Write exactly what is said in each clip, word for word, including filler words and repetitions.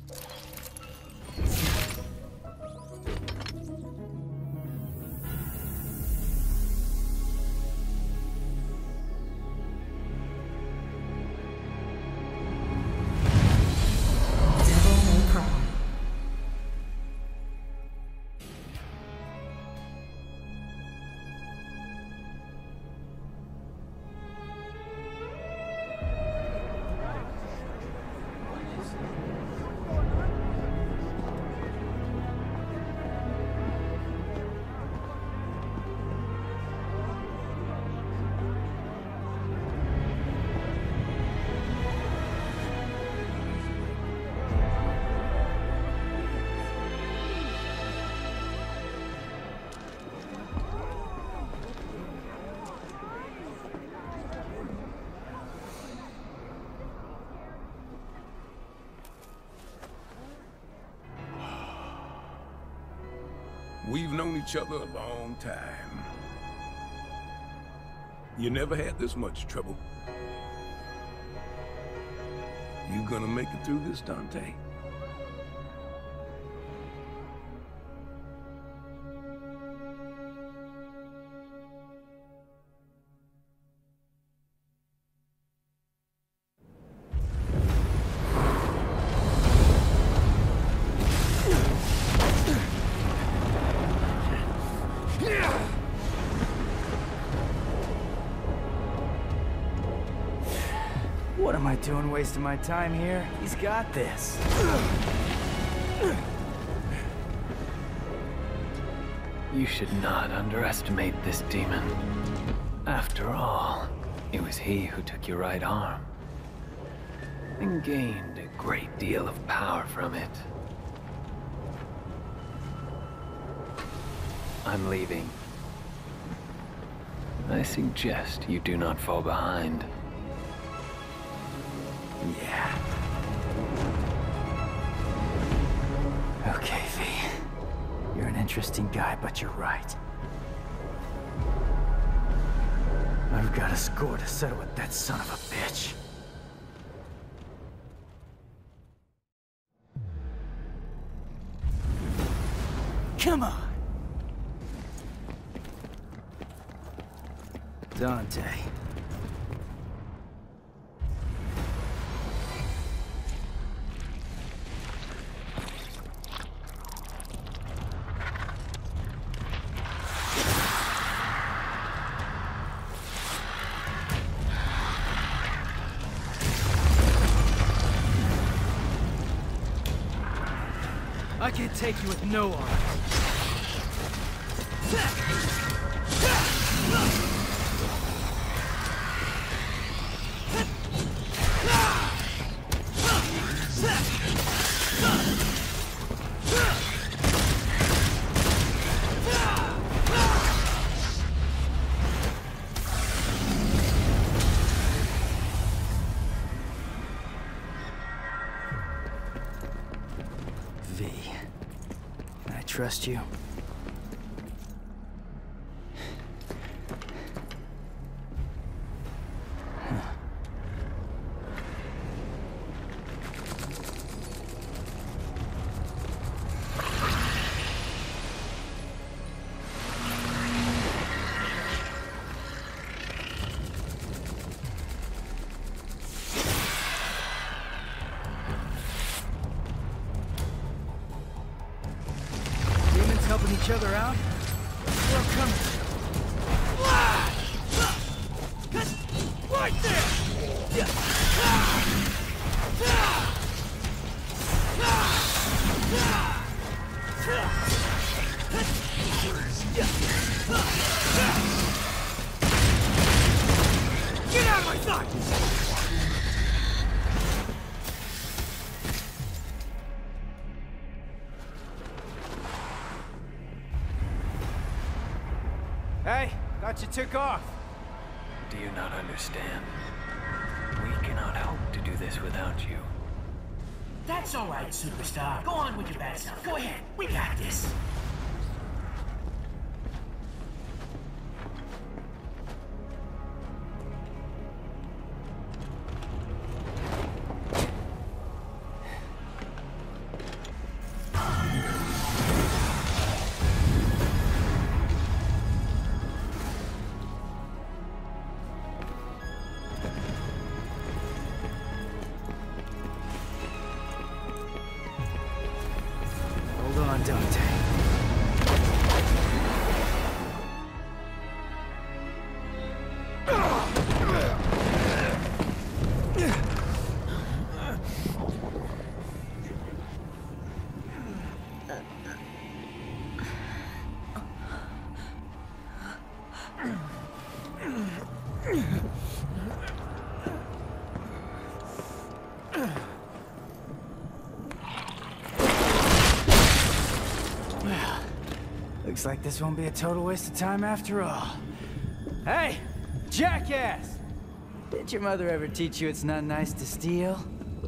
We've known each other a long time. You never had this much trouble. You gonna make it through this, Dante? What am I doing wasting my time here? He's got this. You should not underestimate this demon. After all, it was he who took your right arm and gained a great deal of power from it. I'm leaving. I suggest you do not fall behind. Yeah. Okay, V. You're an interesting guy, but you're right. I've got a score to settle with that son of a bitch. Come on! Dante. I can't take you with no arms. V, can I trust you? Helping each other out? We're coming. Right there! Get out of my sight! Hey, thought you took off. Do you not understand? We cannot hope to do this without you. That's all right, superstar. Go on with your bad stuff. Go ahead. We got this. on, Dante. Looks like this won't be a total waste of time after all. Hey! Jackass! Did your mother ever teach you it's not nice to steal?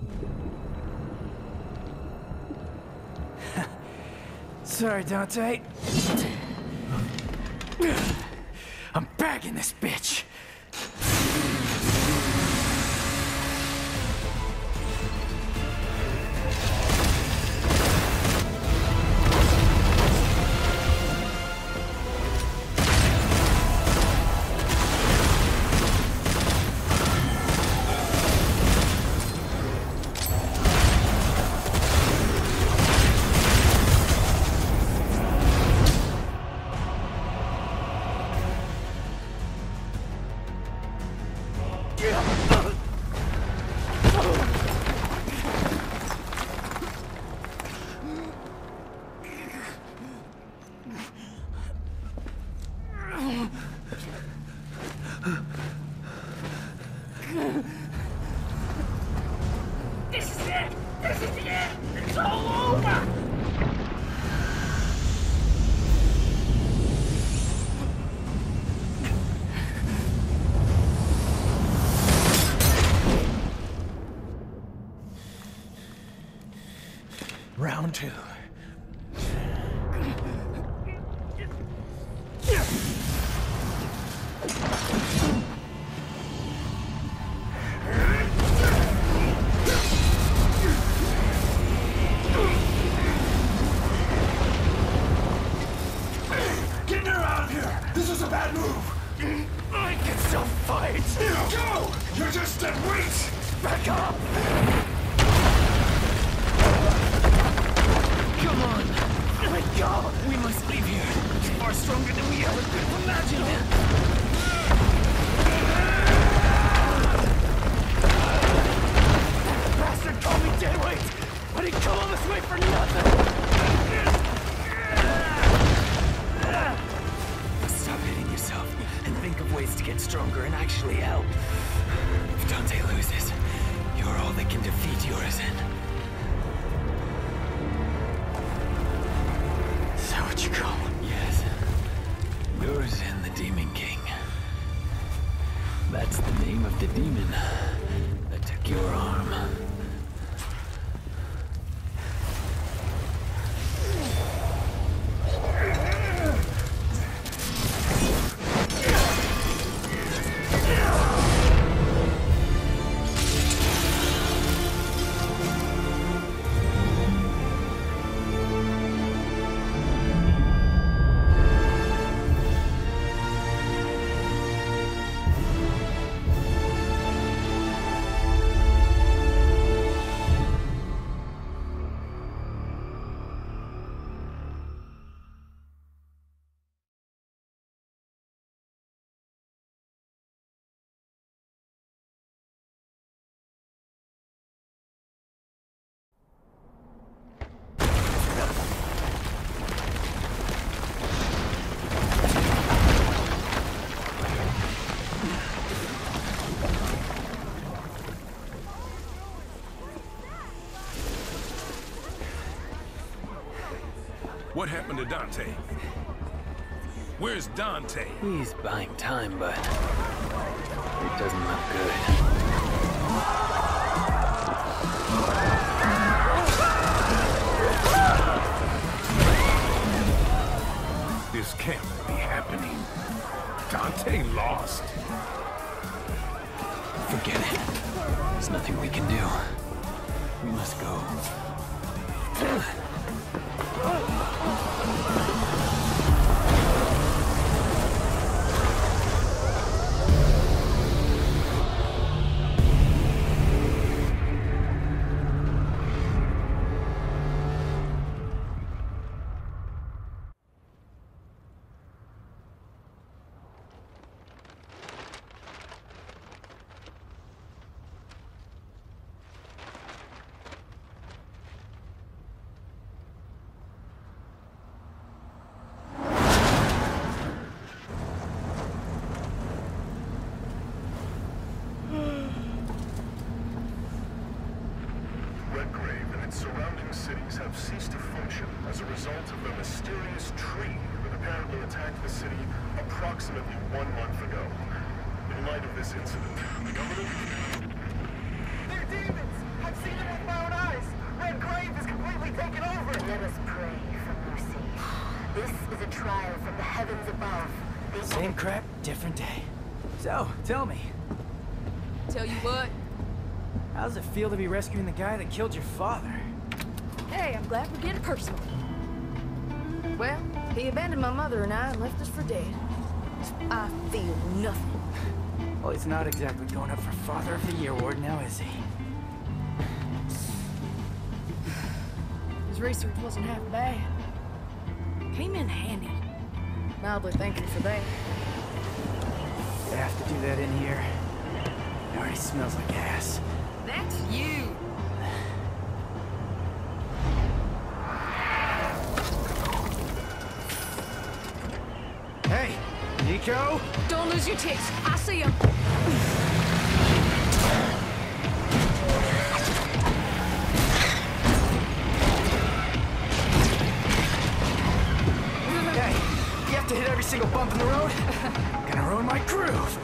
Sorry, Dante. I'm bagging this bitch! This is it! This is the end! It's all over! Round two. Get her out of here! This is a bad move! I can still fight! Go! You're just dead weight! Back up! Come on! Let go! We must leave here. It's far stronger than we ever could have imagined. Bastard called me deadweight, but he come all this way for nothing! Stop hitting yourself and think of ways to get stronger and actually help. If Dante loses, you're all that can defeat Urizen. Is that what you call him? Yes. Urizen, the Demon King. That's the name of the demon that took your arm. What happened to Dante? Where's Dante? He's buying time, but it doesn't look good. This can't be happening. Dante lost. Forget it. There's nothing we can do. We must go. and surrounding cities have ceased to function as a result of the mysterious tree that apparently attacked the city approximately one month ago. In light of this incident, the government... They're demons! I've seen them with my own eyes! Red Grave is completely taken over! Let us pray for mercy. This is a trial from the heavens above. They Same crap, different day. So, tell me, Tell you what, how does it feel to be rescuing the guy that killed your father? hey, I'm glad we're getting personal. Well, he abandoned my mother and I and left us for dead. I feel nothing. Well, he's not exactly going up for Father of the Year award now, is he? His research wasn't half bad. Came in handy. Mildly thank you for that. You have to do that in here. It already smells like ass. That's you. Hey, Nico? Don't lose your tits. I see him. Hey, you have to hit every single bump in the road? Gonna ruin my groove.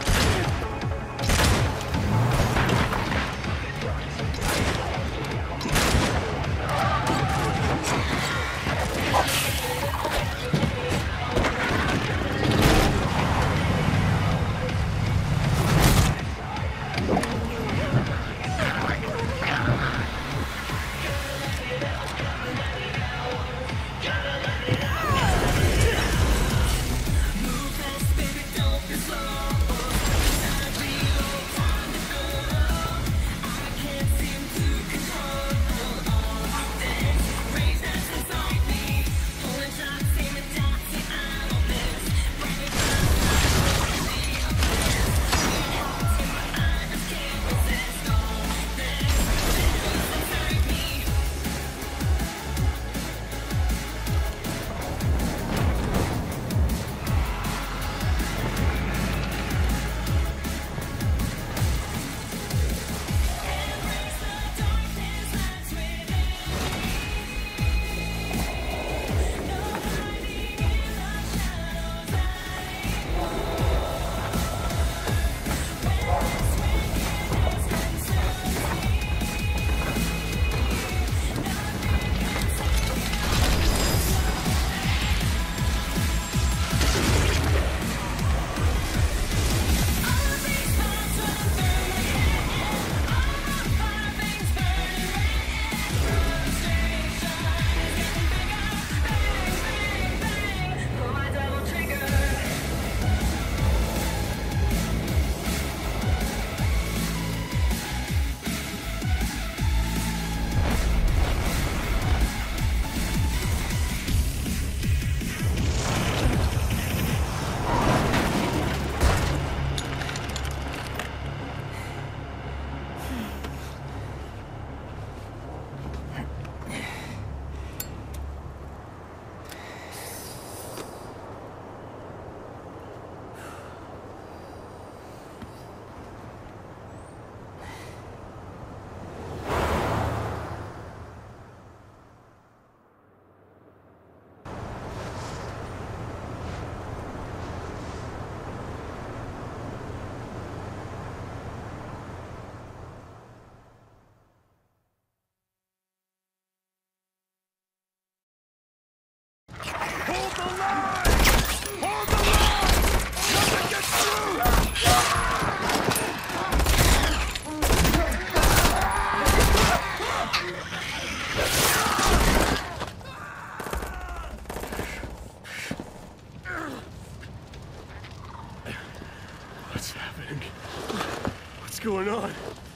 What's going on?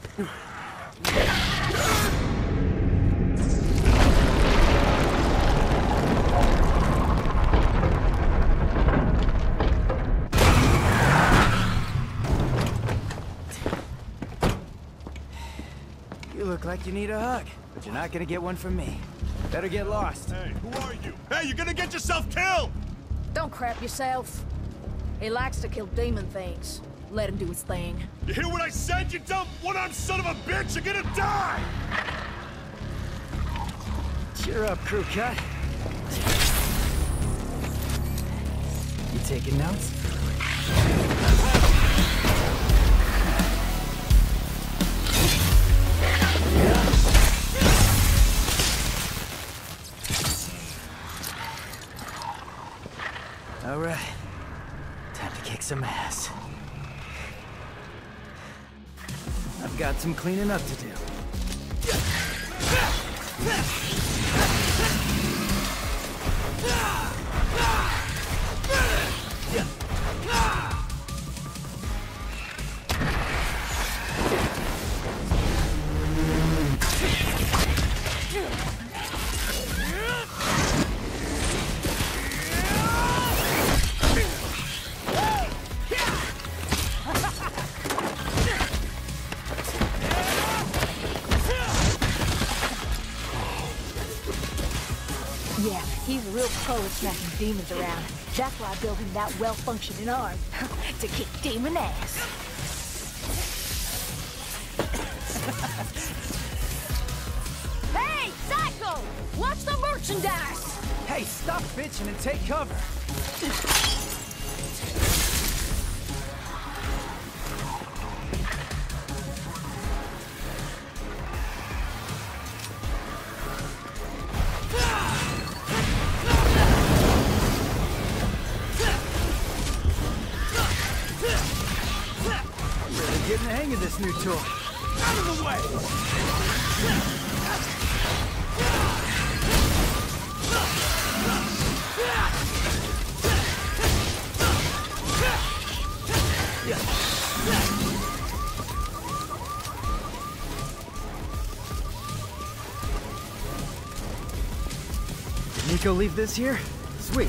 You look like you need a hug, but you're not gonna get one from me. Better get lost. Hey, who are you? Hey, you're gonna get yourself killed! Don't crap yourself. He likes to kill demon things. Let him do his thing. You hear what I said, you dumb one-armed son of a bitch? You're gonna die! You're up, crew cut. You taking notes? All right. Time to kick some ass. I've got some cleaning up to do. Yeah, he's a real pro at smacking demons around. That's why I built him that well-functioning arm. To kick demon ass. Hey, Psycho! Watch the merchandise! Hey, stop bitching and take cover. Getting the hang of this new toy. Out of the way! Did Nico leave this here? Sweet.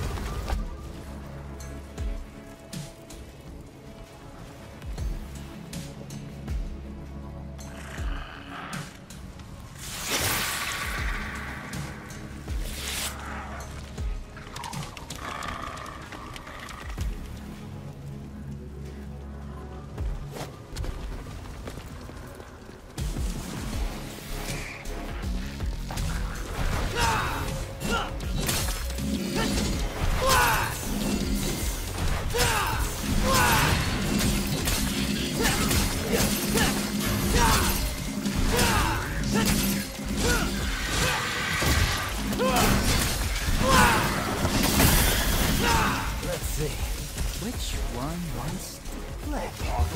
Let's see. Which one wants to play?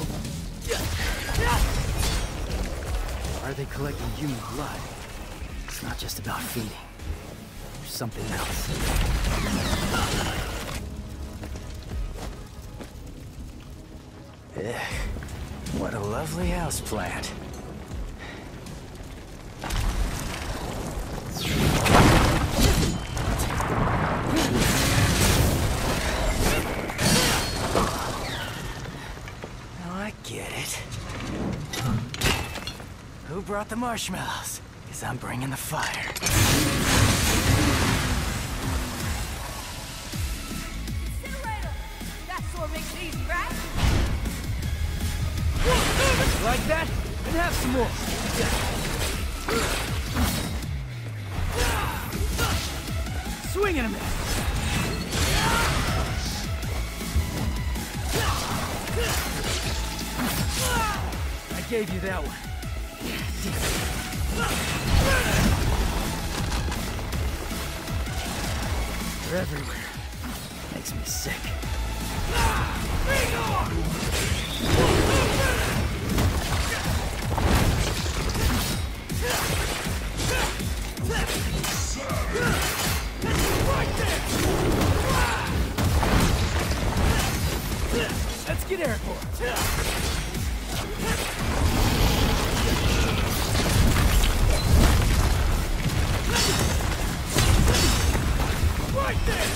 Are they collecting human blood? It's not just about feeding. There's something else. Ugh, what a lovely houseplant. Who brought the marshmallows? Because I'm bringing the fire. Incinerator! That sword makes it easy, right? Like that? Then have some more. Swing in a minute. I gave you that one. They're everywhere. Makes me sick. Let's get airborne. Right there!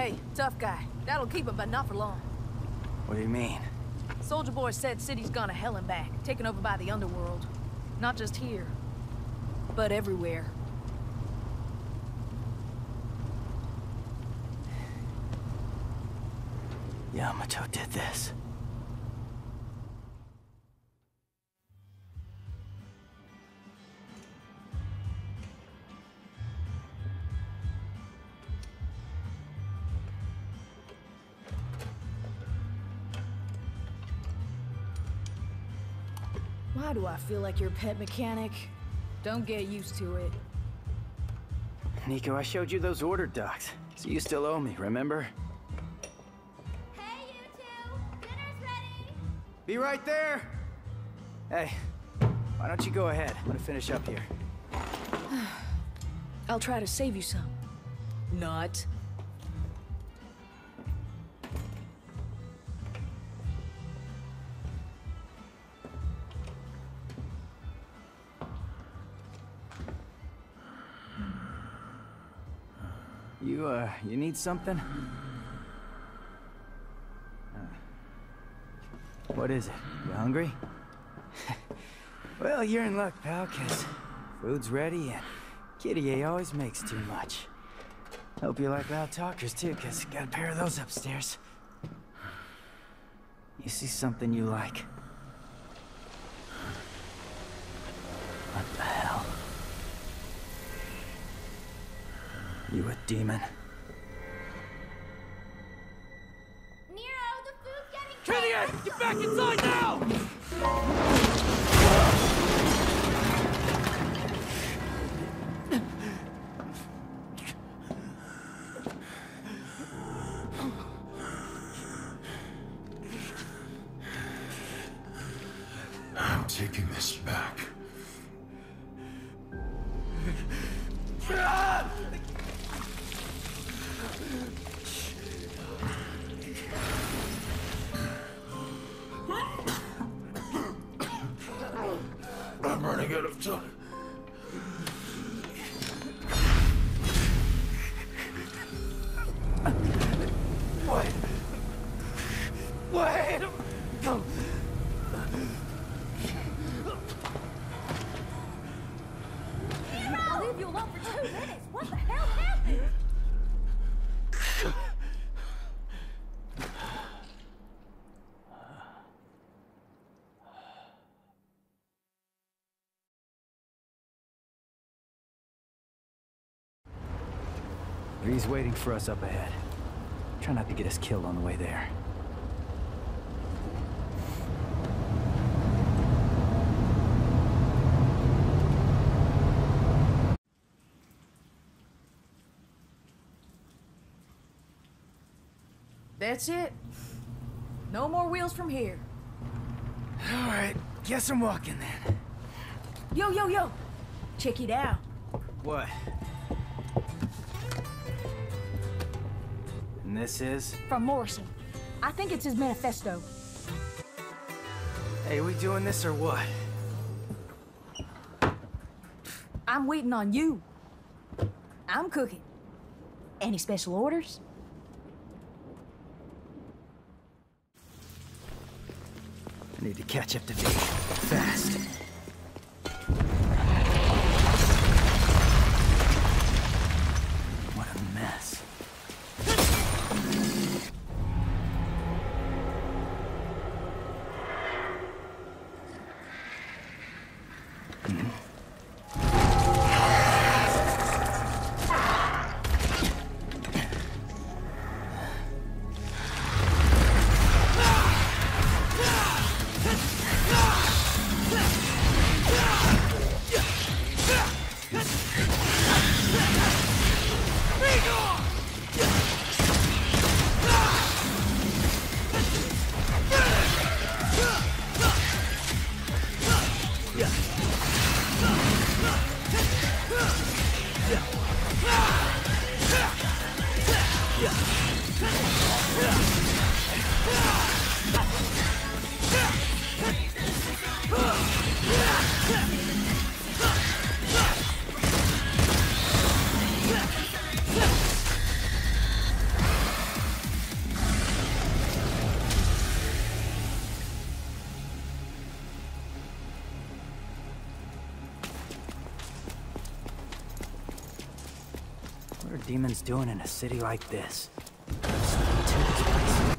Hey, tough guy. That'll keep him, but not for long. What do you mean? Soldier Boy said city's gone to hell and back, taken over by the underworld. Not just here, but everywhere. Yamato did this. Why do I feel like your pet mechanic? Don't get used to it. Nico, I showed you those order docs, so you still owe me, remember? Hey, you two! Dinner's ready! Be right there! Hey, why don't you go ahead? I'm gonna finish up here. I'll try to save you some. Not. You, uh, you need something? Uh, what is it? You hungry? Well, you're in luck, pal, 'cause food's ready and Kitty A always makes too much. Hope you like loud talkers, too, 'cause got a pair of those upstairs. You see something you like? What the hell? You a demon? Nero, the food's getting Killian, get back inside now! I'm taking this back. I'm running out of time. Wait. Wait. I'll leave you alone for two minutes. What the hell happened? He's waiting for us up ahead. Try not to get us killed on the way there. That's it. No more wheels from here. All right, guess I'm walking then. Yo, yo, yo! Check it out. What? And this is? From Morrison. I think it's his manifesto. Hey, we doing this or what? I'm waiting on you. I'm cooking. Any special orders? I need to catch up to V. Fast. What a mess. demons doing in a city like this? Sneaking to this place.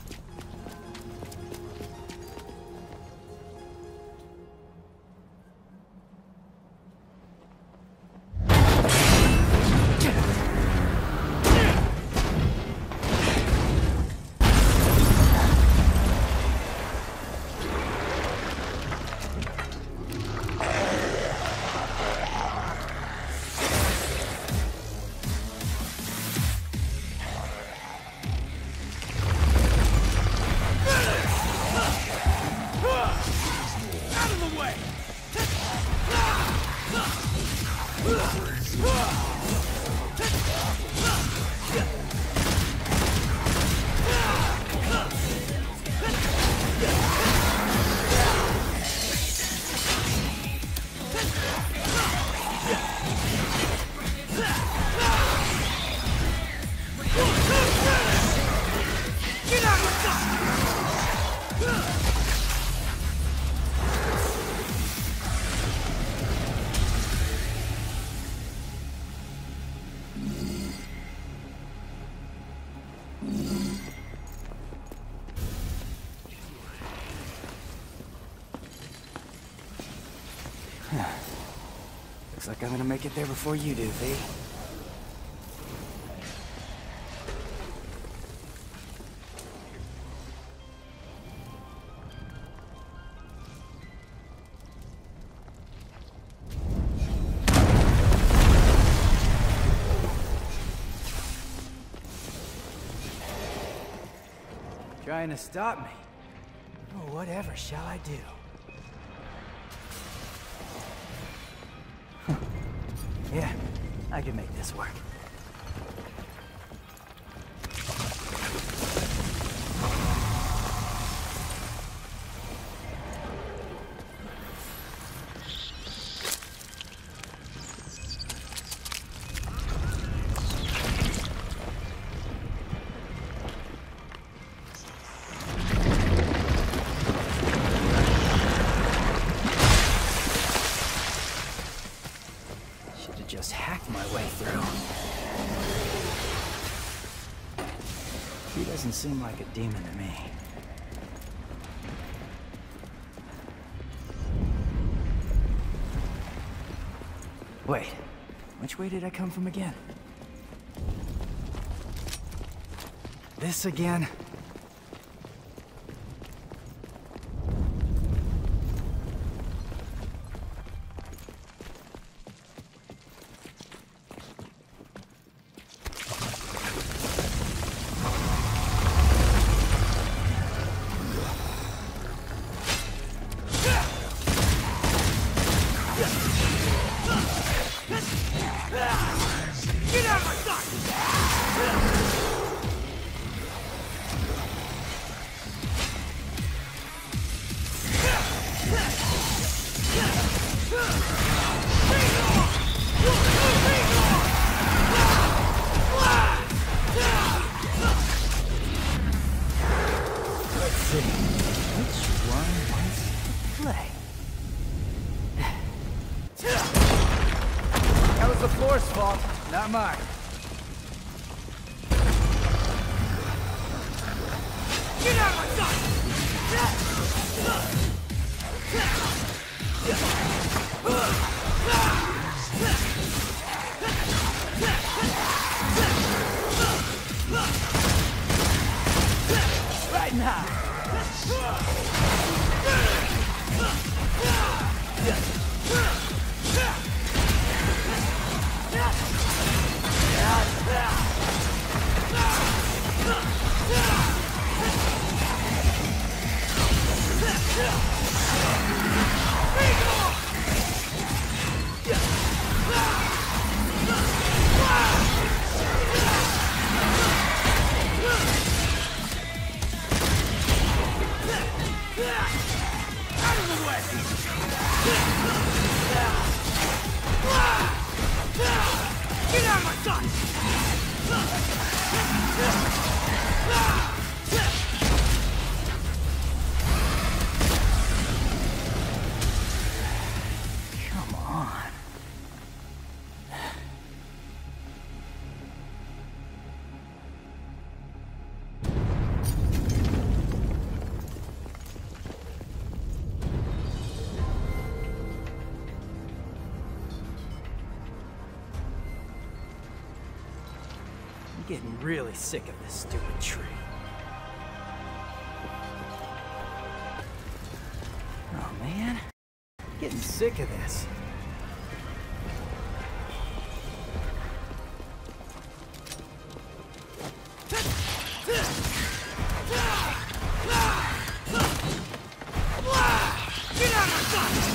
Looks like I'm gonna make it there before you do, V. Trying to stop me? Oh, whatever shall I do? Yeah, I can make this work. Just hacked my way through. He doesn't seem like a demon to me. Wait, which way did I come from again? This again? Not mine. Get out of my sight! Riding high. Get out of my sight! Getting really sick of this stupid tree. Oh man, getting sick of this. Get out of my sight!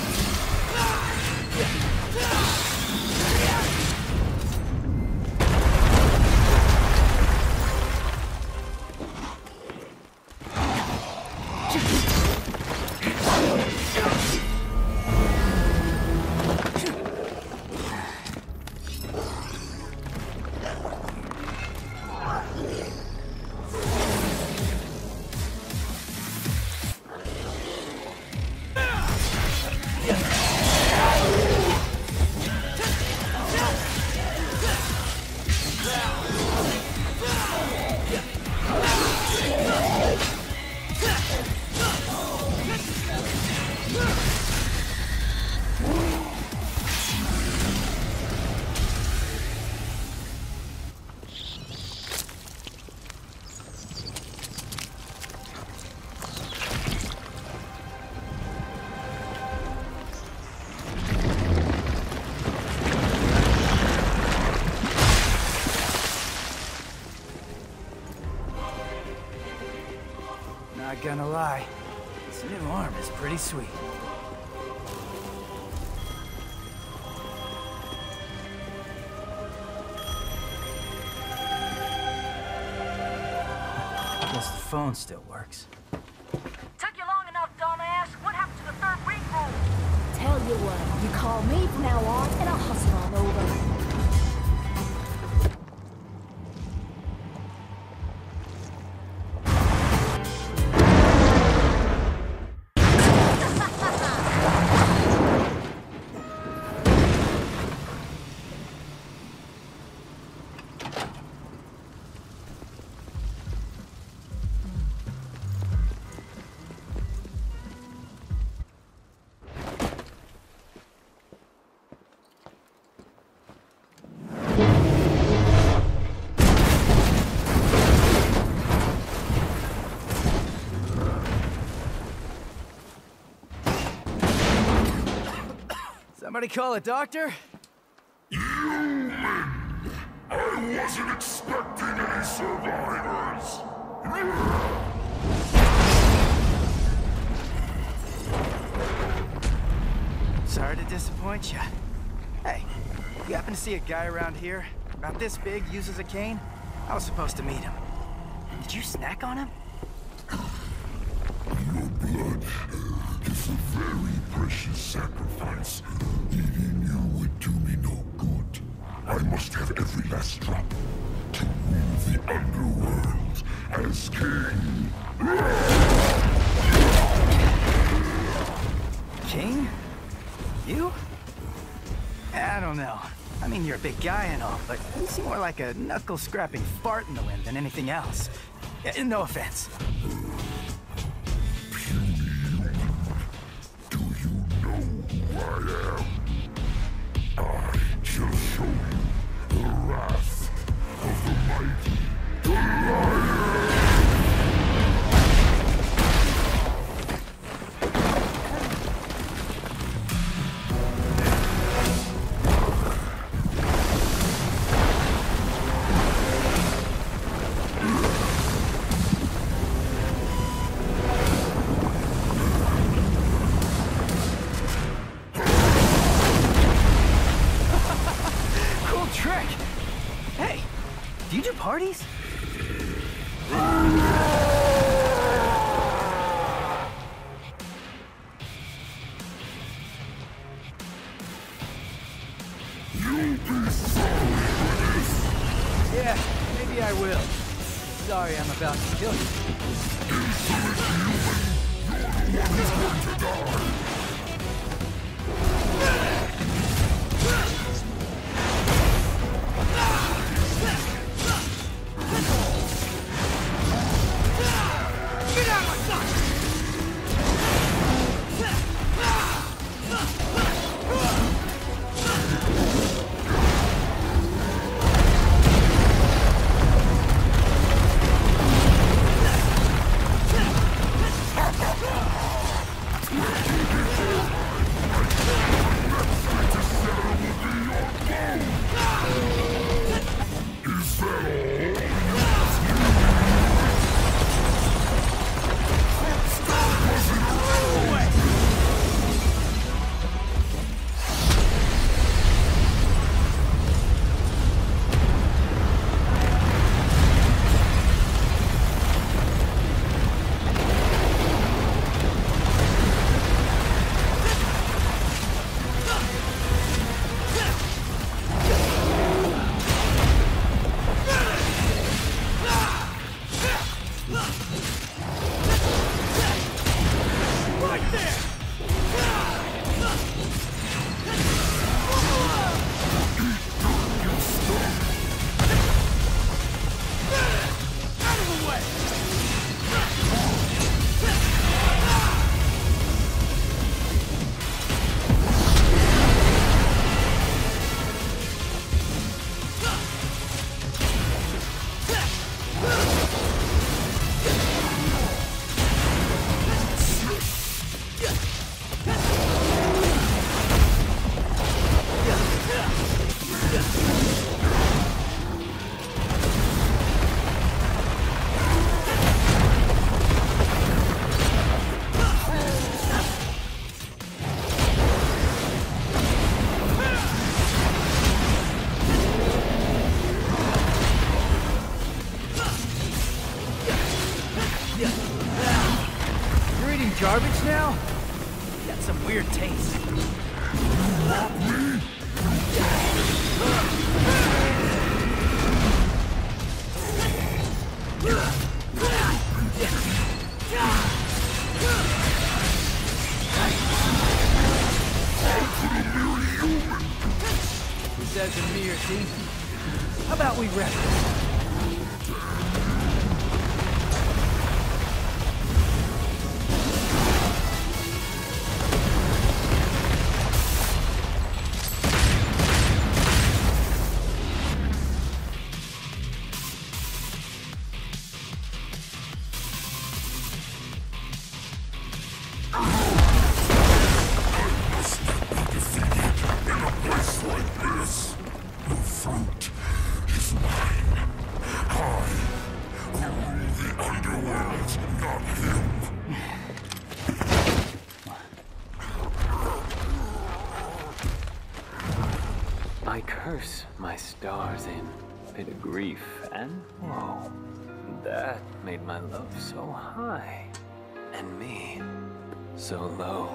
Not gonna lie, this new arm is pretty sweet. Guess the phone still works. Took you long enough, dumbass. What happened to the third ring roll? Tell you what, you call me from now on, and I'll hustle on over. Somebody call a doctor? Human! I wasn't expecting any survivors! Sorry to disappoint you. Hey, you happen to see a guy around here? About this big, uses a cane? I was supposed to meet him. Did you snack on him? Your blood is a very precious sacrifice. Eating you would do me no good. I must have every last drop to rule the underworld as king. King? You? I don't know. I mean, you're a big guy and all, but you seem more like a knuckle-scrapping fart in the wind than anything else. Uh, No offense. Do you know who I am? I shall show you the wrath of the mighty Goliath! Cool trick! Hey, do you do parties? You'll be sorry for this! Yeah, maybe I will. Sorry I'm about to kill you. Insolent human! You're the one who's going to die! Get out of my sight! Right there! Out of the way! You're eating garbage now? Got some weird taste. Who says a mere thief? How about we rest? I curse my stars in bit of grief and woe. That made my love so high, and me so low.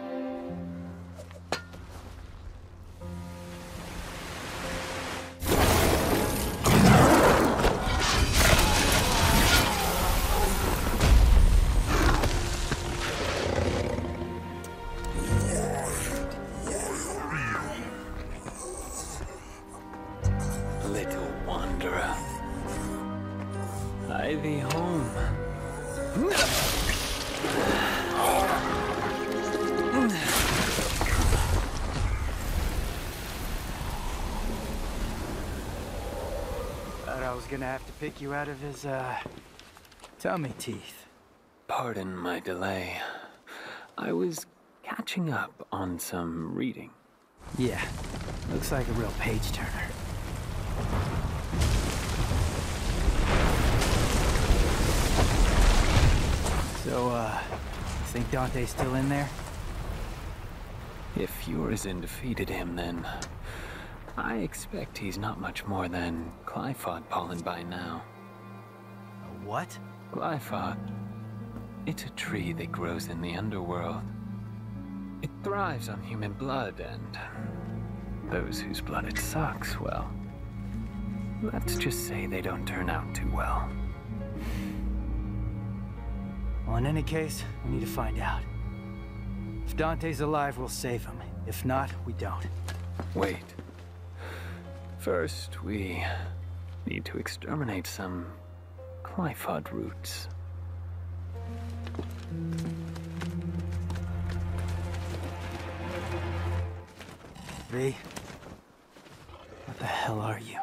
Little wanderer, hie thee home. Thought I was gonna have to pick you out of his, uh, tummy teeth. Pardon my delay. I was catching up on some reading. Yeah, looks like a real page-turner. So, uh, think Dante's still in there? If Urizen defeated him, then I expect he's not much more than Qliphoth pollen by now. A what? Qliphoth. It's a tree that grows in the underworld. It thrives on human blood, and those whose blood it sucks, well, let's just say they don't turn out too well. Well, in any case, we need to find out. If Dante's alive, we'll save him. If not, we don't. Wait. First, we need to exterminate some Qliphoth roots. V, what the hell are you?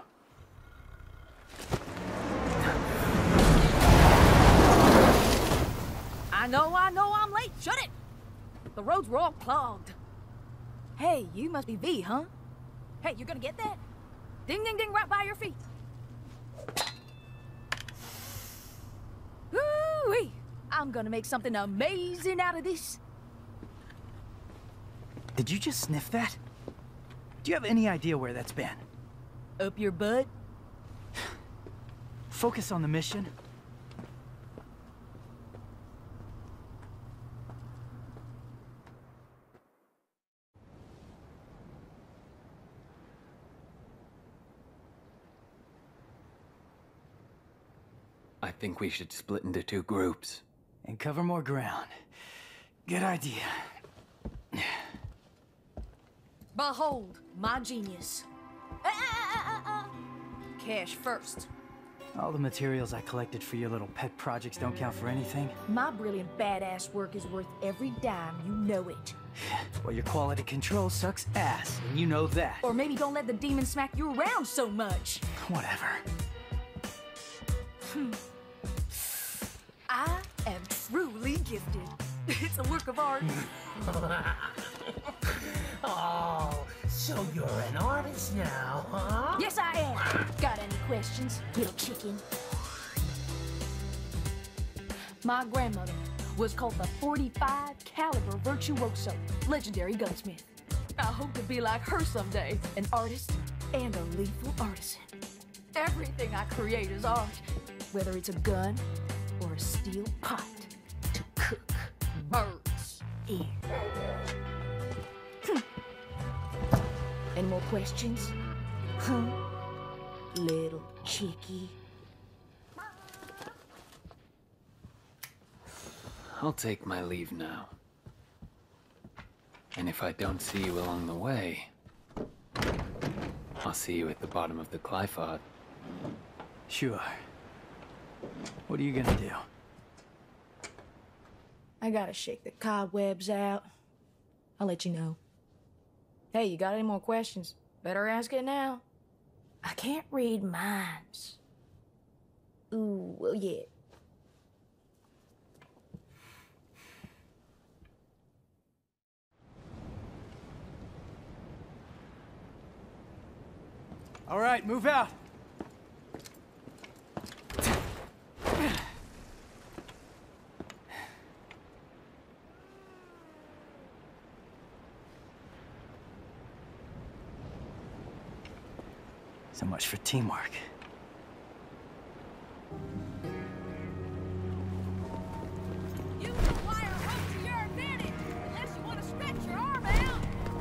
I know, I know I'm late. Shut it! The roads were all clogged. Hey, you must be V, huh? Hey, you're gonna get that? Ding, ding, ding, right by your feet. Woo-wee! I'm gonna make something amazing out of this. Did you just sniff that? Do you have any idea where that's been? Up your butt? Focus on the mission. I think we should split into two groups. And cover more ground. Good idea. Behold, my genius. Ah, ah, ah, ah, ah. Cash first. All the materials I collected for your little pet projects don't count for anything? My brilliant badass work is worth every dime, you know it. Well, your quality control sucks ass, and you know that. Or maybe don't let the demon smack you around so much. Whatever. Hmm. I am truly gifted. It's a work of art. Oh, so you're an artist now, huh? Yes, I am. Got any questions, little chicken? My grandmother was called the forty-five caliber virtuoso, legendary gunsmith. I hope to be like her someday, an artist and a lethal artisan. Everything I create is art, whether it's a gun or a steel pot to cook birds in. Hm. Any more questions? Huh? Little chickie. I'll take my leave now. And if I don't see you along the way, I'll see you at the bottom of the Glyphod. Sure. What are you gonna do? I gotta shake the cobwebs out. I'll let you know. Hey, you got any more questions? Better ask it now. I can't read minds. Ooh, well, yeah. All right, move out. So much for teamwork. Use the wire rope to your advantage, unless you want to stretch your arm out.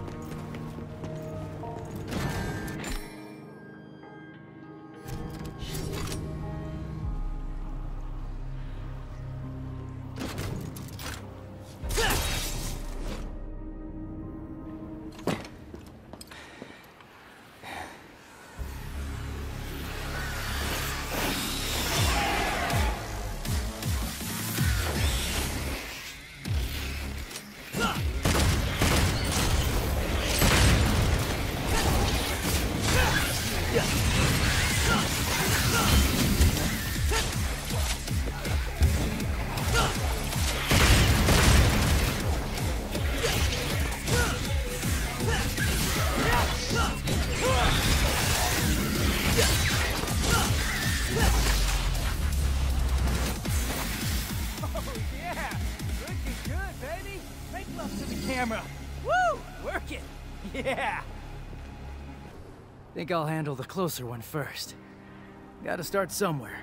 Camera. Woo! Work it! Yeah! Think I'll handle the closer one first. Gotta start somewhere.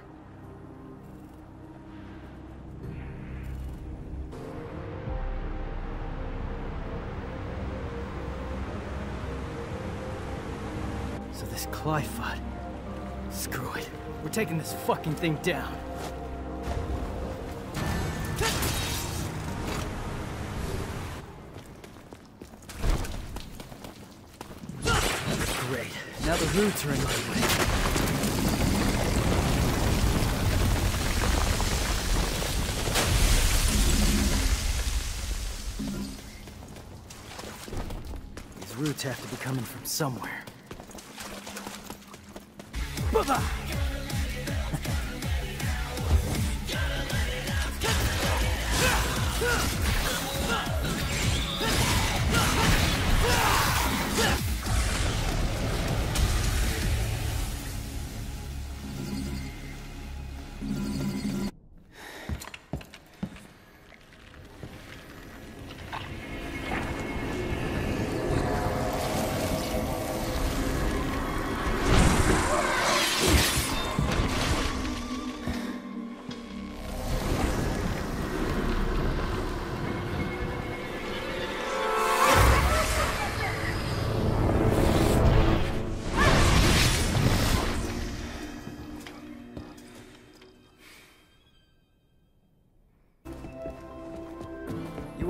So this Glyphod. Screw it. We're taking this fucking thing down. Great. Now the roots are in my way. These roots have to be coming from somewhere. Bye-bye!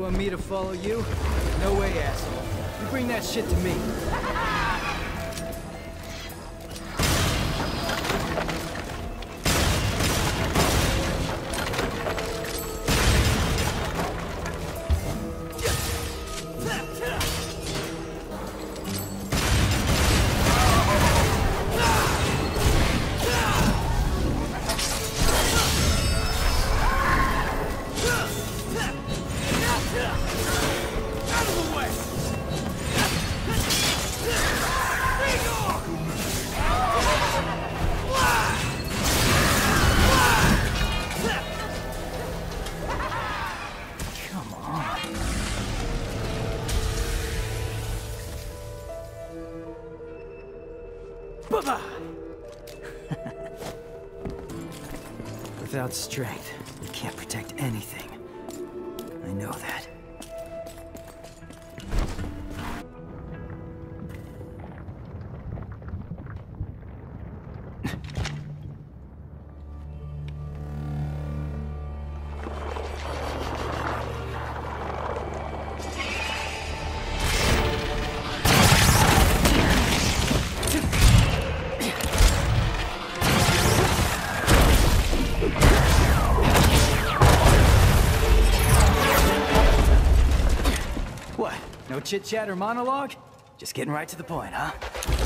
want me to follow you? No way, asshole. You bring that shit to me. Without strength, you can't protect anything. I know that. No chit-chat or monologue? Just getting right to the point, huh?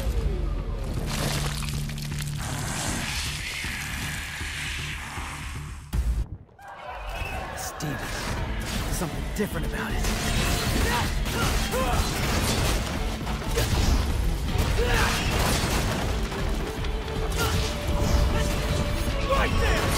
Steven. Something different about it. Right there!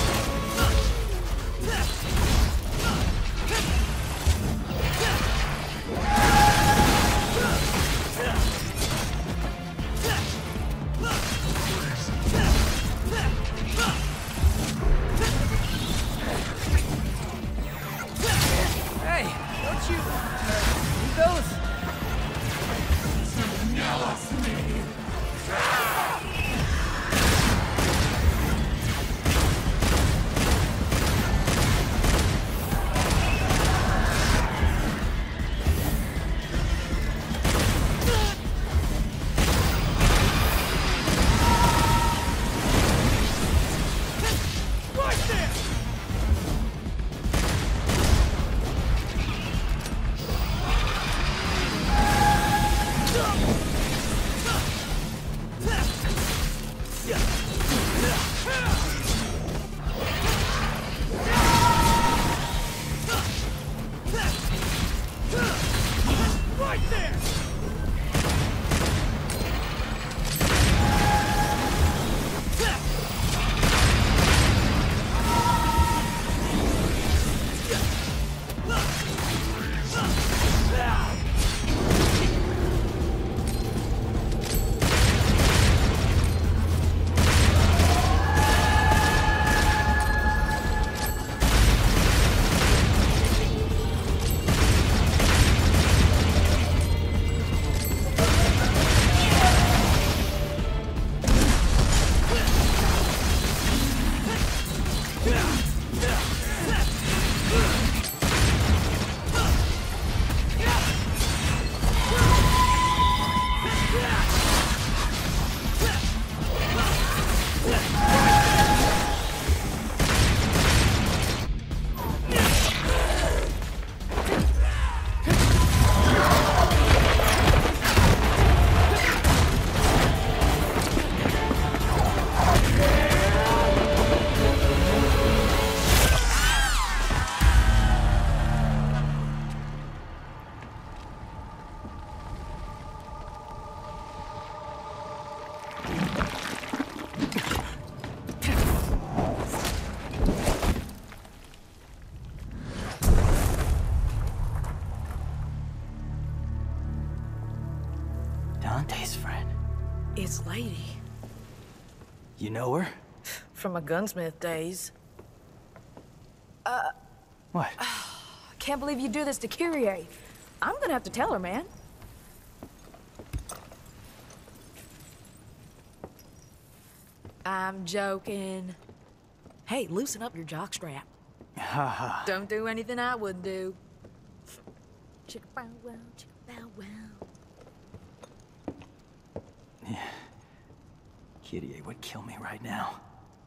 Dante's friend. It's Lady. You know her? From my gunsmith days. Uh... What? I can't believe you do this to Kyrie. I'm gonna have to tell her, man. I'm joking. Hey, loosen up your jockstrap. Ha ha. Don't do anything I wouldn't do. Chicka bow wow, chicka bow wow. Yeah. Kitty would kill me right now.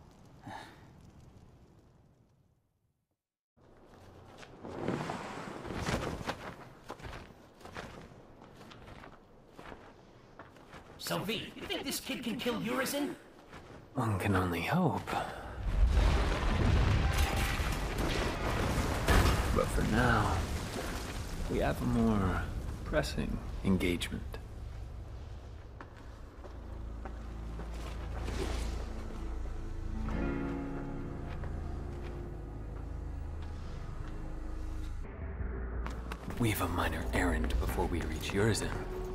So, V, you think this kid can kill Urizen? One can only hope. But for now, we have a more pressing engagement. We have a minor errand before we reach Urizen.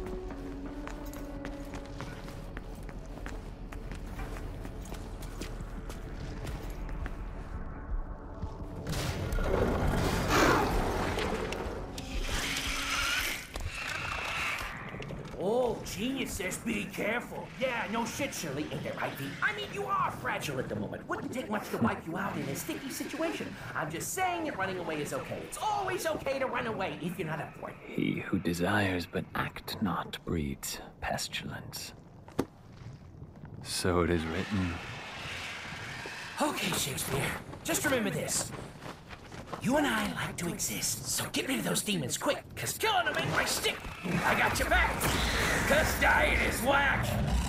Oh, genius says be careful. Yeah, no shit, Shirley. Ain't that right, V? I mean, you are fragile at the moment. Wouldn't take much to wipe you out in a sticky situation. I'm just saying that running away is okay. It's always okay to run away if you're not up for it. He who desires but act not breeds pestilence. So it is written. Okay, Shakespeare. Just remember this. You and I like to exist, so get rid of those demons quick, cause killing them ain't my stick. I got your back. Cause dying is whack.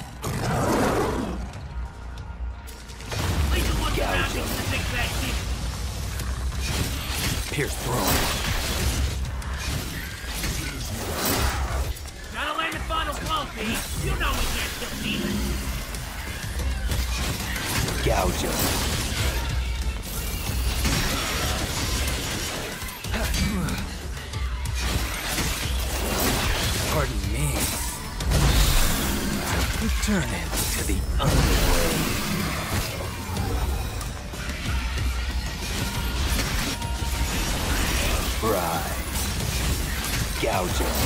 Leave the look around me to fix that shit. Pierce throne. Gotta land the final blow, V. You know we can't kill demons. Gouge him. Pardon me. Return it to the underworld. Bride. Gouge him.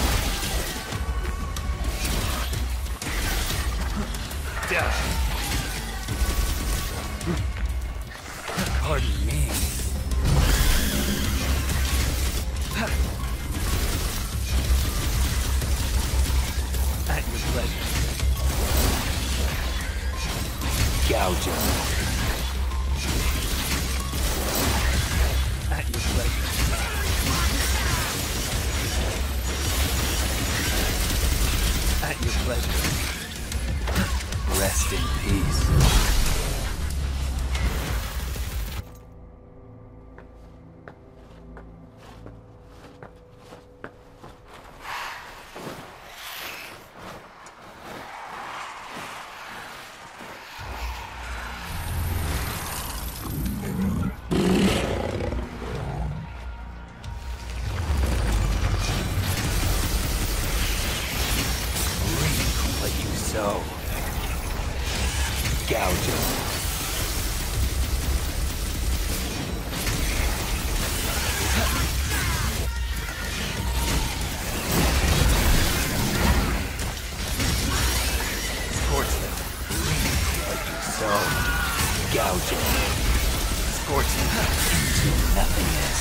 Pardon me. At your pleasure. Gouge him. At your pleasure. At your pleasure. Rest in peace. So, gouge him. Scorch them. Like you so. Gouge him. Scorch him into nothingness.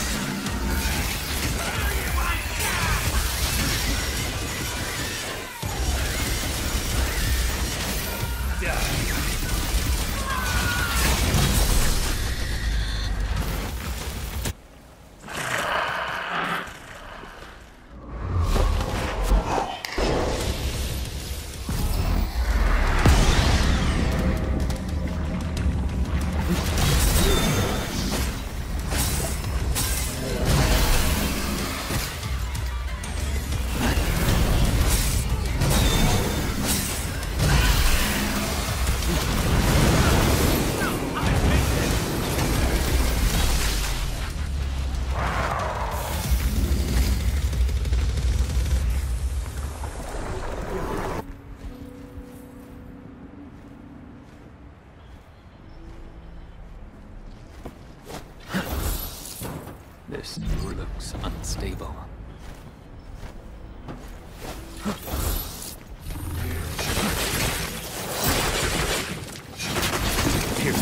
This door looks unstable. Here.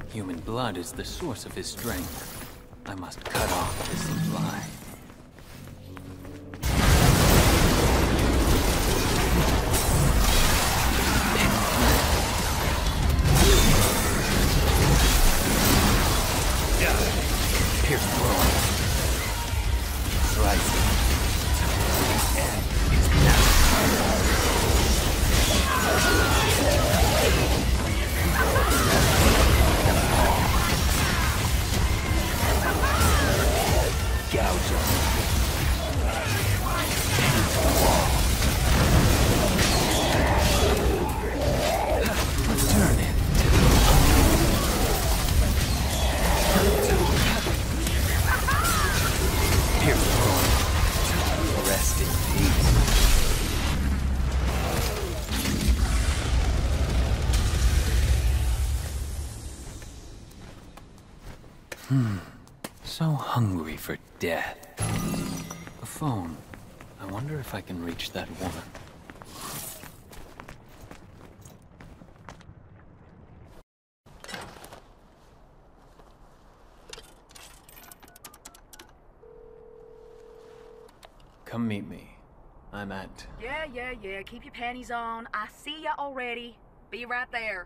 Human blood is the source of his strength. I must cut off his supply. Pierce through. Slice it. And it's now. Gouge him. Turn it. Pierce through. Rest in peace. Hmm. So hungry for death. A phone. I wonder if I can reach that woman. Come meet me. I'm at... Yeah, yeah, yeah. Keep your panties on. I see ya already. Be right there.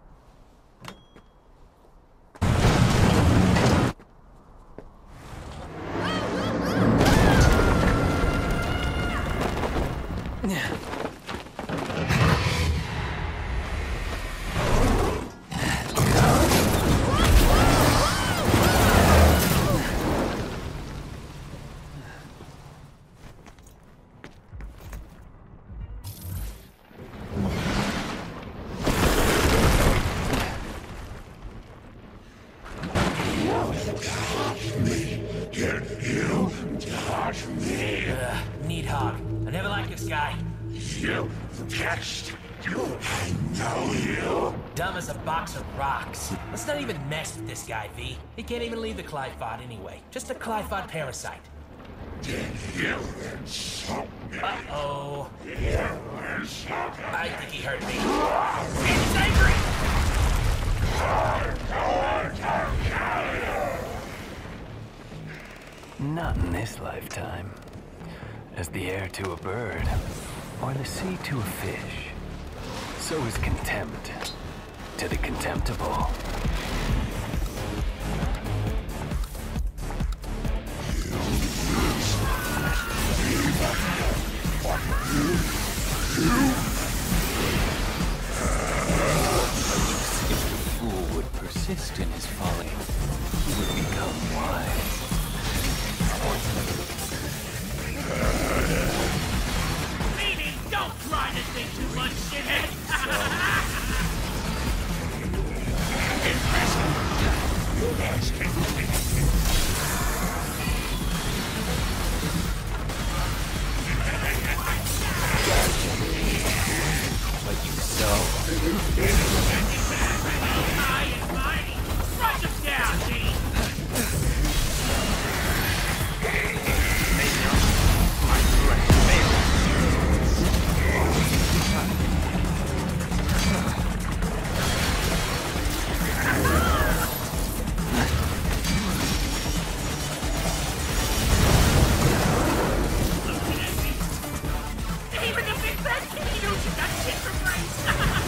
Let's not even mess with this guy, V. He can't even leave the Qliphoth anyway. Just a Qliphoth parasite. Uh-oh. I think he hurt me. He's angry! Not in this lifetime. As the air to a bird, or the sea to a fish, so is contempt to the contemptible. If the fool would persist in his folly, he would become wise. Meanie, don't try to think too much, shithead! But you so. High and mighty! Rush him down, G! Even the big bad kitty knows you got shit for brains!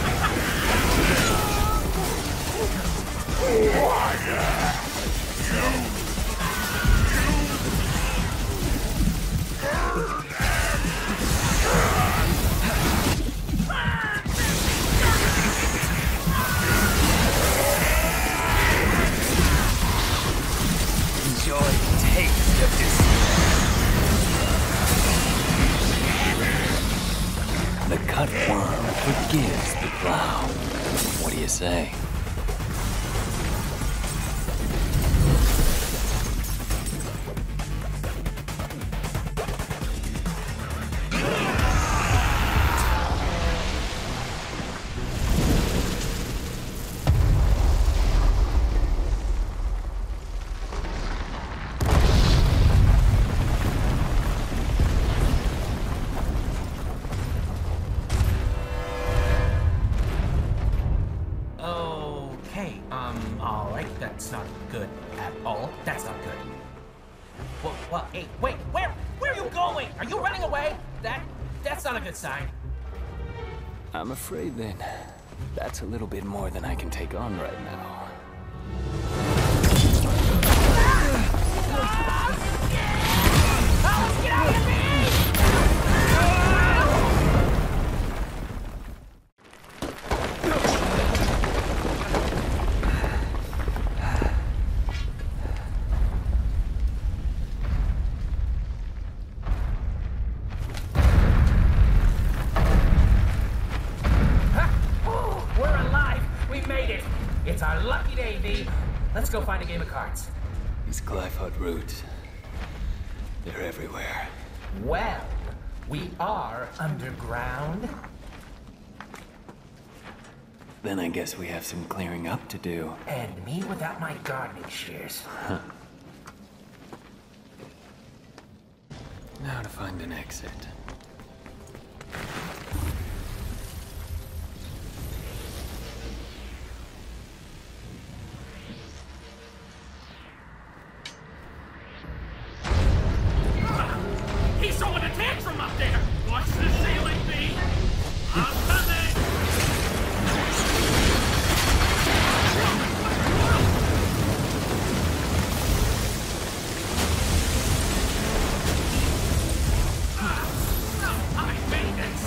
Enjoy the taste of despair. The cutworm forgives the plow. What do you say? Oh, Okay, um, alright, that's not good at all. That's not good. Well, well, hey, wait, where, where are you going? Are you running away? That, that's not a good sign. I'm afraid then, that's a little bit more than I can take on right now. Oh, get out of me! It's our lucky day, V. Let's go find a game of cards. These Glyphod roots, they're everywhere. Well, we are underground. Then I guess we have some clearing up to do. And me without my gardening shears. Huh. Now to find an exit. He's throwing a tantrum up there! Watch the ceiling, V! I'm coming! I made this!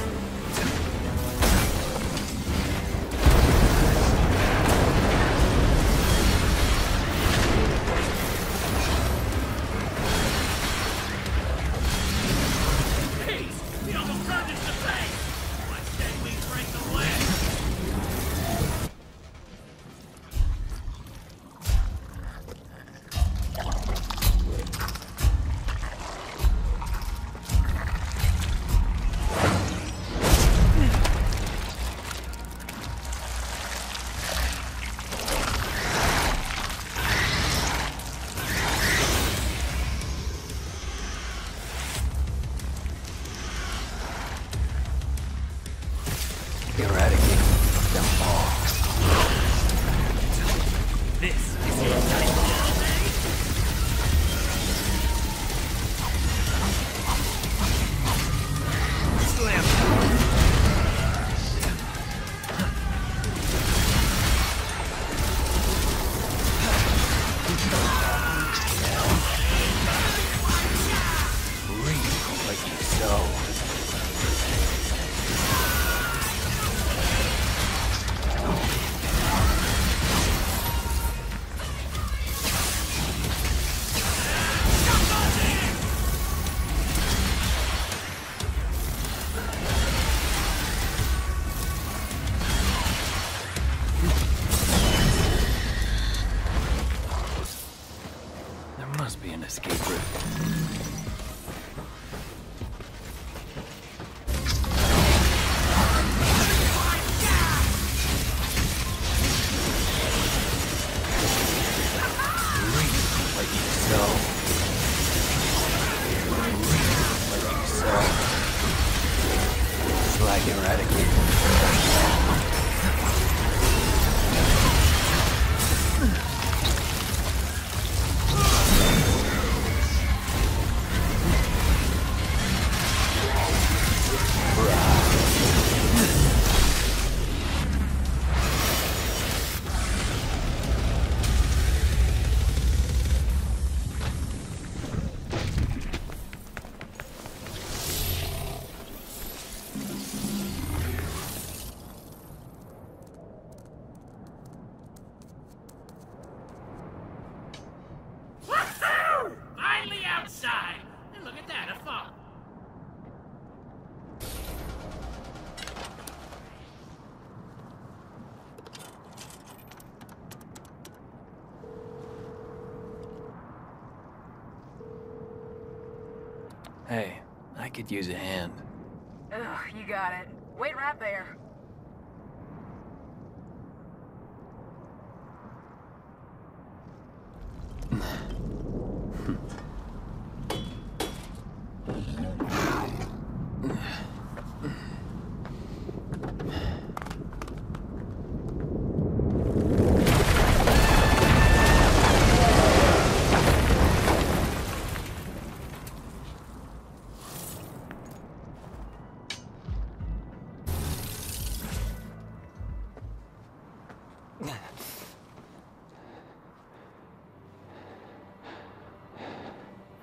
Hey, I could use a hand. Ugh, you got it. Wait right there.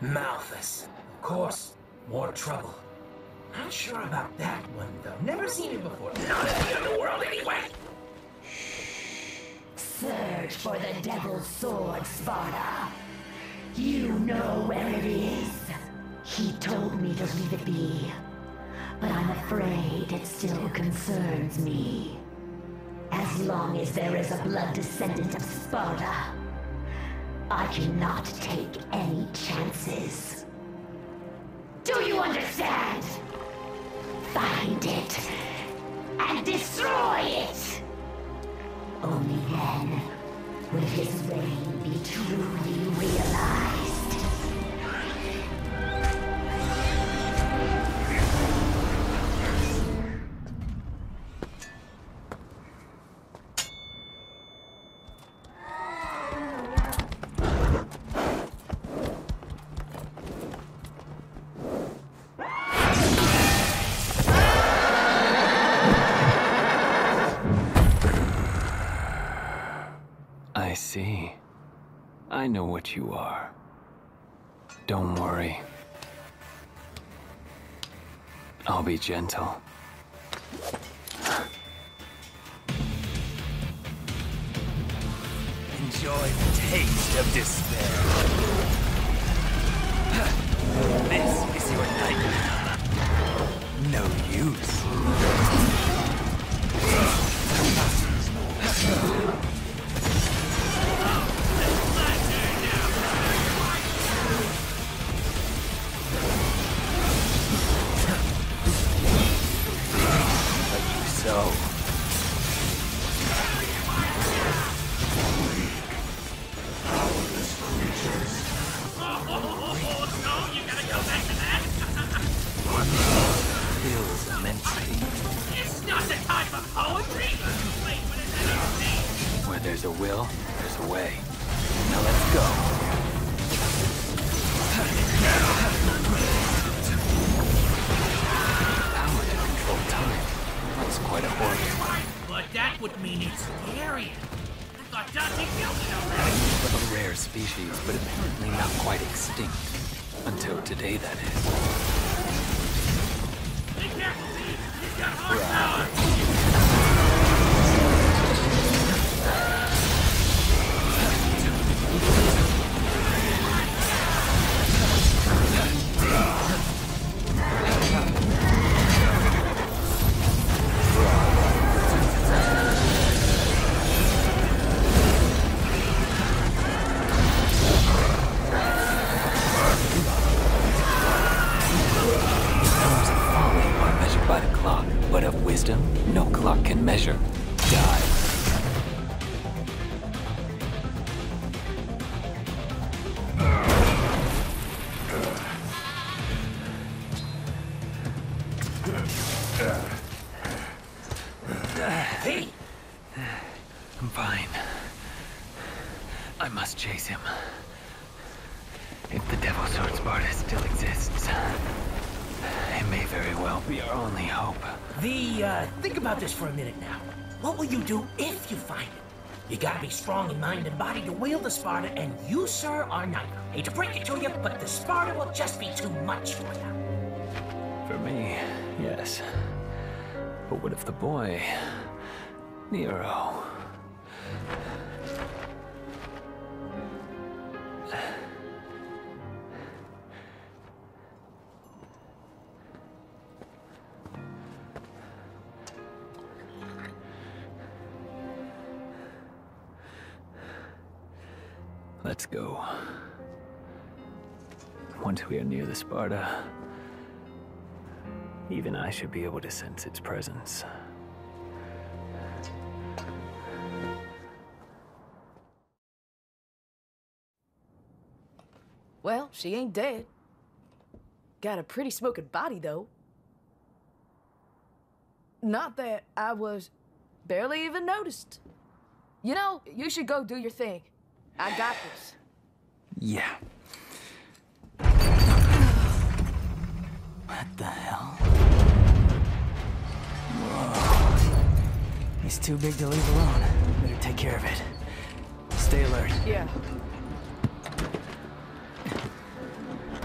Malthus. Of course, more trouble. Not sure about that one, though. Never seen it before. Not in the underworld, anyway! Search for the Devil's Sword, Sparta. You know where it is. He told me to leave it be. But I'm afraid it still concerns me. As long as there is a blood descendant of Sparta, I cannot take any chances. Do you understand? Find it and destroy it! Only then will his reign be truly realized. I see. I know what you are. Don't worry. I'll be gentle. Enjoy the taste of despair. This is your nightmare. No use. So. Feels immensely. It's not the type of poetry! Wait, what is that? Where there's a will, there's a way. Now let's go. Power to control time. That's quite a horror. But that would mean it's scary. I thought Dante killed it already. A rare species, but apparently not quite extinct. Until today, that is. Be careful, Steve. He's got horsepower. No clock can measure. Die. Hey! I'm fine. I must chase him. If the Devil's Sword Sparta still exists, it may very well be our only hope. The, uh, think about this for a minute now. What will you do if you find it? You gotta be strong in mind and body to wield the Sparta, and you, sir, are neither. Hate to break it to you, but the Sparta will just be too much for you. For me, yes. But what if the boy, Nero... Let's go. Once we are near the Sparta, even I should be able to sense its presence. Well, she ain't dead. Got a pretty smoking body, though. Not that I was barely even noticed. You know, you should go do your thing. I got this. Yeah. What the hell? Whoa. He's too big to leave alone. Better take care of it. Stay alert. Yeah.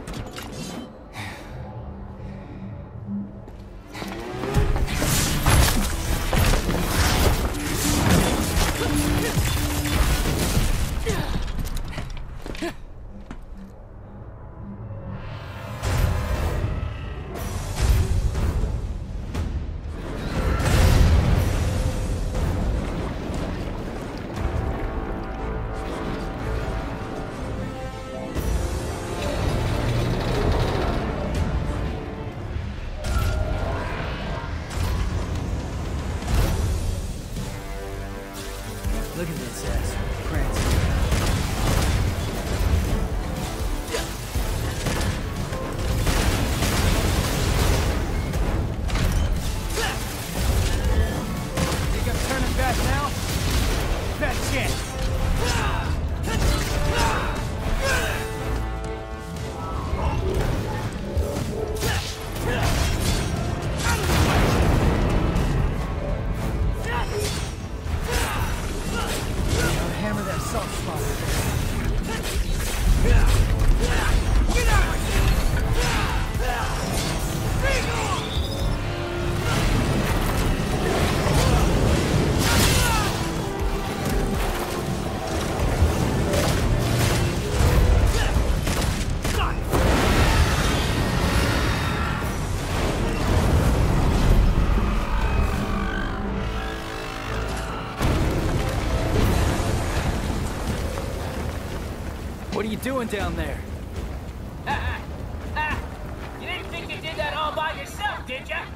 What are you doing down there? Ah, ah, ah. You didn't think you did that all by yourself, did ya?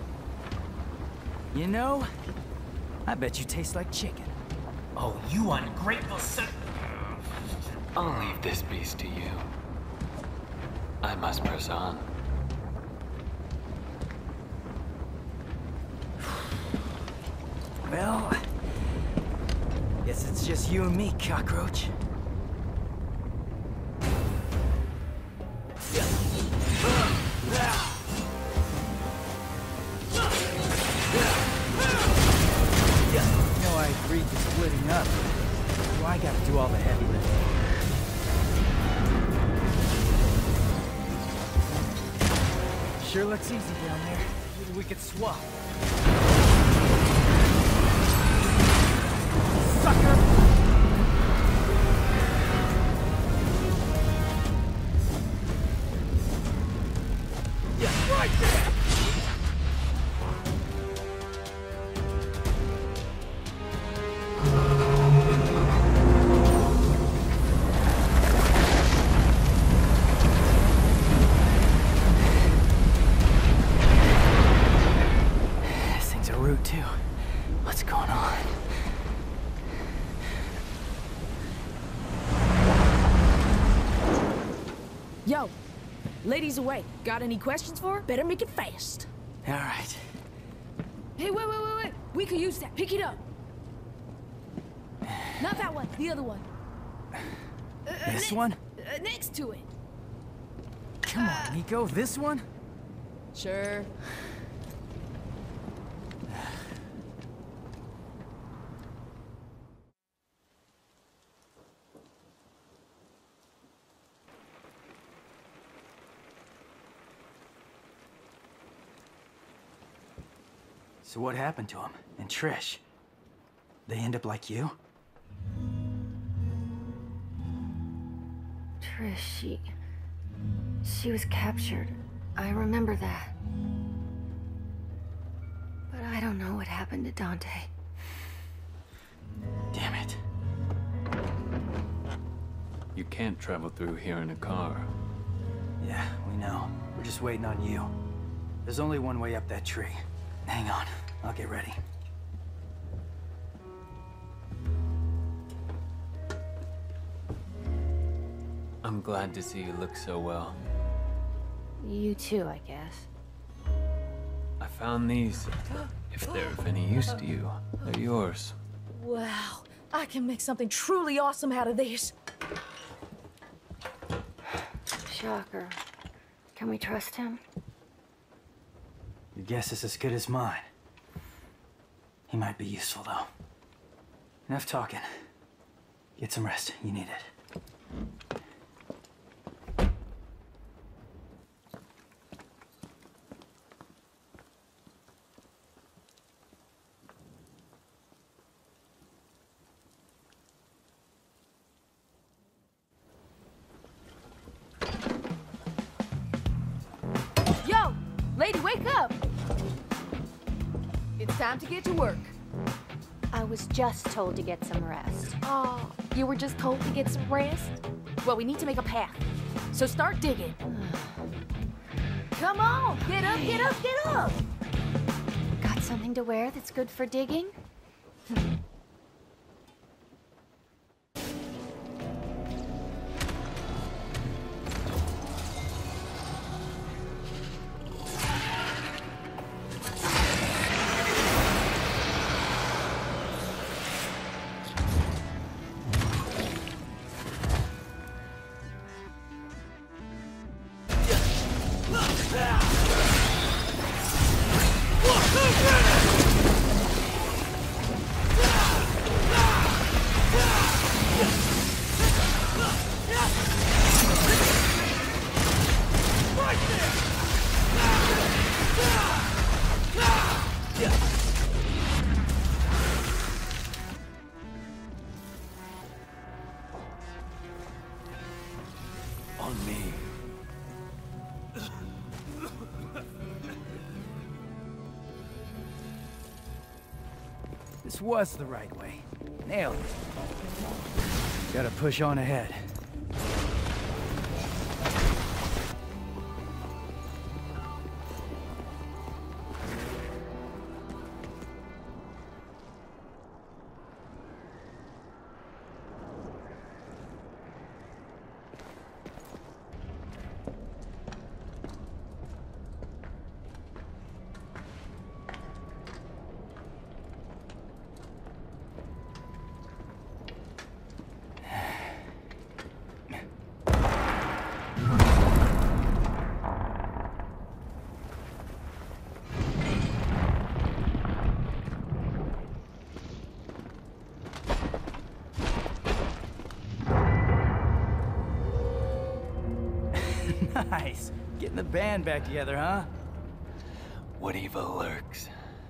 You know, I bet you taste like chicken. Oh, you ungrateful son. I'll leave this beast to you. I must press on. Well, guess it's just you and me, cockroach. You know I agreed to splitting up. So I gotta do all the heavy lifting. Sure looks easy down there. Maybe we could swap. Sucker! Yeah, right there! This thing's a root too. What's going on? Yo, ladies away. Got any questions for her? Better make it fast. All right. Hey, wait, wait, wait, wait. We could use that. Pick it up. Not that one. The other one. Uh, This ne- one? Uh, next to it. Come on, Nico. This one? Sure. So what happened to him? And Trish? They end up like you? Trish, she... She was captured. I remember that. But I don't know what happened to Dante. Damn it. You can't travel through here in a car. Yeah, we know. We're just waiting on you. There's only one way up that tree. Hang on, I'll get ready. I'm glad to see you look so well. You too, I guess. I found these. If they're of any use to you, they're yours. Wow, I can make something truly awesome out of this. Shocker. Can we trust him? Your guess is as good as mine. He might be useful, though. Enough talking. Get some rest. You need it. Yo, lady, wake up! It's time to get to work. I was just told to get some rest. Oh, you were just told to get some rest? Well, we need to make a path. So start digging. Come on, get up, get up, get up! Got something to wear that's good for digging? This was the right way. Nailed it. Gotta push on ahead. Nice. Getting the band back together, huh? What evil lurks?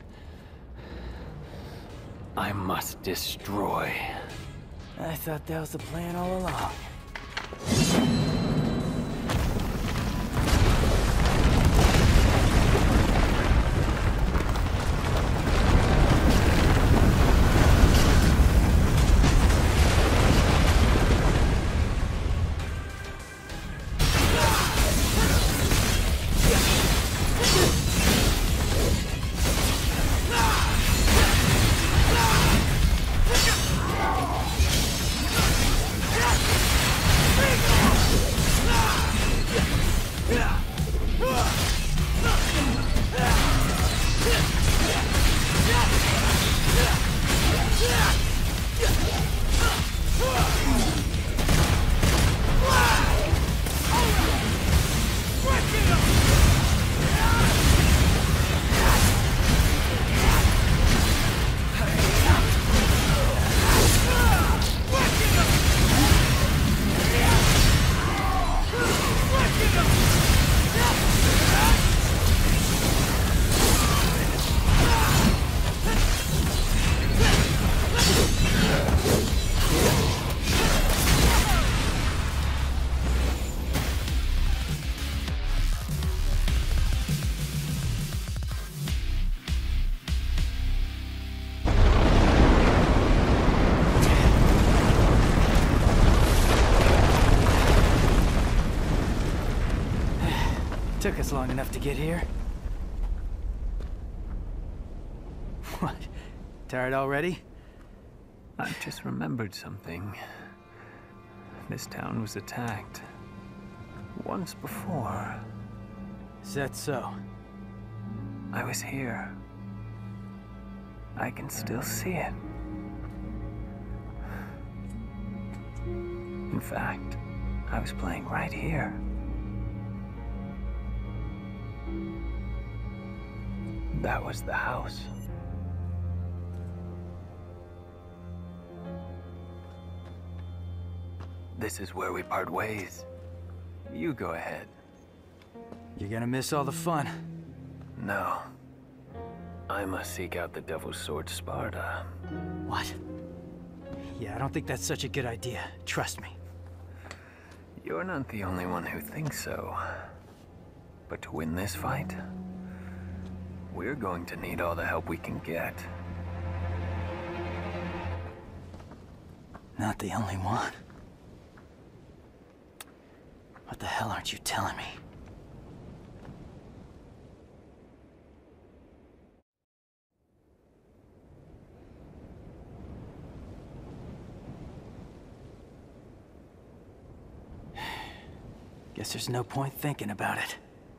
I must destroy. I thought that was the plan all along. Took us long enough to get here. What? Tired already? I just remembered something. This town was attacked. Once before. Is that so? I was here. I can still see it. In fact, I was playing right here. That was the house. This is where we part ways. You go ahead. You're gonna miss all the fun. No. I must seek out the Devil's Sword Sparda. What? Yeah, I don't think that's such a good idea. Trust me. You're not the only one who thinks so. But to win this fight, we're going to need all the help we can get. Not the only one. What the hell aren't you telling me? Guess there's no point thinking about it.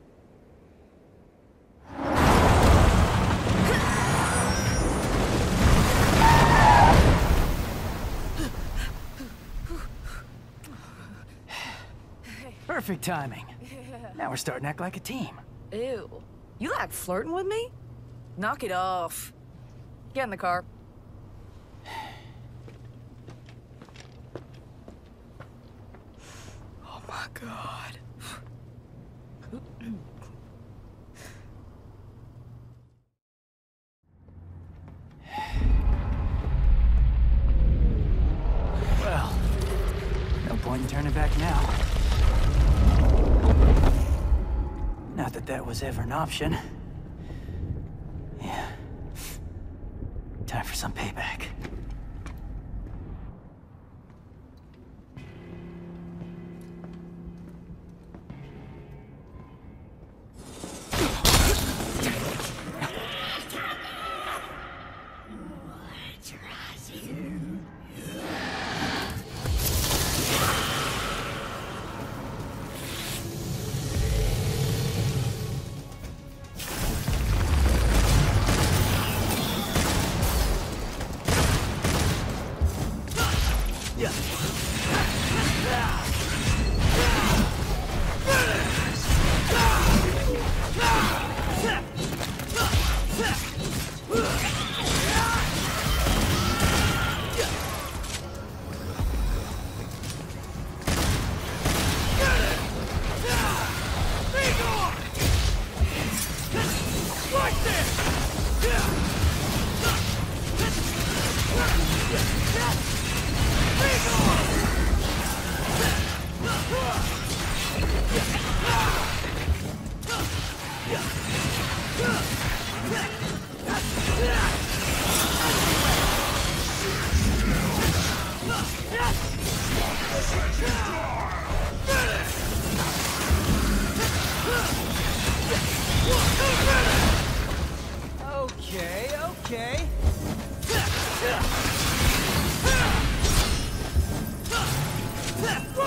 Perfect timing. Now we're starting to act like a team. Ew. You like flirting with me? Knock it off. Get in the car. Oh my God. Well, no point in turning back now. Not that that was ever an option. Yeah. Time for some payback.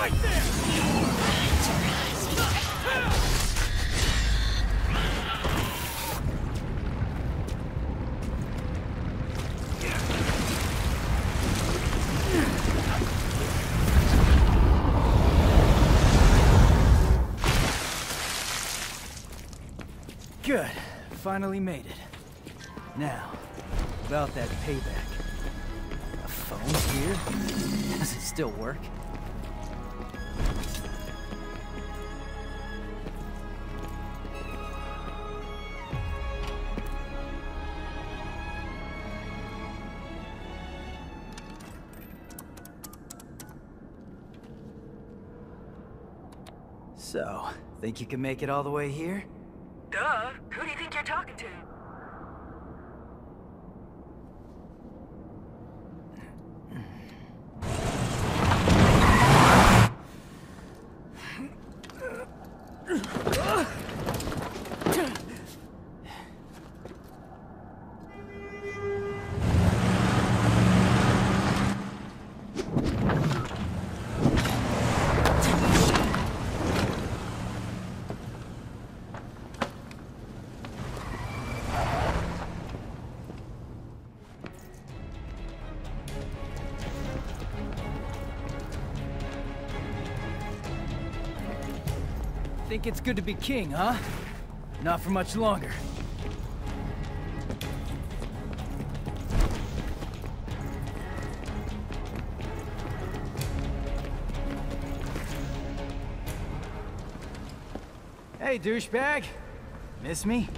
Right there! Good. Finally made it. Now, about that payback. A phone here? Does it still work? So, think you can make it all the way here? Duh. Who do you think you're talking to? Think it's good to be king, huh? Not for much longer. Hey, douchebag. Miss me?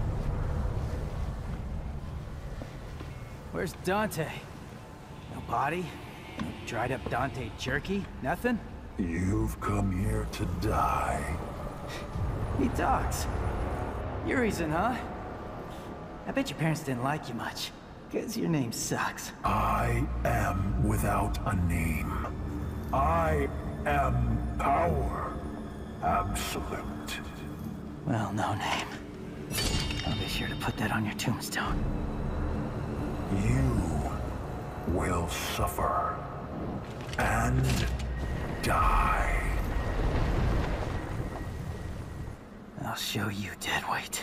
Where's Dante? No body? No dried up Dante jerky? Nothing? You've come here to die. He talks. Your reason, huh? I bet your parents didn't like you much, because your name sucks. I am without a name. I am power. Absolute. Well, no name. I'll be sure to put that on your tombstone. You will suffer and die. I'll show you, deadweight.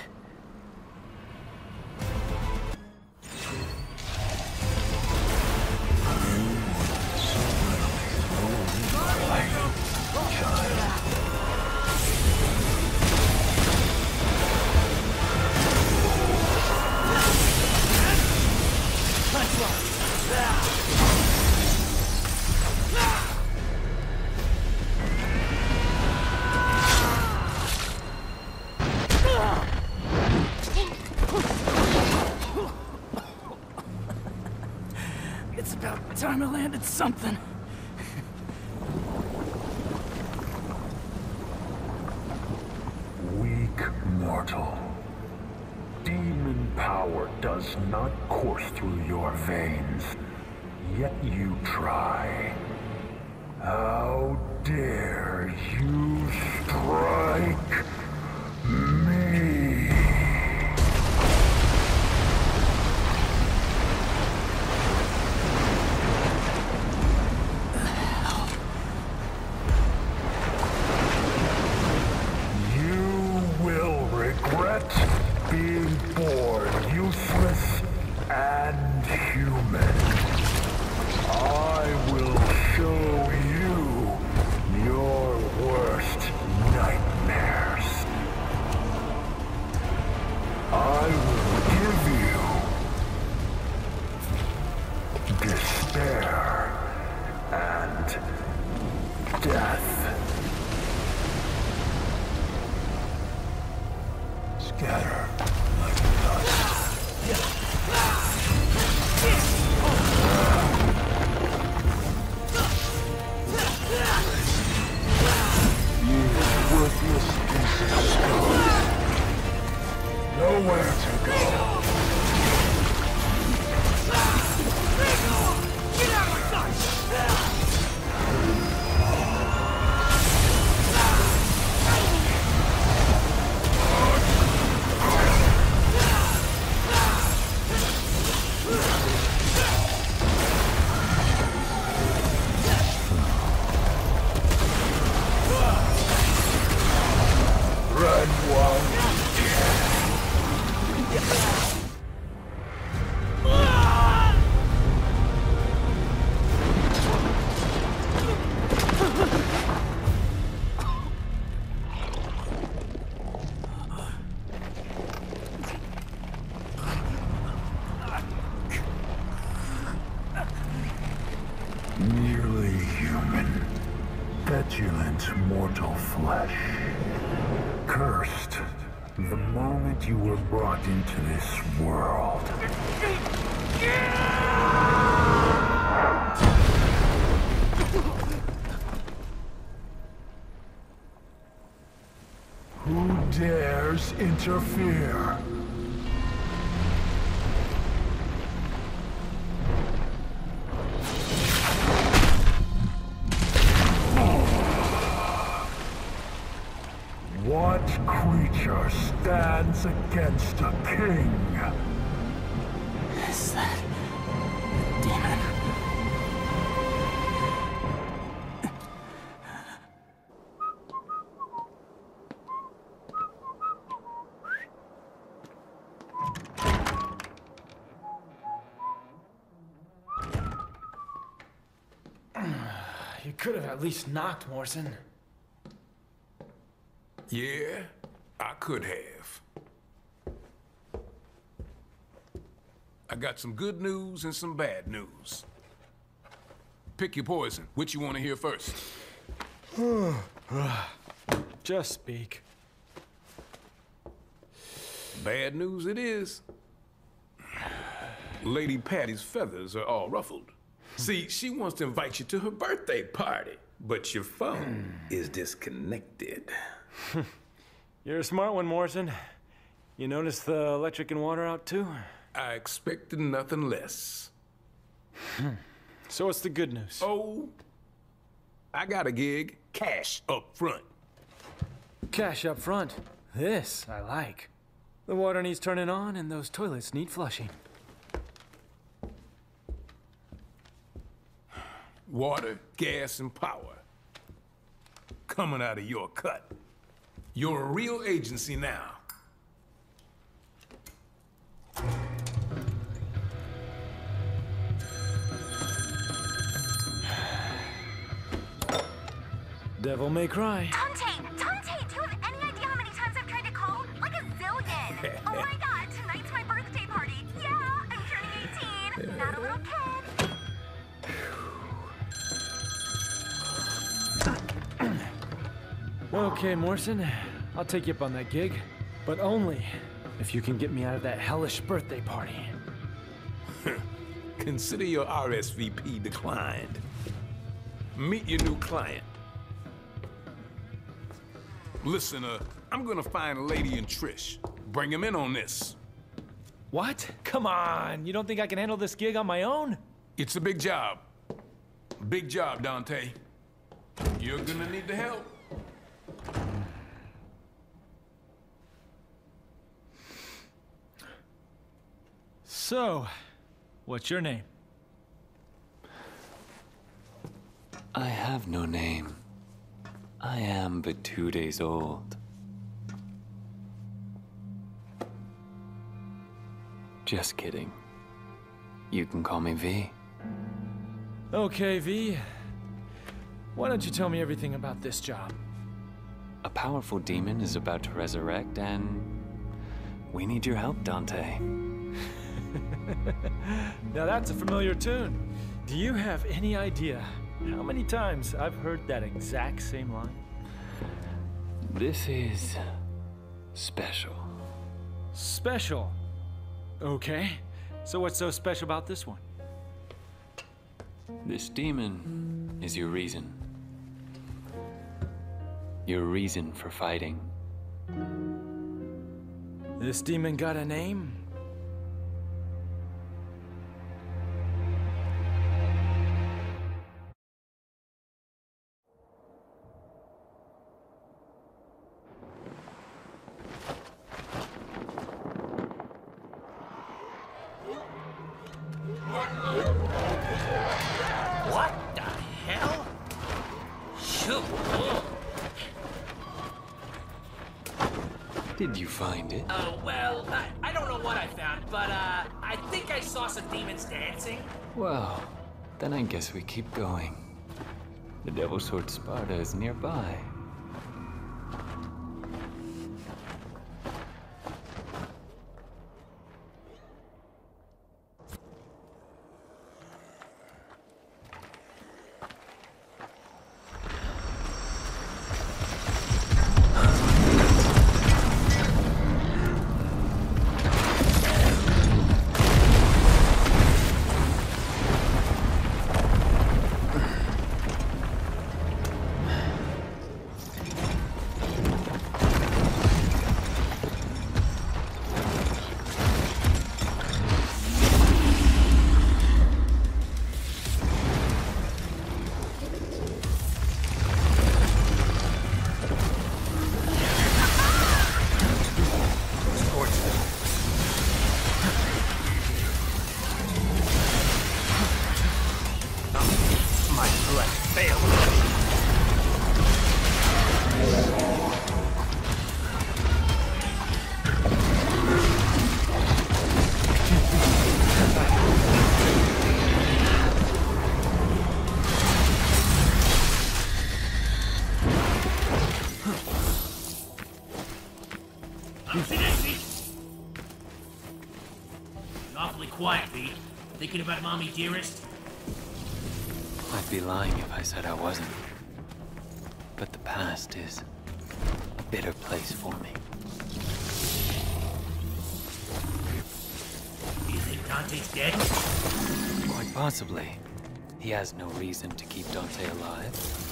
It's about time I landed something. Weak mortal. Demon power does not course through your veins, yet you try. How dare you strike me? Being born useless and human. I will show you your worst nightmares. I will give you despair and death. Scatter like dust. You worthless piece of scum. Nowhere to go. Get out of my sight! petulant mortal flesh. Cursed the moment you were brought into this world. Who dares interfere? What creature stands against a king? Is that a demon? You could have at least knocked, Morrison. Yeah, I could have. I got some good news and some bad news. Pick your poison. Which you want to hear first? Just speak. Bad news it is. Lady Patty's feathers are all ruffled. See, she wants to invite you to her birthday party, but your phone is disconnected. You're a smart one, Morrison. You noticed the electric and water out too? I expected nothing less. So what's the good news? Oh, I got a gig. Cash up front. Cash up front. This I like. The water needs turning on and those toilets need flushing. Water, gas, and power. Coming out of your cut. You're a real agency now. Devil may cry. Dante! Dante! Do you have any idea how many times I've tried to call? Like a zillion! Oh my god, tonight's my birthday party! Yeah, I'm turning eighteen! Not a little kid! Okay, Morrison, I'll take you up on that gig, but only if you can get me out of that hellish birthday party. Consider your R S V P declined. Meet your new client. Listen, uh, I'm gonna find Lady and Trish. Bring him in on this. What? Come on, you don't think I can handle this gig on my own? It's a big job. Big job, Dante. You're gonna need the help. So, what's your name? I have no name. I am but two days old. Just kidding. You can call me V. Okay, V. Why don't you tell me everything about this job? A powerful demon is about to resurrect, and we need your help, Dante. Now that's a familiar tune. Do you have any idea how many times I've heard that exact same line? This is special. Special? Okay. So what's so special about this one? This demon is your reason. Your reason for fighting. This demon got a name? What the hell? Shoot. Did you find it? Oh, well, I, I don't know what I found, but uh, I think I saw some demons dancing. Well, then I guess we keep going. The Devil's Sword Sparta is nearby. Oopsie daisy! Awfully quiet, Pete. Thinking about Mommy Dearest? I'd be lying if I said I wasn't. But the past is a bitter place for me. You think Dante's dead? Quite possibly. He has no reason to keep Dante alive.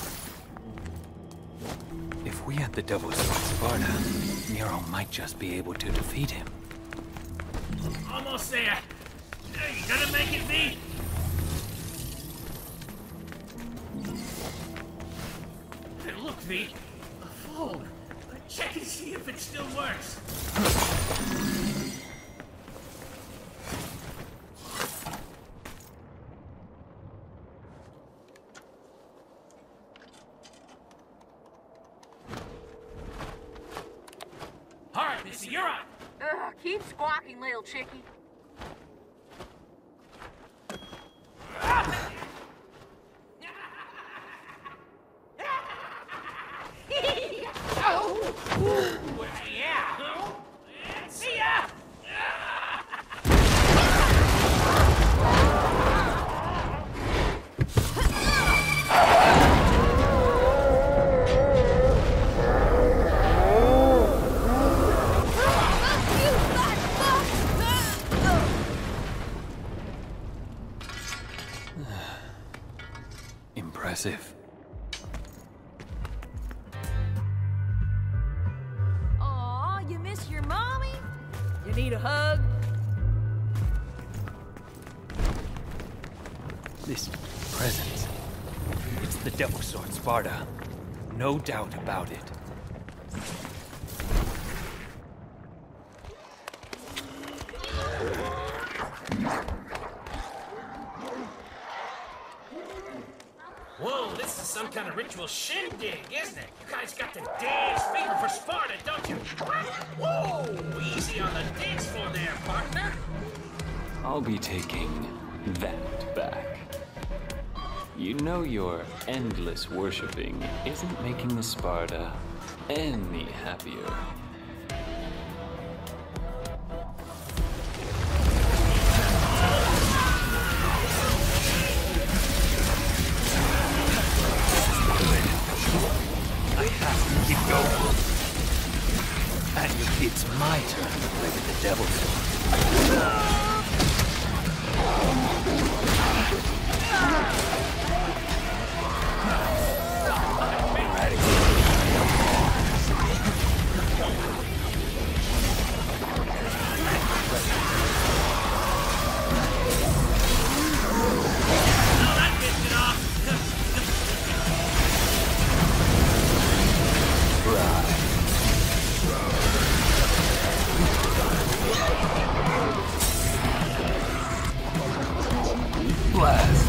If we had the Devil's Sword Sparda, Nero might just be able to defeat him. Almost there. Hey, you gonna make it, V? Hey, look, V. A phone. Check and see if it still works. All right, Missy, you're on. Ugh, keep squawking, little chickie. Oh! Yeah! See ya! Impressive. Aw, you miss your mommy? You need a hug? This presence. It's the Devil's Sword Sparda. No doubt about it. Whoa, this is some kind of ritual shindig, isn't it? You guys got the dance fever for Sparda, don't you? Whoa, easy on the dance floor there, partner. I'll be taking that back. You know your endless worshipping isn't making the Sparda any happier. I have to keep going. And it's my turn to play with the Devil's Sword. Blast.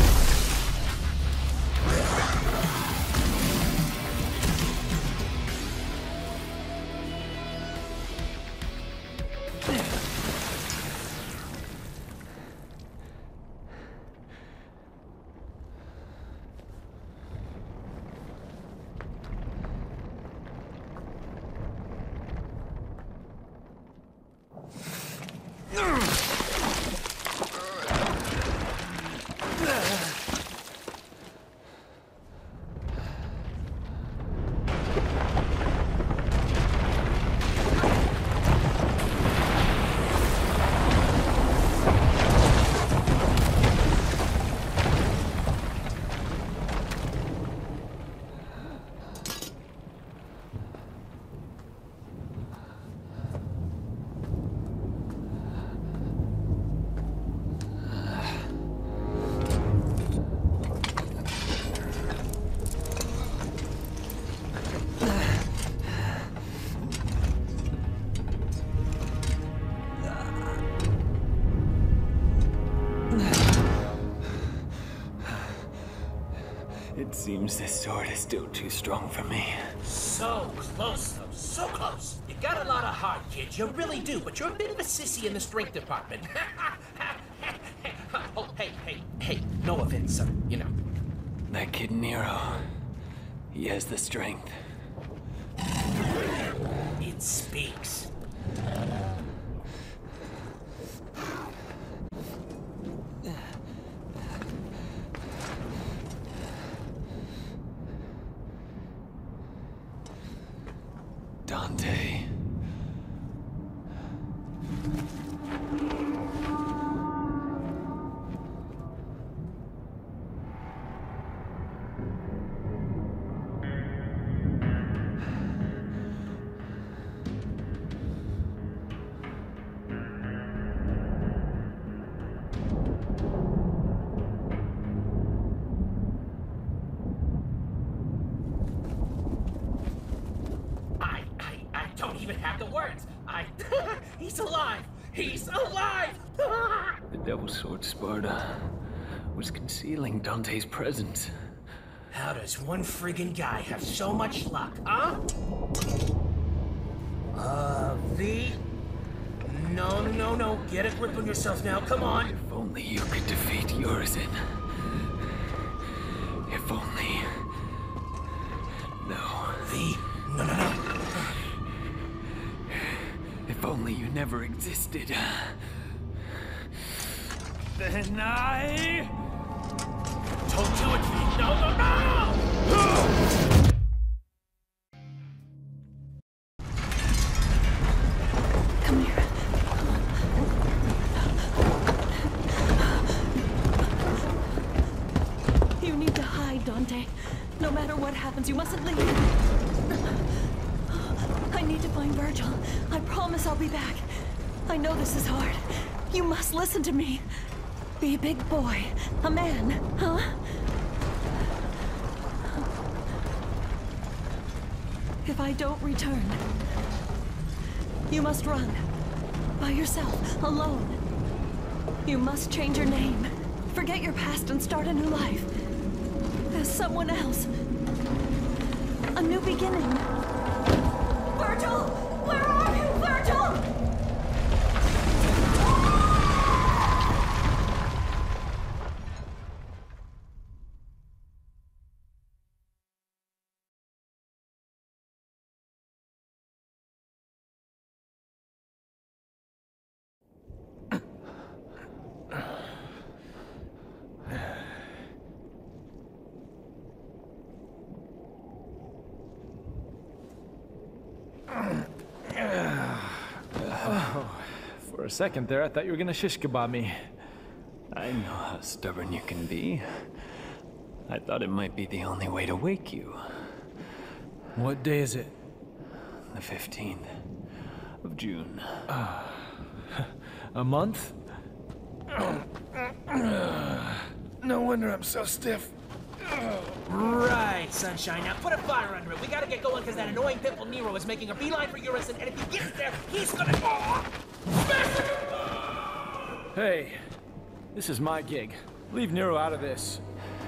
It seems this sword is still too strong for me. So close, though. So close. You got a lot of heart, kid. You really do, but you're a bit of a sissy in the strength department. Oh, hey, hey, hey. No offense, son. You know. That kid Nero. He has the strength. It speaks. Dante. He's alive! He's alive! The Devil's Sword Sparta was concealing Dante's presence. How does one friggin' guy have so much luck, huh? Uh, V? No, no, no. Get a grip on yourself now. Come on. If only you could defeat Urizen. If only... No. V, no, no, no. If only you never existed. Then I... Don't do it, V. No, no, no! Come here. You need to hide, Dante. No matter what happens, you mustn't leave. I need to find Virgil. I promise I'll be back. I know this is hard. You must listen to me. Be a big boy. A man, huh? If I don't return, you must run. By yourself, alone. You must change your name. Forget your past and start a new life. As someone else. A new beginning. Virgil! Where are you, Virgil? For a second there, I thought you were gonna shish kebab me. I know how stubborn you can be. I thought it might be the only way to wake you. What day is it? The fifteenth of June. Uh, a month? No wonder I'm so stiff. Right, Sunshine. Now put a fire under it. We gotta get going because that annoying pimple Nero is making a beeline for Urizen, and if he gets there, he's gonna... Oh, hey, this is my gig. Leave Nero out of this.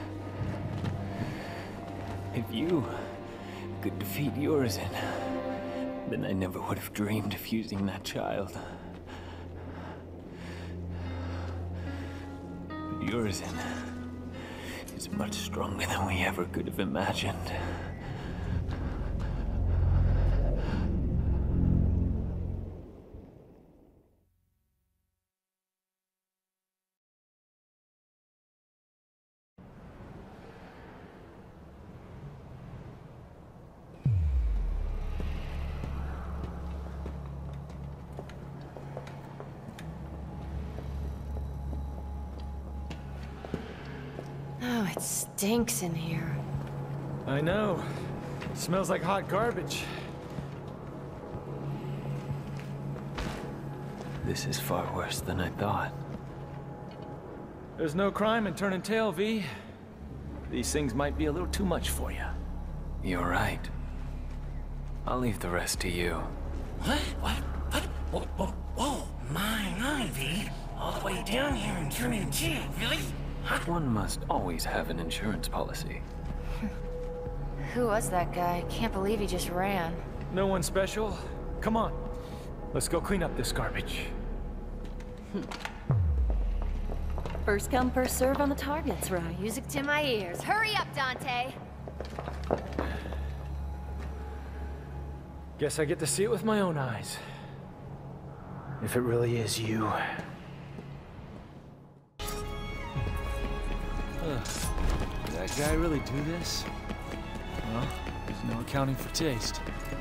If you could defeat Urizen, then I never would have dreamed of using that child. But Urizen is much stronger than we ever could have imagined. Oh, it stinks in here. I know. It smells like hot garbage. This is far worse than I thought. There's no crime in turning tail, V. These things might be a little too much for you. You're right. I'll leave the rest to you. What? What? What? Whoa, whoa, whoa. My, my, V. All the way down here and turning tail, really? Huh? One must always have an insurance policy. Who was that guy? Can't believe he just ran. No one special? Come on. Let's go clean up this garbage. First come, first serve on the targets, right? Music to my ears. Hurry up, Dante! Guess I get to see it with my own eyes. if it really is you. Ugh. Did that guy really do this? Well, there's no accounting for taste.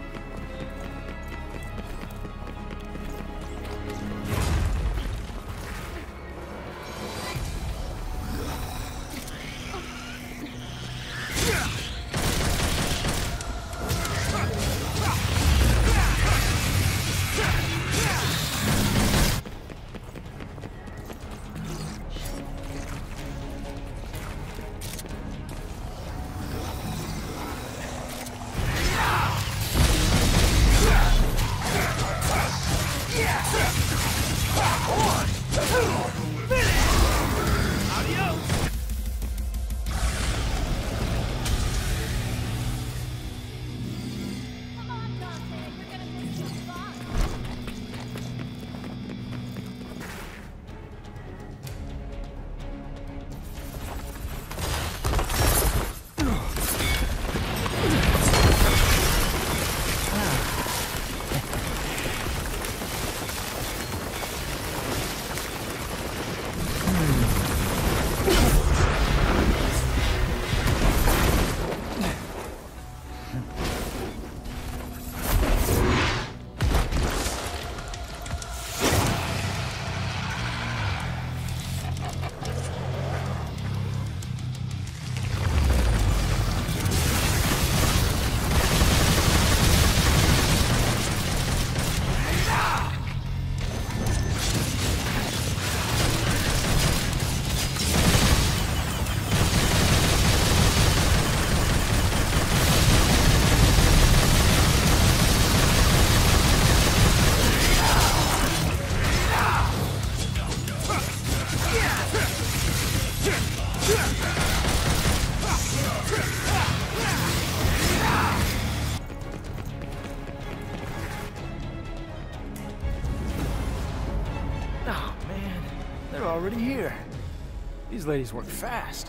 Already here. These ladies work fast.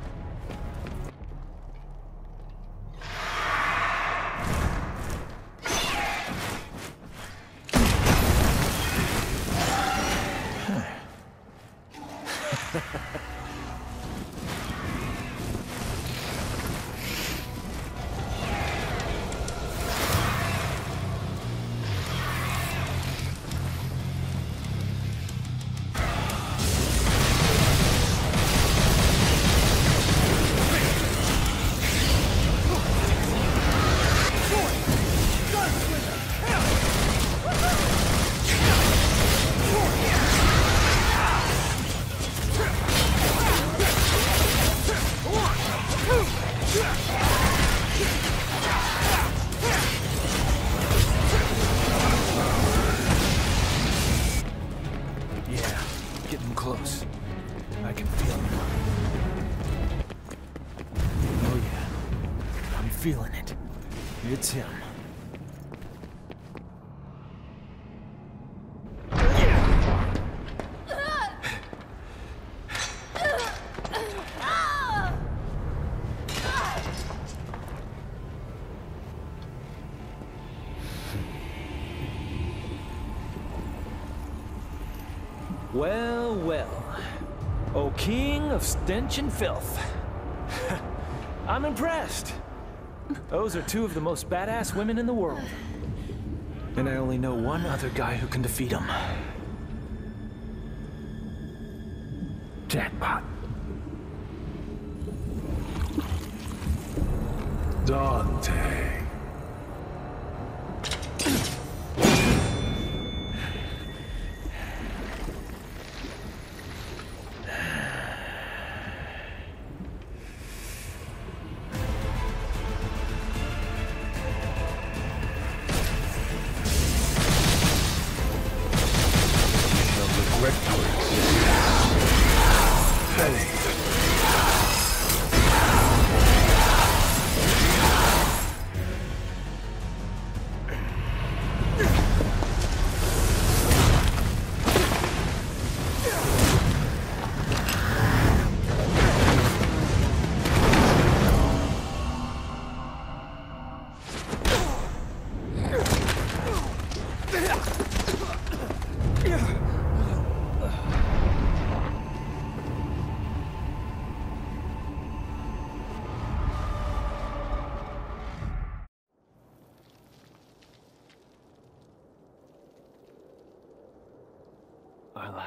Close. I can feel him. Oh yeah. I'm feeling it. It's him. Well, well. O king of stench and filth. I'm impressed. Those are two of the most badass women in the world. And I only know one other guy who can defeat them. Jackpot. Dante.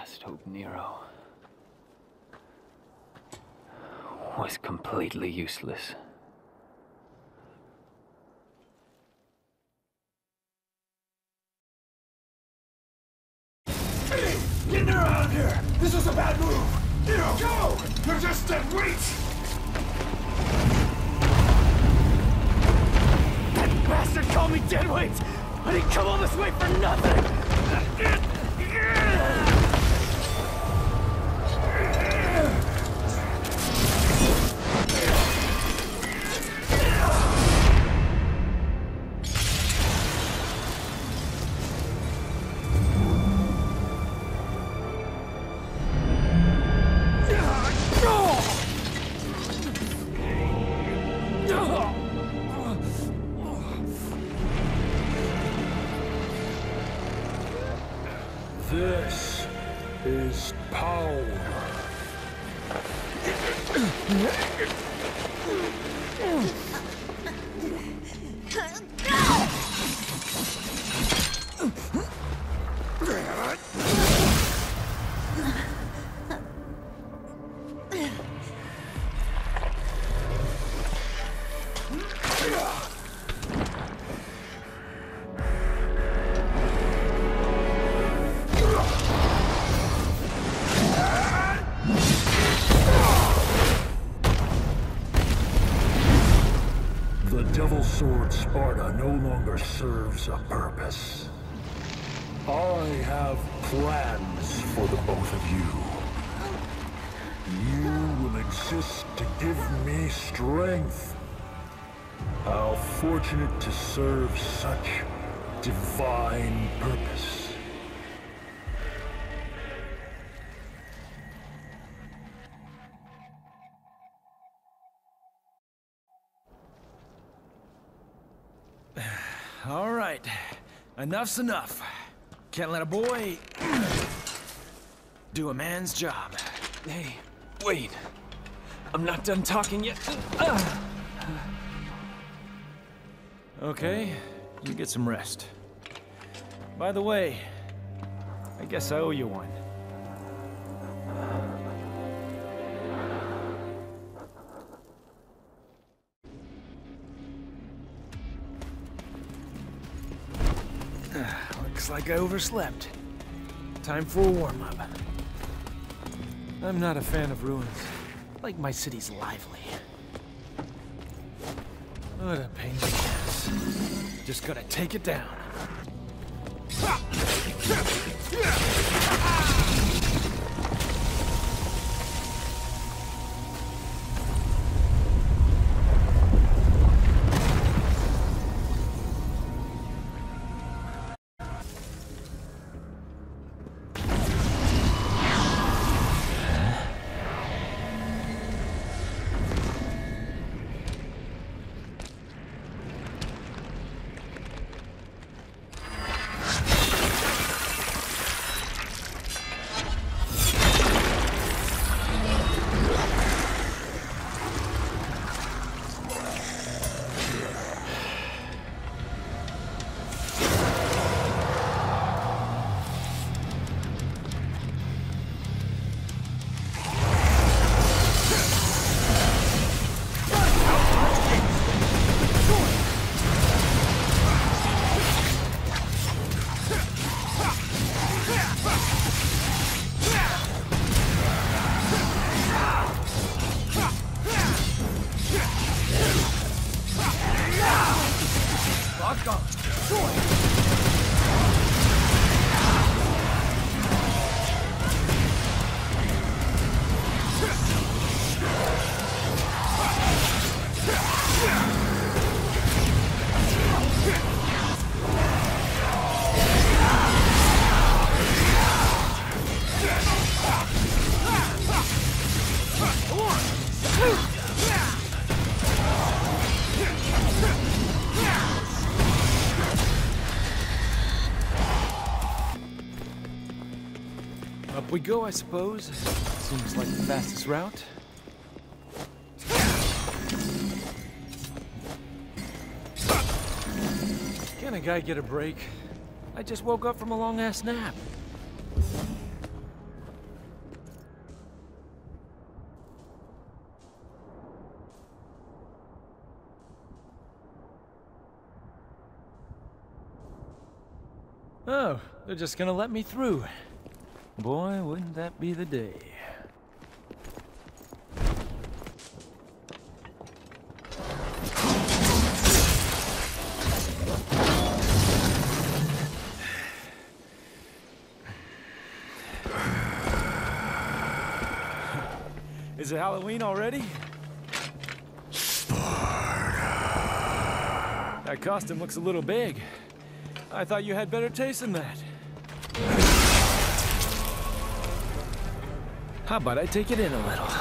last hope, Nero, was completely useless. Hey! Get Nero out of here! This was a bad move! Nero, go! You're just dead weight! That bastard called me deadweight! I didn't come all this way for nothing! This is power. The Devil Sword Sparta no longer serves a purpose. I have plans for the both of you. You will exist to give me strength. How fortunate to serve such divine purpose. All right, enough's enough. Can't let a boy do a man's job. Hey, wait. I'm not done talking yet. Uh. Okay, you get some rest. By the way, I guess I owe you one. Looks like I overslept. Time for a warm-up. I'm not a fan of ruins. I like my cities lively. What a pain in the ass. Just gotta take it down. Up we go, I suppose. Seems like the fastest route. Can a guy get a break? I just woke up from a long-ass nap. Oh, they're just gonna let me through. Boy, wouldn't that be the day. Is it Halloween already? Sparta. That costume looks a little big. I thought you had better taste than that. How about I take it in a little?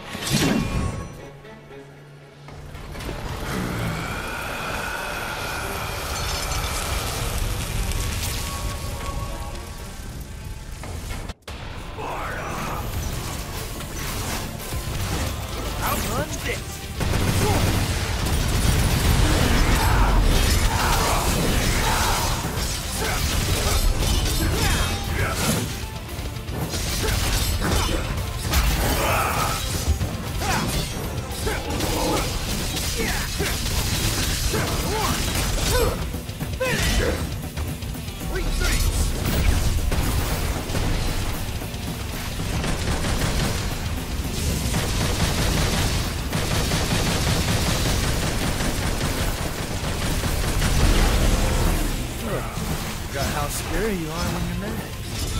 How scary you are when you're mad.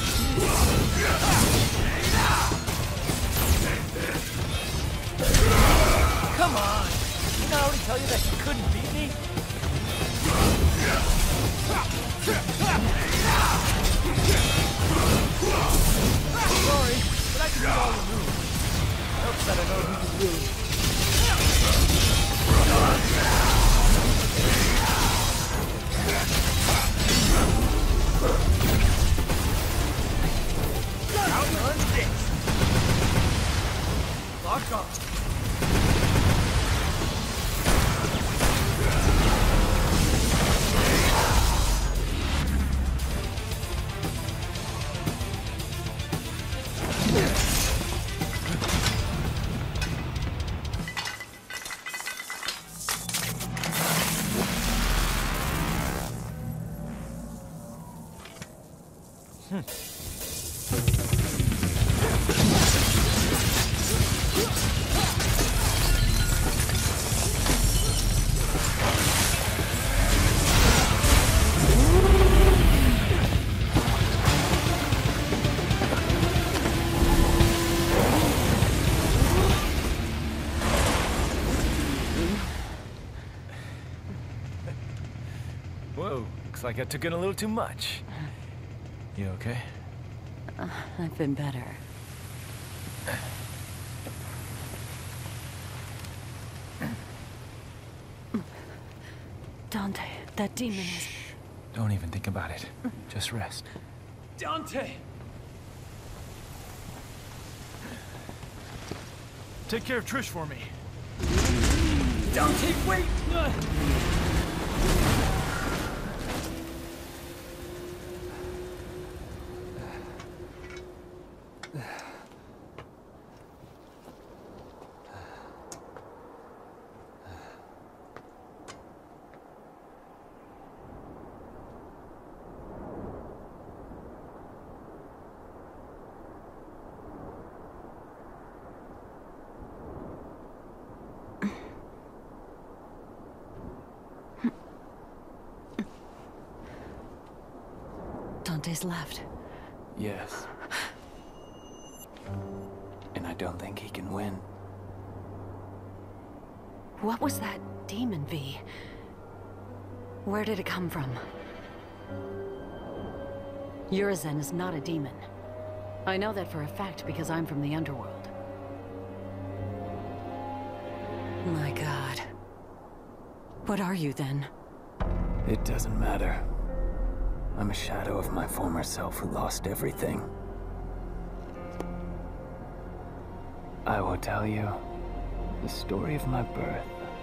Come on! Didn't I already tell you that you couldn't beat me? Sorry, but I can do all the moves. Helps that I know who can lose. Outrun this! Lock on! Hmm. Whoa, looks like I took in a little too much. You okay? Uh, I've been better. Dante, that demon is... Don't even think about it. Just rest. Dante! Take care of Trish for me. Dante, wait! Uh. Dante's left. Yes. And I don't think he can win. What was that demon, V? Where did it come from? Urizen is not a demon. I know that for a fact because I'm from the underworld. My God. What are you then? It doesn't matter. I'm a shadow of my former self who lost everything. I will tell you the story of my birth.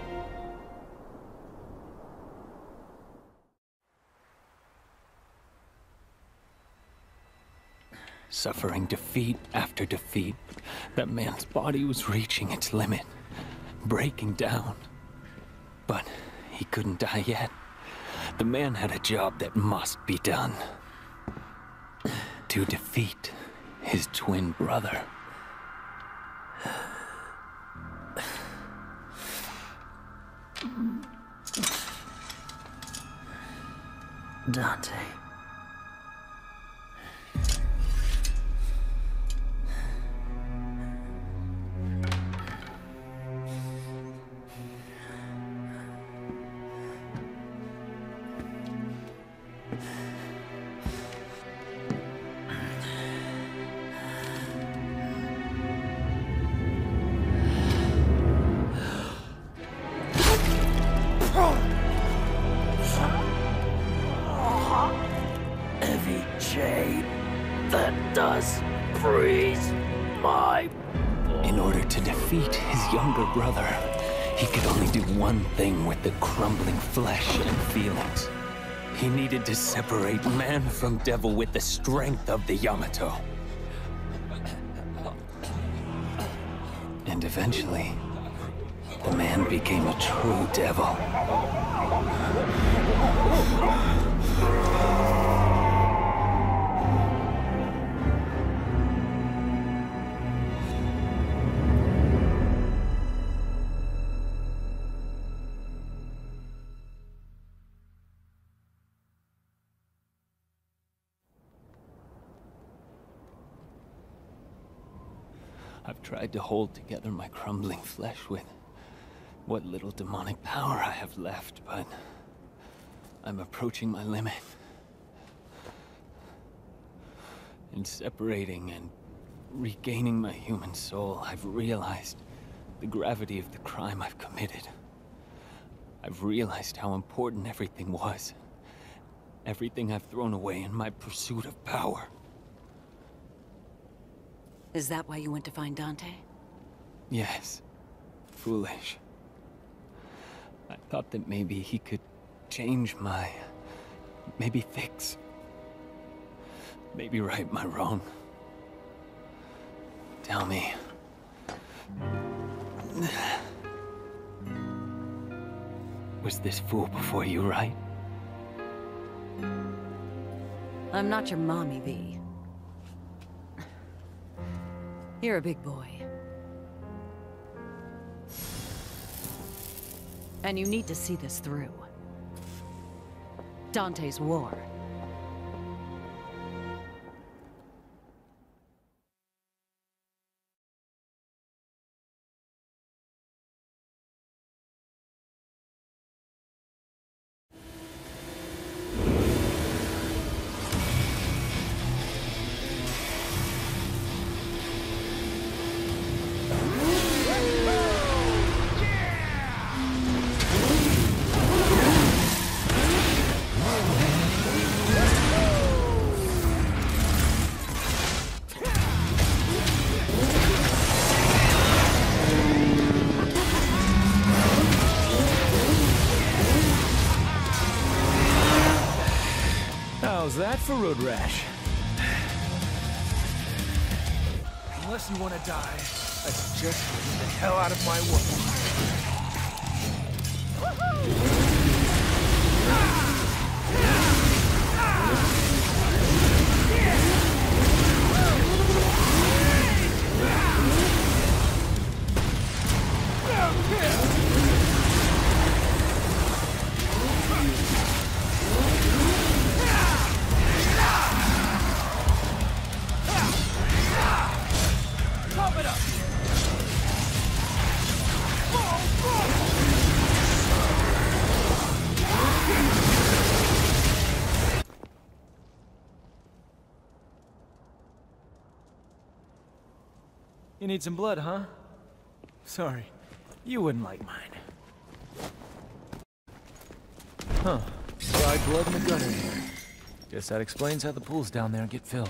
Suffering defeat after defeat, that man's body was reaching its limit, breaking down. But he couldn't die yet. The man had a job that must be done. to defeat his twin brother. Dante. Every chain that does freeze my... In order to defeat his younger brother, he could only do one thing with the crumbling flesh and feelings. He needed to separate man from devil with the strength of the Yamato. And eventually, the man became a true devil. I've tried to hold together my crumbling flesh with what little demonic power I have left, but I'm approaching my limit. In separating and regaining my human soul, I've realized the gravity of the crime I've committed. I've realized how important everything was. Everything I've thrown away in my pursuit of power. Is that why you went to find Dante? Yes. Foolish. I thought that maybe he could change my... maybe fix... maybe right my wrong. Tell me... was this fool before you, right? I'm not your mommy, V. You're a big boy. And you need to see this through. Dante's war. How's that for road rash? Unless you want to die, I suggest you get the hell out of my way. Pump it up! You need some blood, huh? Sorry, you wouldn't like mine. Huh. Dried blood in the gutter here. Guess that explains how the pools down there get filled.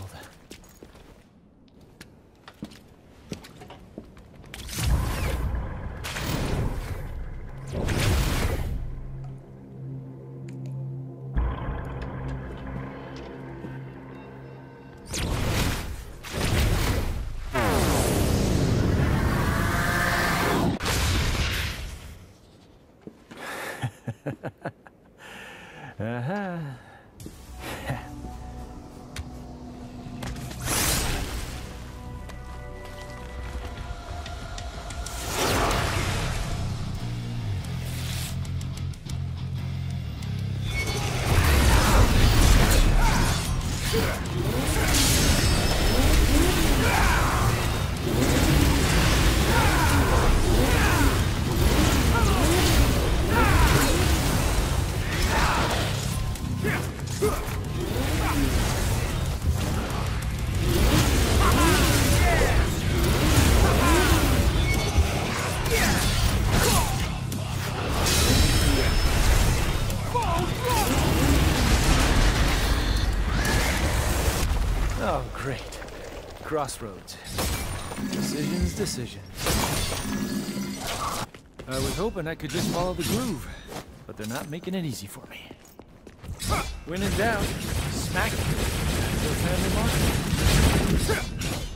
Uh-huh. Oh, great. Crossroads. Decisions, decisions. I was hoping I could just follow the groove, but they're not making it easy for me. When in doubt, smack it. That's a family market.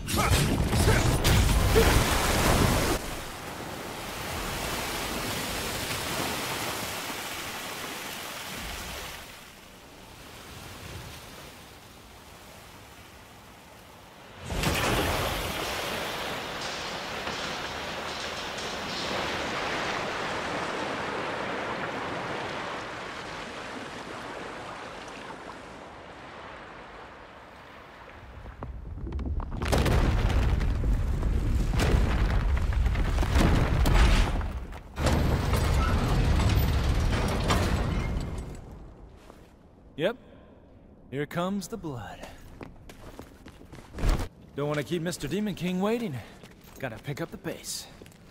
Yep. Here comes the blood. Don't want to keep Mister Demon King waiting. Gotta pick up the pace.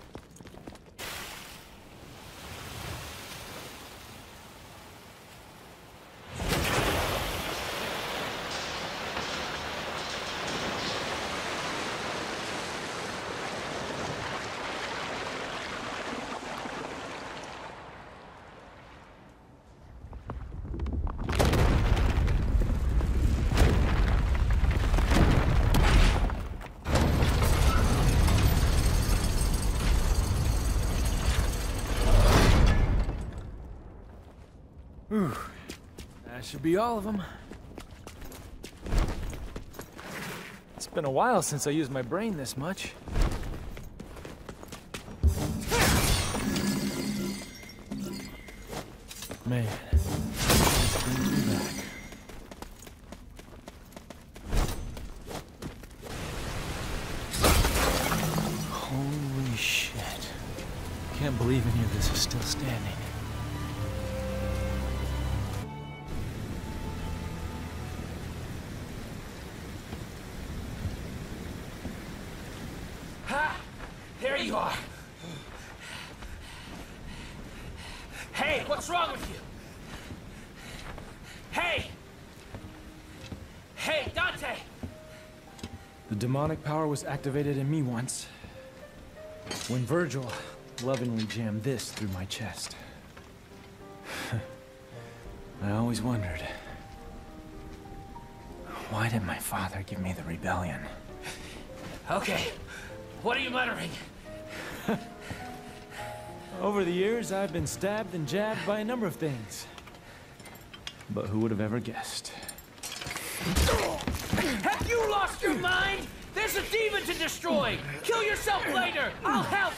Whew. That should be all of them. It's been a while since I used my brain this much. Man, this brings me back. Holy shit. Can't believe any of this is still standing. There you are. Hey, what's wrong with you? Hey! Hey, Dante! The demonic power was activated in me once, when Virgil lovingly jammed this through my chest. I always wondered, why did my father give me the rebellion? Okay, what are you muttering? Over the years, I've been stabbed and jabbed by a number of things. But who would have ever guessed? Have you lost your mind? There's a demon to destroy! Kill yourself later! I'll help!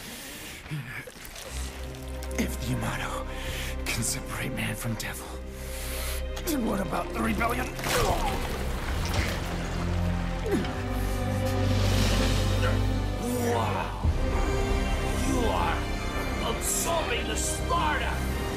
If the Yamato can separate man from devil, then what about the rebellion? Wow! You are absorbing the Sparta!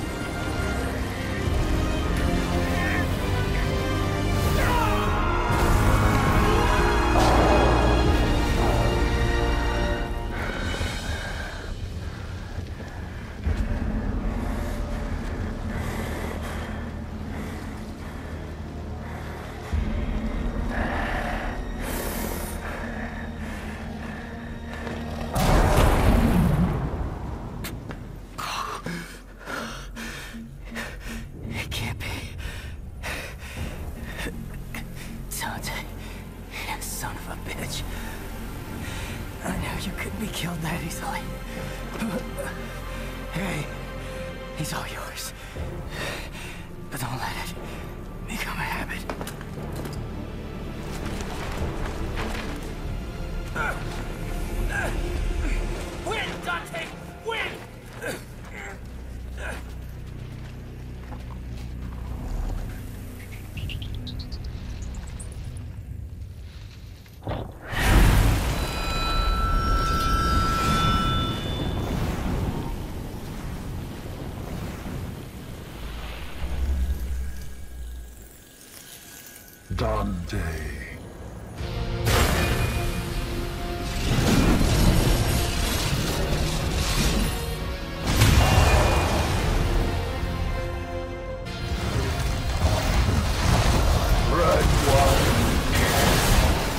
Hey, he's all yours. But don't let it become a habit. Win, Dante! Win! Dante. Red one.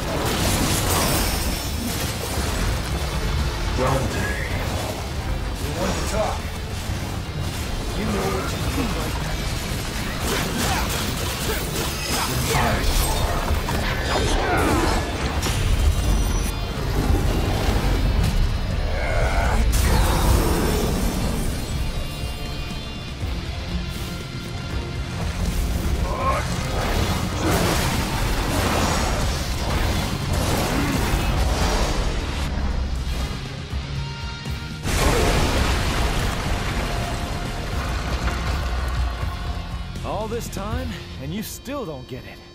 All this time, and you still don't get it.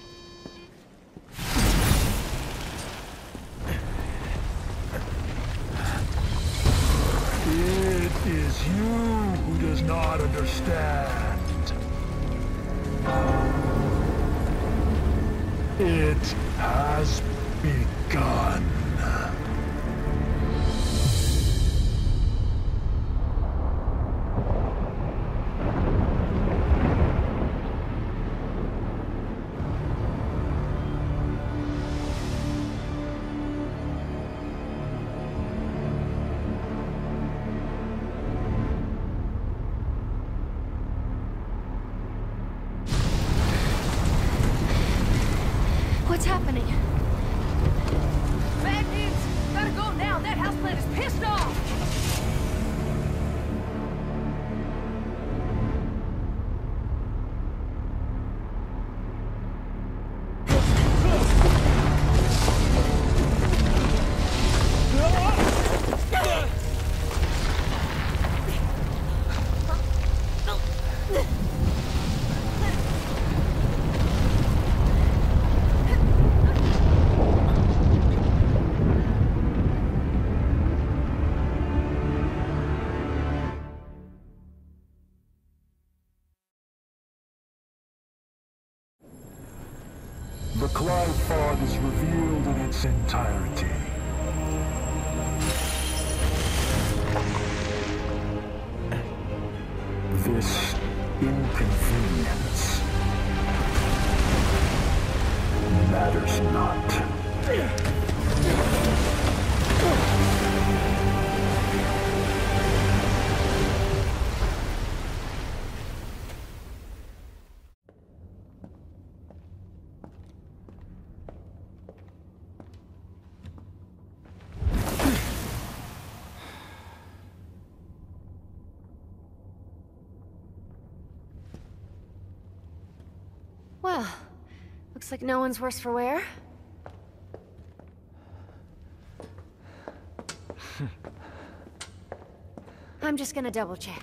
It is you who does not understand. It has begun. What's happening? Bad news! Gotta go now! That houseplant is pissed off! The Qliphoth is revealed in its entirety. This inconvenience matters not. Well, looks like no one's worse for wear. I'm just gonna double check.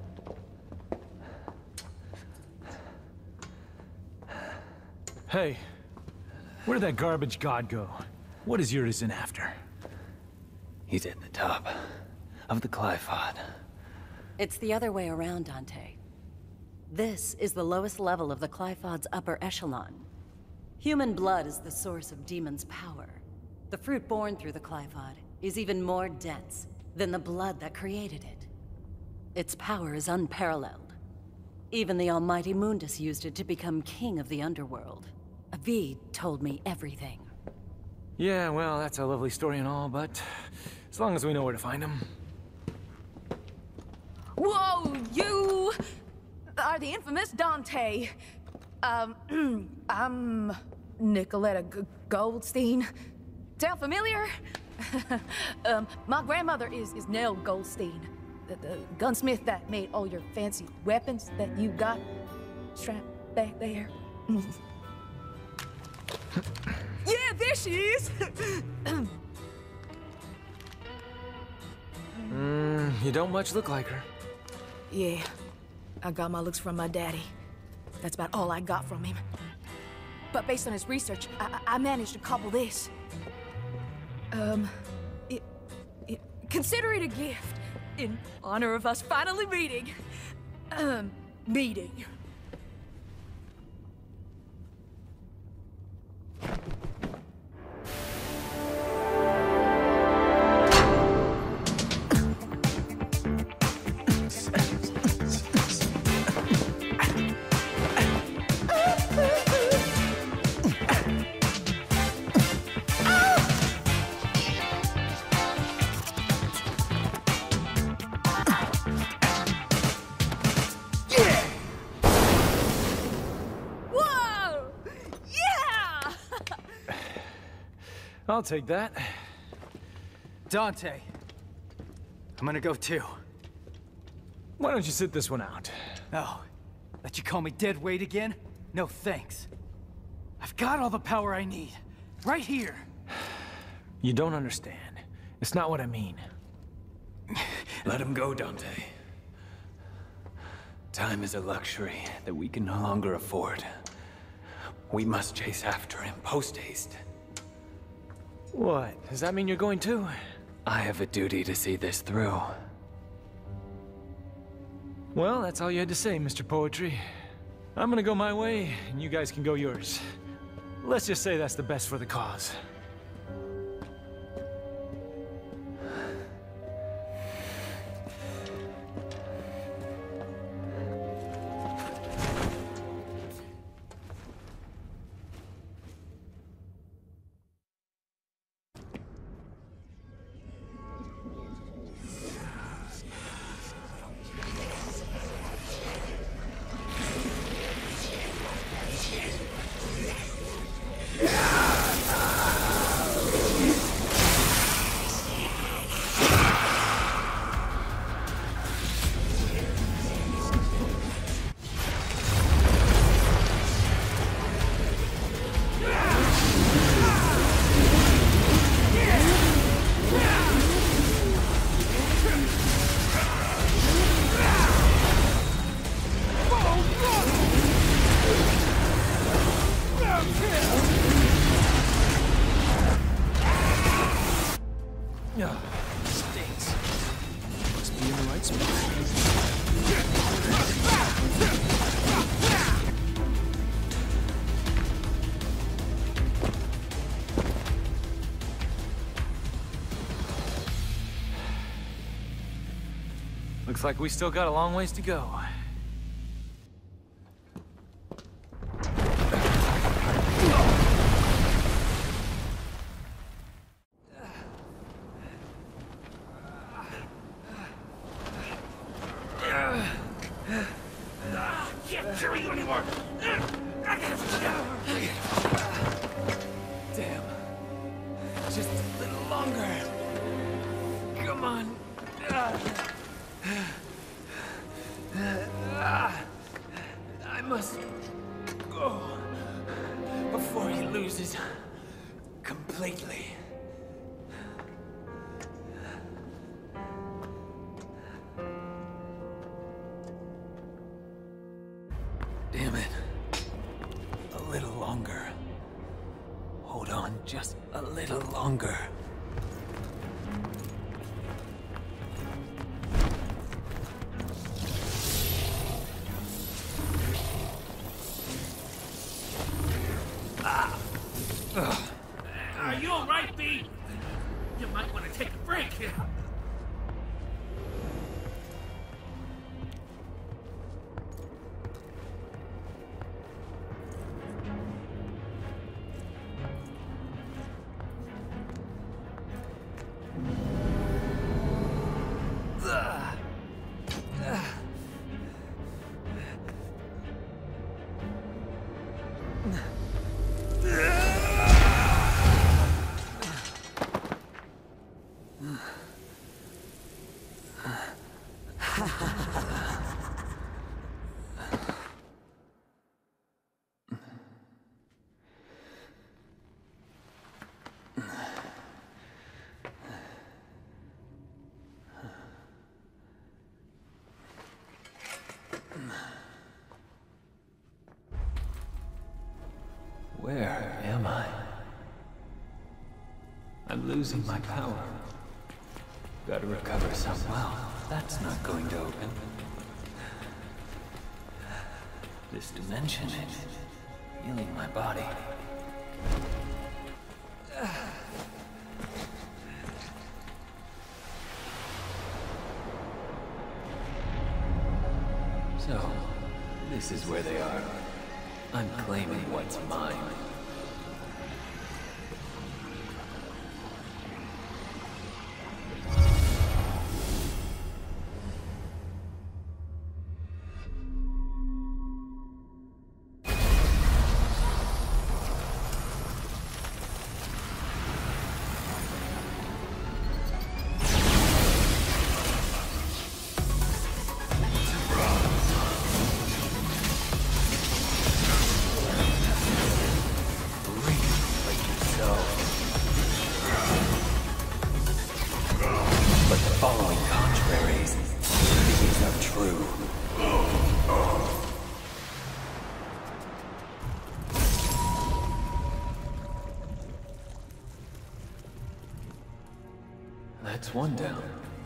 Hey, where did that garbage god go? What is Urizen after? He's at the top of the Qliphoth. It's the other way around, Dante. This is the lowest level of the Qliphoth's upper echelon. Human blood is the source of demons' power. The fruit born through the Qliphoth is even more dense than the blood that created it. Its power is unparalleled. Even the almighty Mundus used it to become king of the underworld. Avid told me everything. Yeah, well, that's a lovely story and all, but as long as we know where to find him. Whoa, you are the infamous Dante. Um, I'm Nicoletta G Goldstein. Sound familiar? um, my grandmother is, is Nell Goldstein, the, the gunsmith that made all your fancy weapons that you got strapped back there. Yeah, there she is! mm, you don't much look like her. Yeah, I got my looks from my daddy. That's about all I got from him. But based on his research, I, I managed to cobble this. Um, it, it, consider it a gift in honor of us finally meeting. Um, meeting. I'll take that. Dante, I'm gonna go too. Why don't you sit this one out? Oh, let you call me dead weight again? No thanks. I've got all the power I need, right here. You don't understand. It's not what I mean. Let him go, Dante. Time is a luxury that we can no longer afford. We must chase after him post-haste. What? Does that mean you're going too? I have a duty to see this through. Well, that's all you had to say, Mister Poetry. I'm gonna go my way, and you guys can go yours. Let's just say that's the best for the cause. Looks like we still got a long ways to go. Can't carry you anymore. Damn. Just a little longer. Come on. I must go before he loses completely. Damn it. A little longer. Hold on just a little longer. Are you alright, B? You might want to take a break. Where am I? I'm losing my power. Gotta recover some well. That's not going to open. This dimension is healing my body. So, this is where they are. I'm claiming what's mine. That's one down.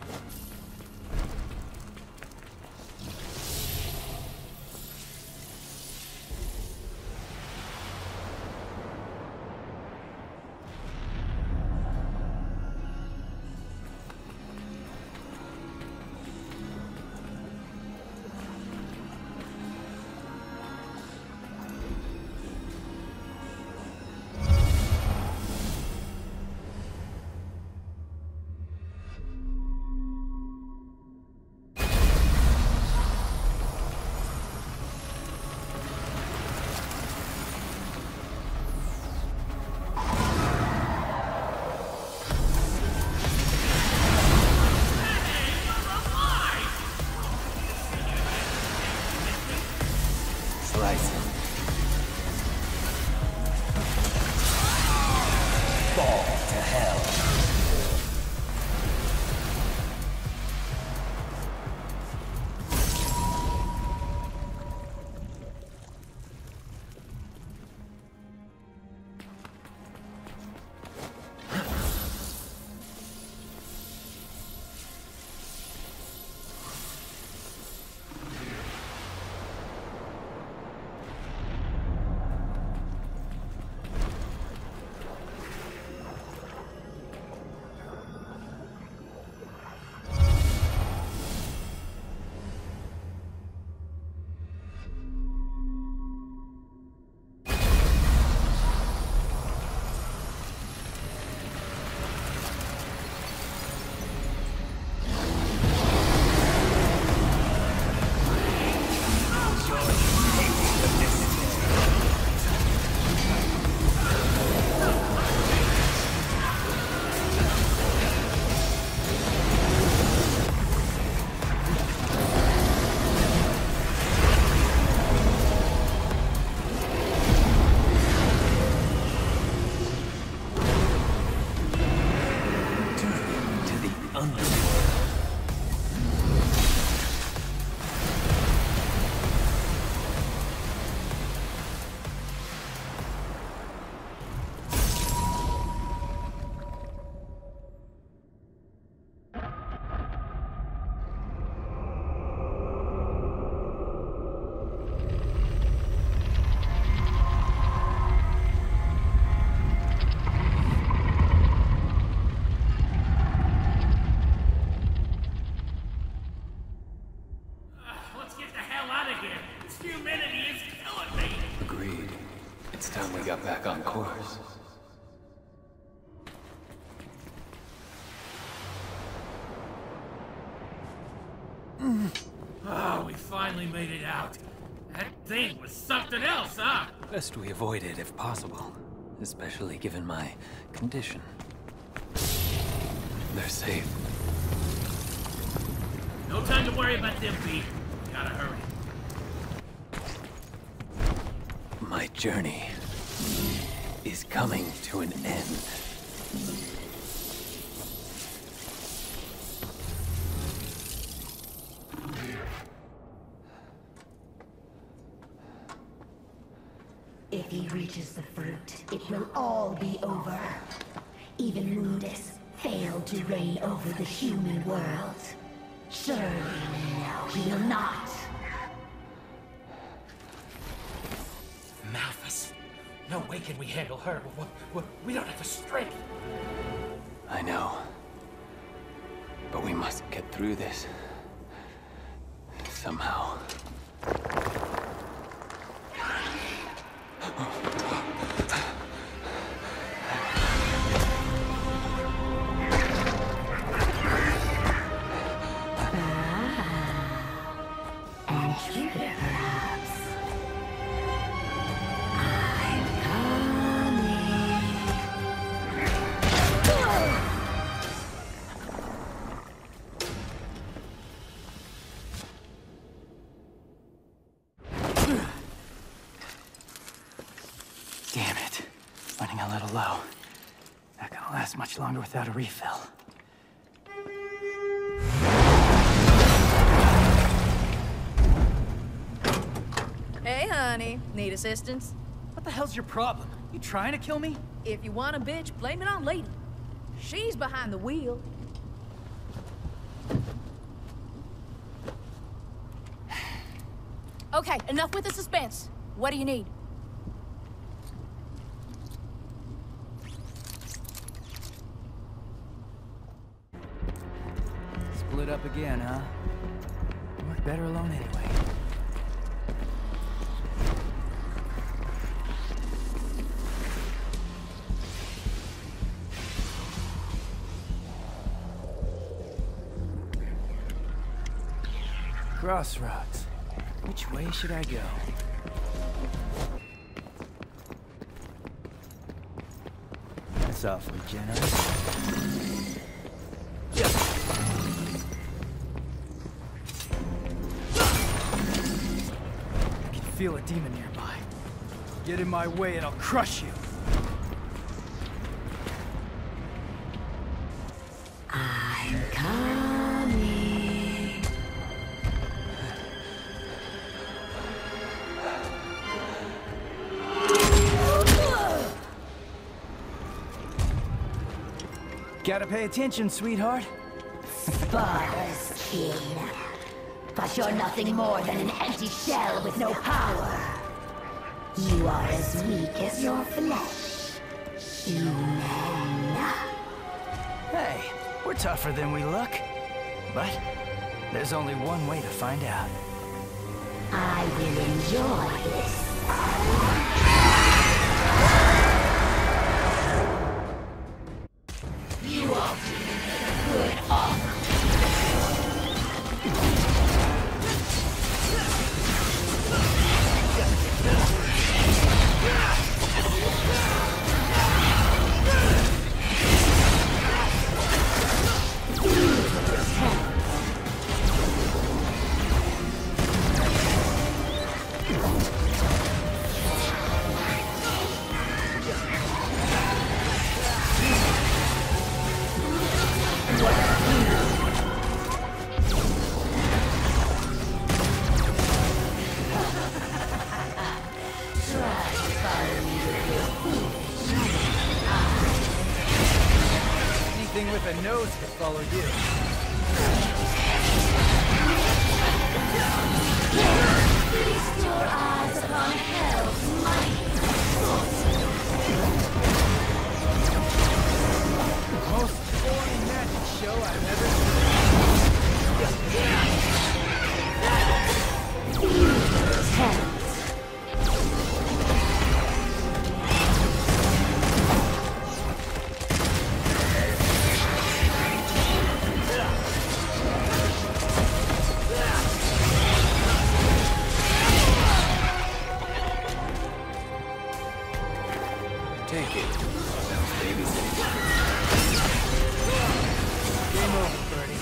Back on course. Oh, we finally made it out. That thing was something else, huh? Best we avoid it if possible, especially given my condition. They're safe. No time to worry about them, B. Gotta hurry. My journey is coming to an end. If he reaches the fruit, it will all be over. Even Mundus failed to reign over the human world. Surely now he will not. Malphas. No way can we handle her. We, we, we don't have the strength. I know. But we must get through this. Somehow. Damn it. Running a little low. Not gonna last much longer without a refill. Hey, honey. Need assistance? What the hell's your problem? You trying to kill me? If you want a bitch, blame it on Lady. She's behind the wheel. Okay, enough with the suspense. What do you need? Split up again, huh? We're better alone anyway. Crossroads. Which way should I go? That's awfully generous. Yeah. I can feel a demon nearby. Get in my way and I'll crush you. I'm coming. Gotta pay attention, sweetheart. Sparta's king. But you're nothing more than an empty shell with no power. You are as weak as your flesh. Human. Hey, we're tougher than we look. But there's only one way to find out. I will enjoy this. You are good offer. Anything with a nose could follow you. Feast your eyes upon hell's mighty sorcery. Most boring magic show I've ever seen. Take it. Babysitting. Game over, Birdie.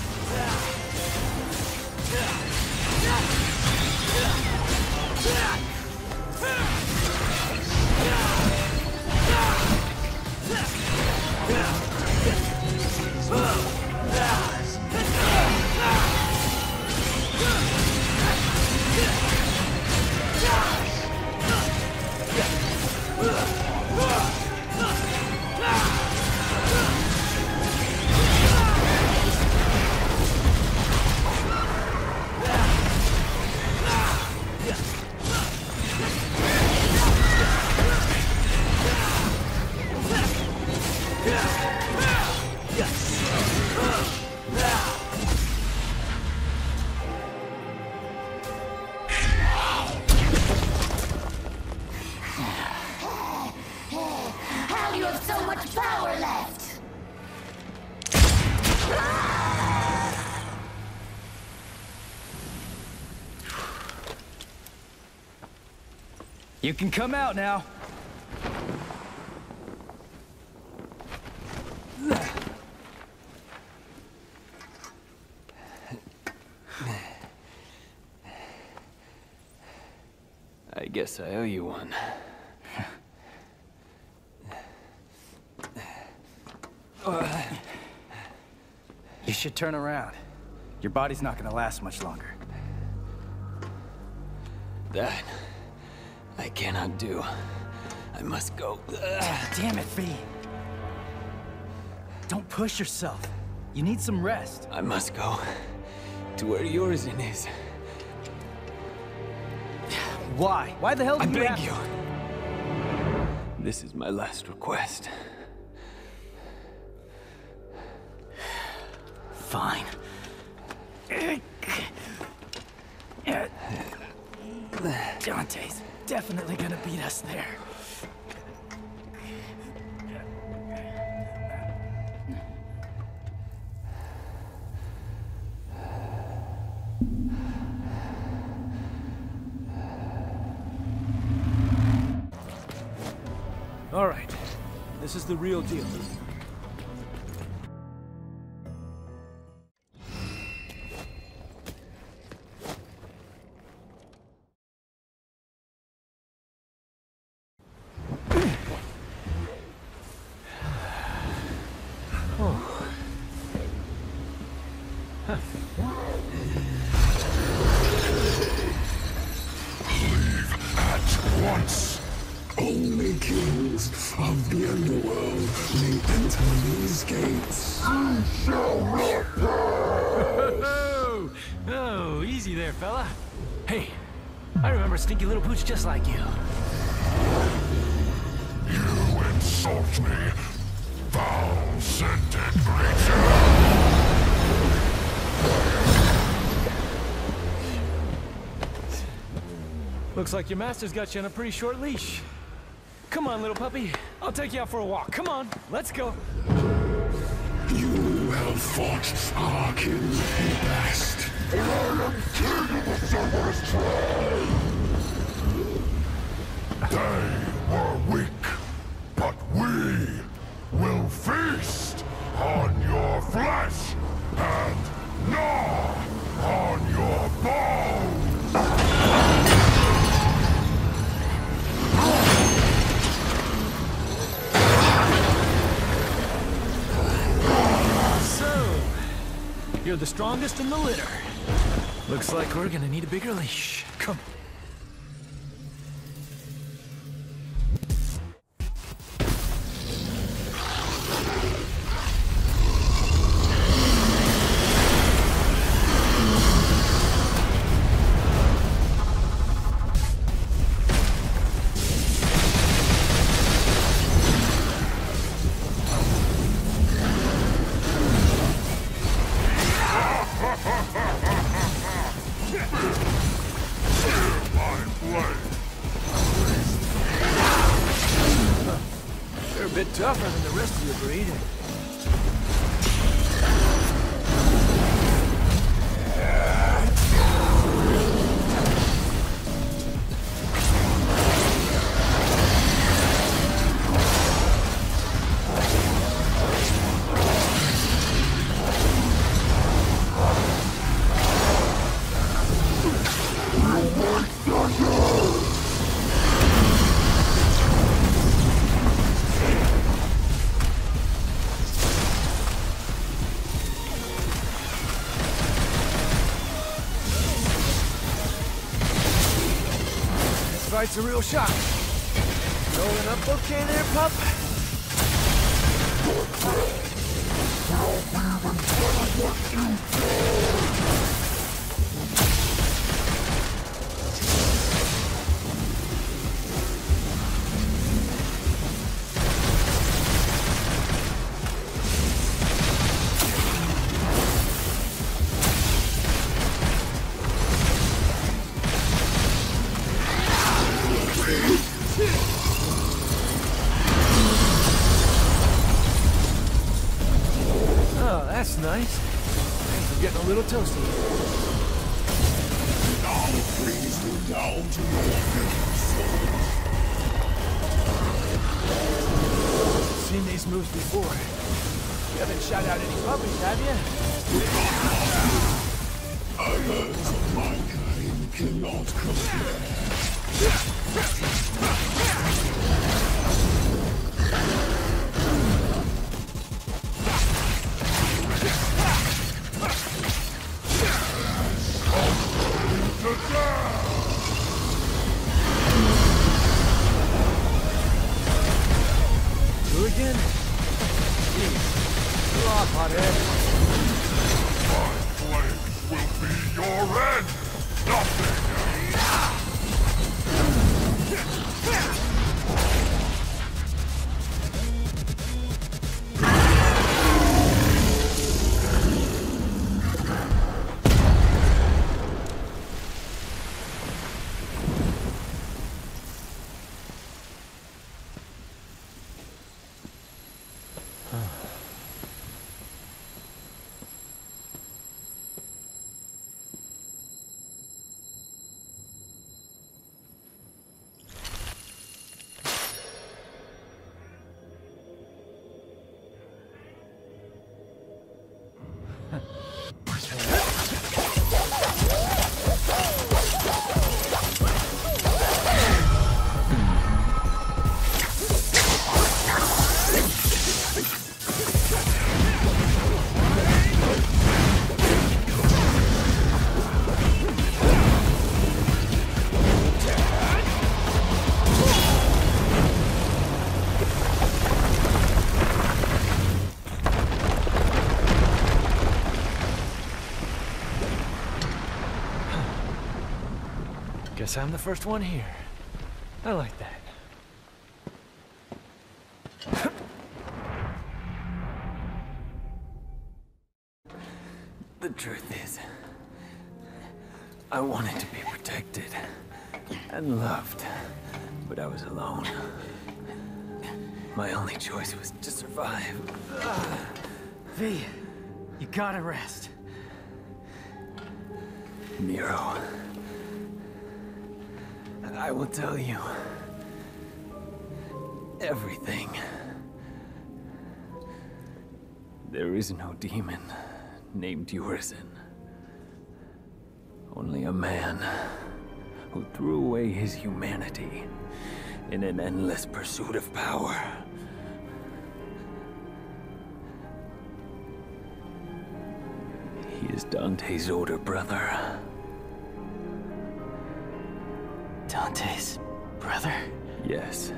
How do you have so much power left? You can come out now. I guess I owe you one. You should turn around. Your body's not gonna last much longer. That I cannot do. I must go. Damn it, V. Don't push yourself. You need some rest. I must go to where Yorzin is. Why? Why the hell do I you beg have you. to? This is my last request. Fine. Dante's definitely gonna beat us there. All right. This is the real deal. Once, only kings of the underworld may enter these gates. I shall not pass! Oh, oh, easy there, fella. Hey, I remember Stinky Little Pooch just like you. You insult me, foul-scented creature! Looks like your master's got you on a pretty short leash. Come on, little puppy. I'll take you out for a walk. Come on, let's go. You have fought our kin the best. And I am king of the Cerberus tribe. They were weak, but we will feast on your flesh and gnaw on your bones. You're the strongest in the litter. Looks like we're gonna need a bigger leash. Come. A bit tougher than the rest of your breed. Fight's a real shock. Rolling up okay there, pup? Oh, that's nice. Things are getting a little toasty. Now freeze me down to your Seen these moves before. You haven't shot out any puppies, have you? Others of my kind cannot compare. Do again? Jeez. You're off, hothead. My flames will be your end! Nothing! Guess I'm the first one here. I like that. The truth is, I wanted to be protected and loved, but I was alone. My only choice was to survive. V, you gotta rest. Miro, I will tell you everything. There is no demon named Urizen. Only a man who threw away his humanity in an endless pursuit of power. He is Dante's older brother. Dante's brother? Yes.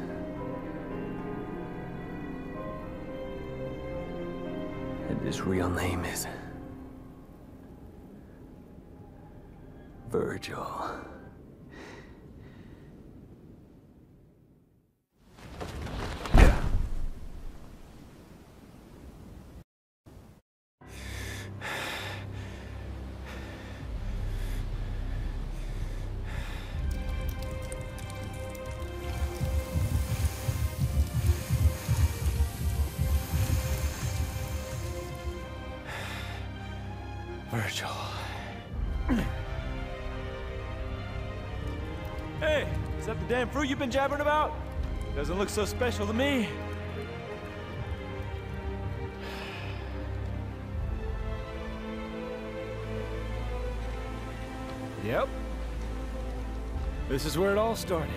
And his real name is Virgil. Virgil. Hey, is that the damn fruit you've been jabbering about? Doesn't look so special to me. Yep. This is where it all started.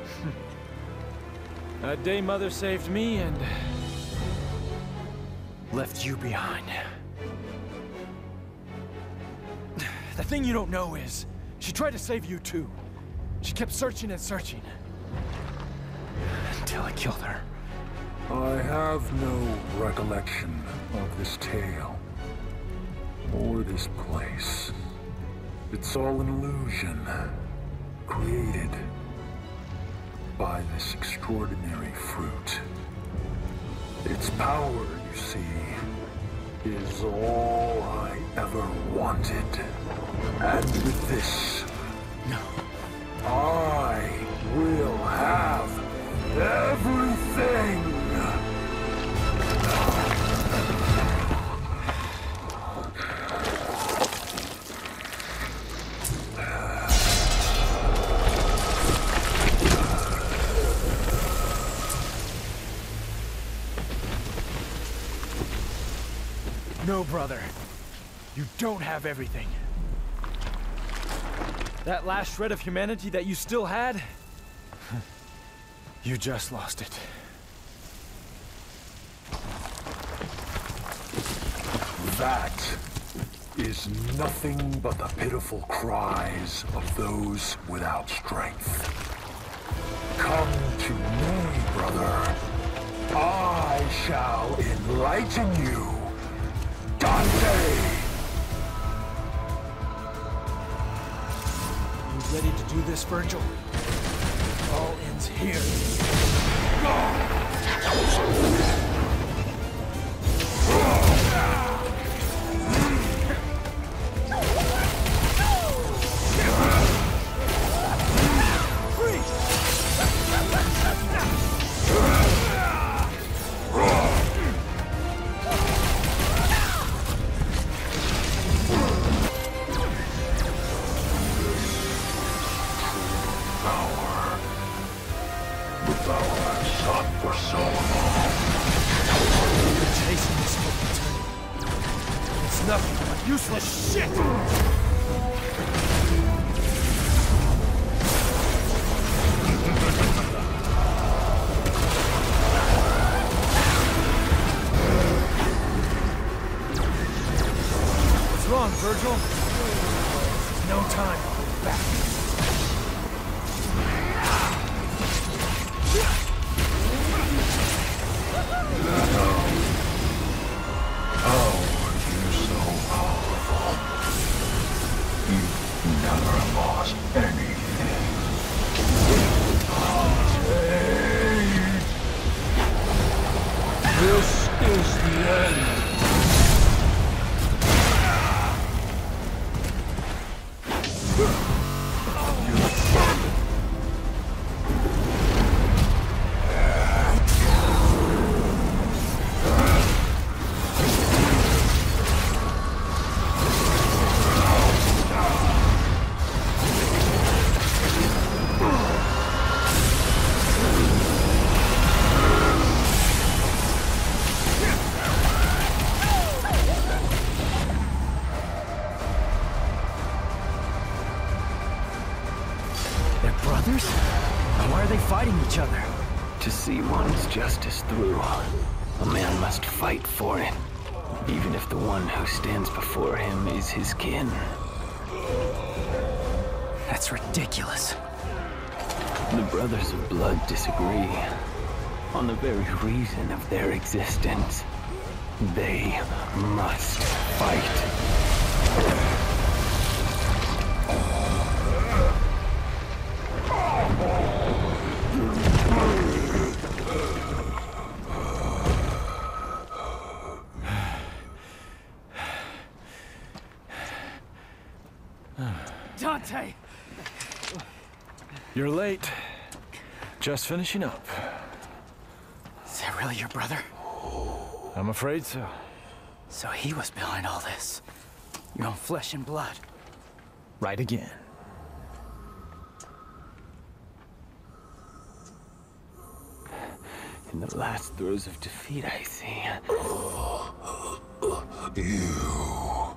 That day Mother saved me and left you behind. The thing you don't know is, she tried to save you too. She kept searching and searching. Until I killed her. I have no recollection of this tale. Or this place. It's all an illusion. Created by this extraordinary fruit. Its power, you see, is all I ever wanted. And with this, no, I will have everything! No, brother. You don't have everything. That last shred of humanity that you still had, you just lost it. That is nothing but the pitiful cries of those without strength. Come to me, brother. I shall enlighten you. Dante! You ready to do this, Virgil? All ends here. Useless shit! What's wrong, Virgil? There's no time to hold back. Never lost anything. each other. To see one's justice through, a man must fight for it, even if the one who stands before him is his kin. That's ridiculous. The Brothers of Blood disagree on the very reason of their existence. They must fight. Dante! You're late. Just finishing up. Is that really your brother? I'm afraid so. So he was behind all this. Your own flesh and blood. Right again. In the last throes of defeat, I see. You.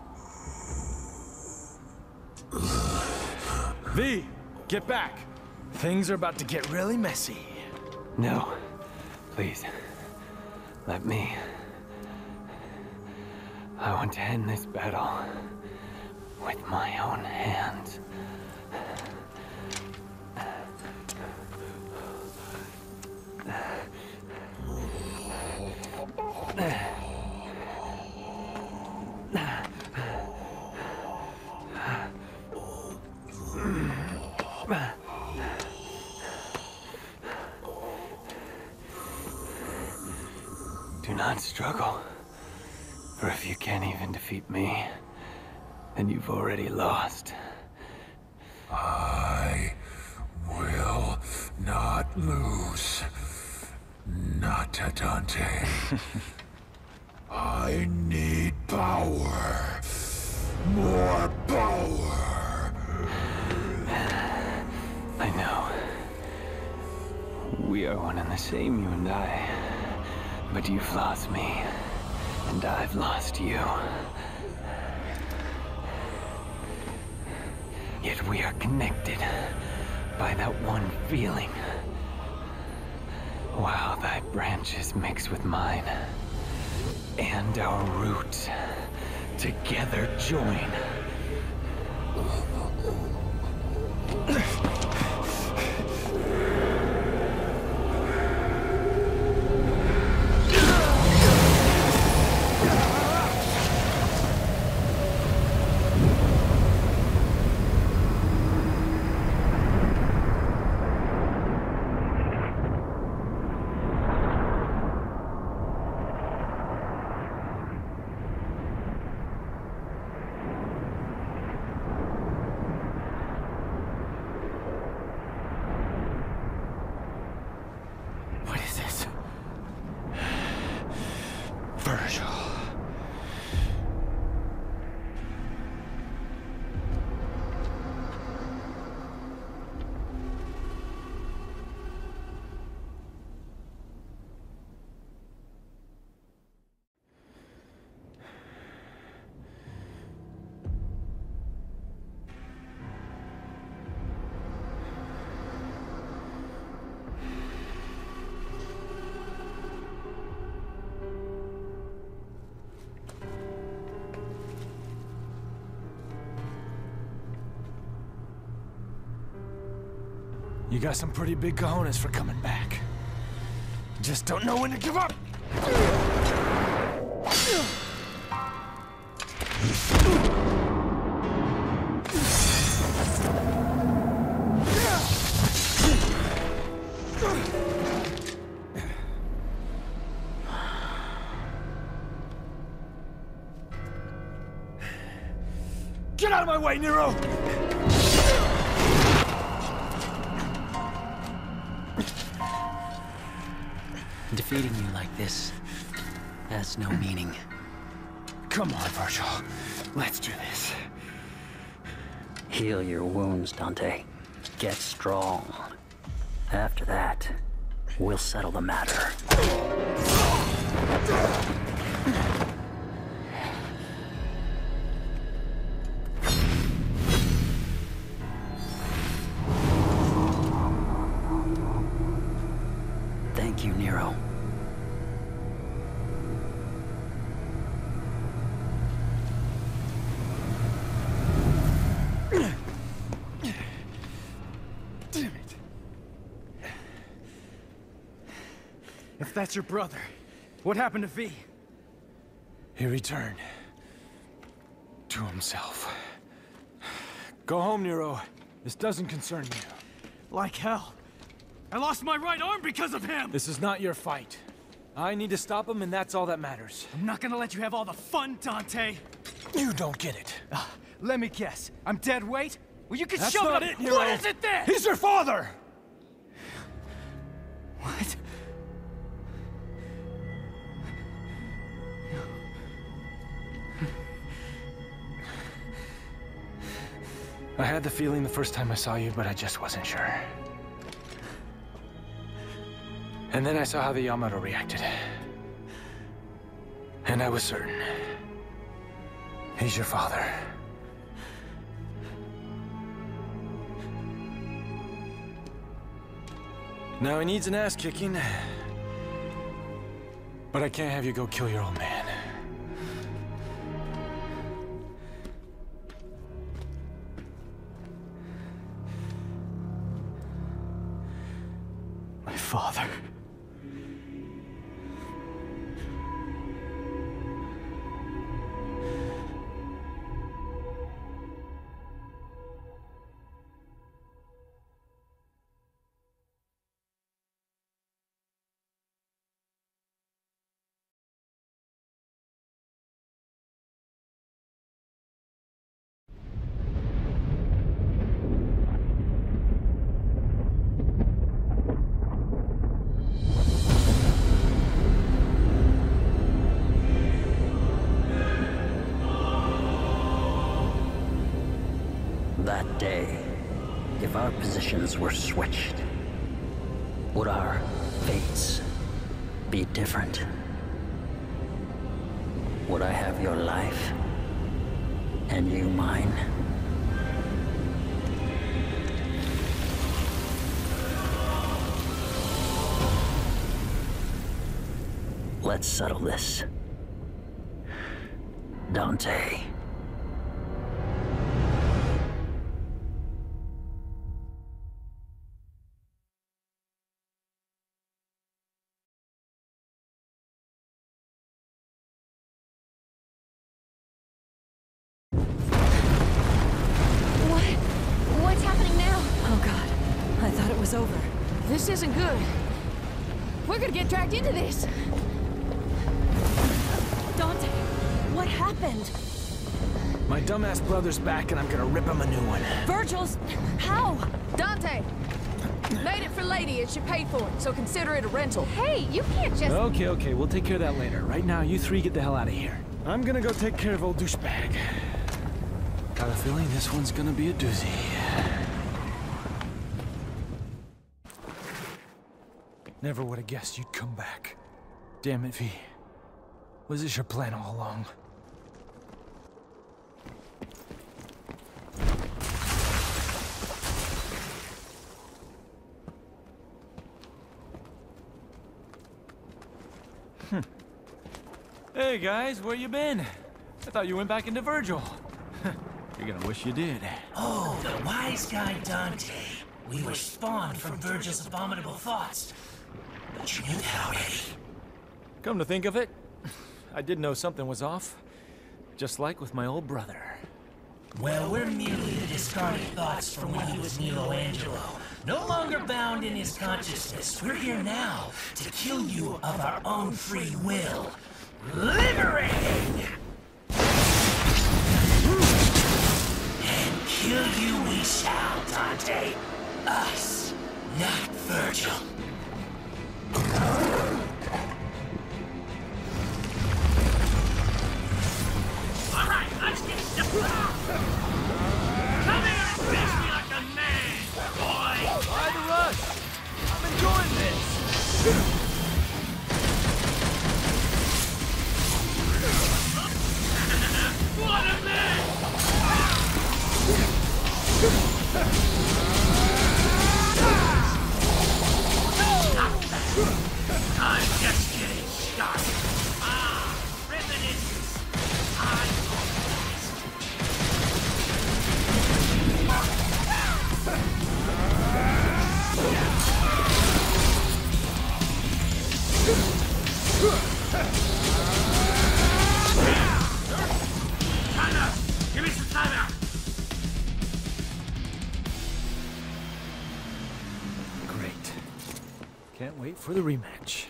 V, get back. Things are about to get really messy. No. Please. Let me. I want to end this battle with my own hands. Do not struggle, for if you can't even defeat me, then you've already lost. I will not lose. Not to Dante. I need power. More power. I know. We are one and the same, you and I. But you've lost me, and I've lost you. Yet we are connected by that one feeling. While thy branches mix with mine, and our roots together join. Virgil. You got some pretty big cojones for coming back. Just don't know when to give up! Get out of my way, Nero! Defeating you like this has no meaning. Come on, Virgil. Let's do this. Heal your wounds, Dante. Get strong. After that, we'll settle the matter. Thank you, Nero. Damn it. If that's your brother, what happened to V? He returned to himself. Go home, Nero. This doesn't concern you. Like hell. I lost my right arm because of him! This is not your fight. I need to stop him, and that's all that matters. I'm not gonna let you have all the fun, Dante! You don't get it. Uh, let me guess. I'm dead weight? Well, you can That's shove not it it, up. Nero. What is it then? He's your father! What? I had the feeling the first time I saw you, but I just wasn't sure. And then I saw how the Yamato reacted. And I was certain. He's your father. Now he needs an ass kicking. But I can't have you go kill your old man. My father. That day, if our positions were switched, would our fates be different? Would I have your life, and you mine? Let's settle this. Dante. Over. This isn't good. We're gonna get dragged into this. Dante, what happened? My dumbass brother's back and I'm gonna rip him a new one. Virgil's... How? Dante! Made it for Lady and she paid for it, so consider it a rental. Hey, you can't just... Okay, okay, we'll take care of that later. Right now, you three get the hell out of here. I'm gonna go take care of old douchebag. Got a feeling this one's gonna be a doozy. Never would have guessed you'd come back. Damn it, V. Was this your plan all along? Hmm. Hey guys, where you been? I thought you went back into Virgil. You're gonna wish you did. Oh, the wise guy Dante. We were spawned from Virgil's abominable thoughts. But you knew that already. Come to think of it, I did know something was off. Just like with my old brother. Well, we're merely the discarded thoughts from when he was Nilo Angelo. No longer bound in his consciousness. We're here now to kill you of our own free will. Liberated! And kill you we shall, Dante. Us, not Virgil. All right, let's get stuck. Come here and face me like a man, boy. Why the rush? I'm enjoying this. What a man! Timeout! Give me some timeout! Great. Can't wait for the rematch.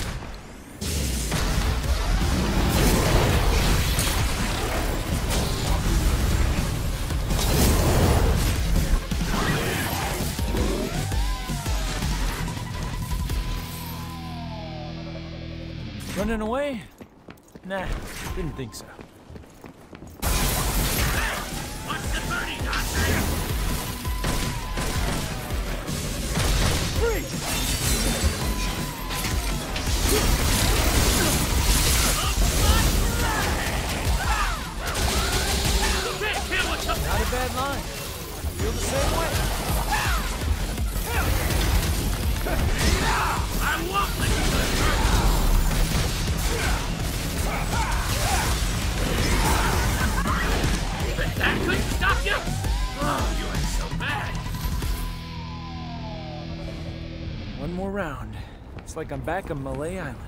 Running away? Nah, didn't think so. What's the birdie, Dante? Freeze! Not a bad line. I feel the same way. I won't let you go. But that couldn't stop you? Oh, you are so bad. One more round. It's like I'm back on Malay Island.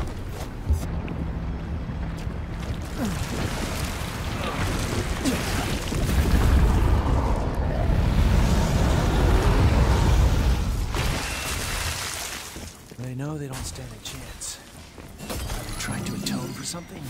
They know they don't stand a chance. Trying to atone for something?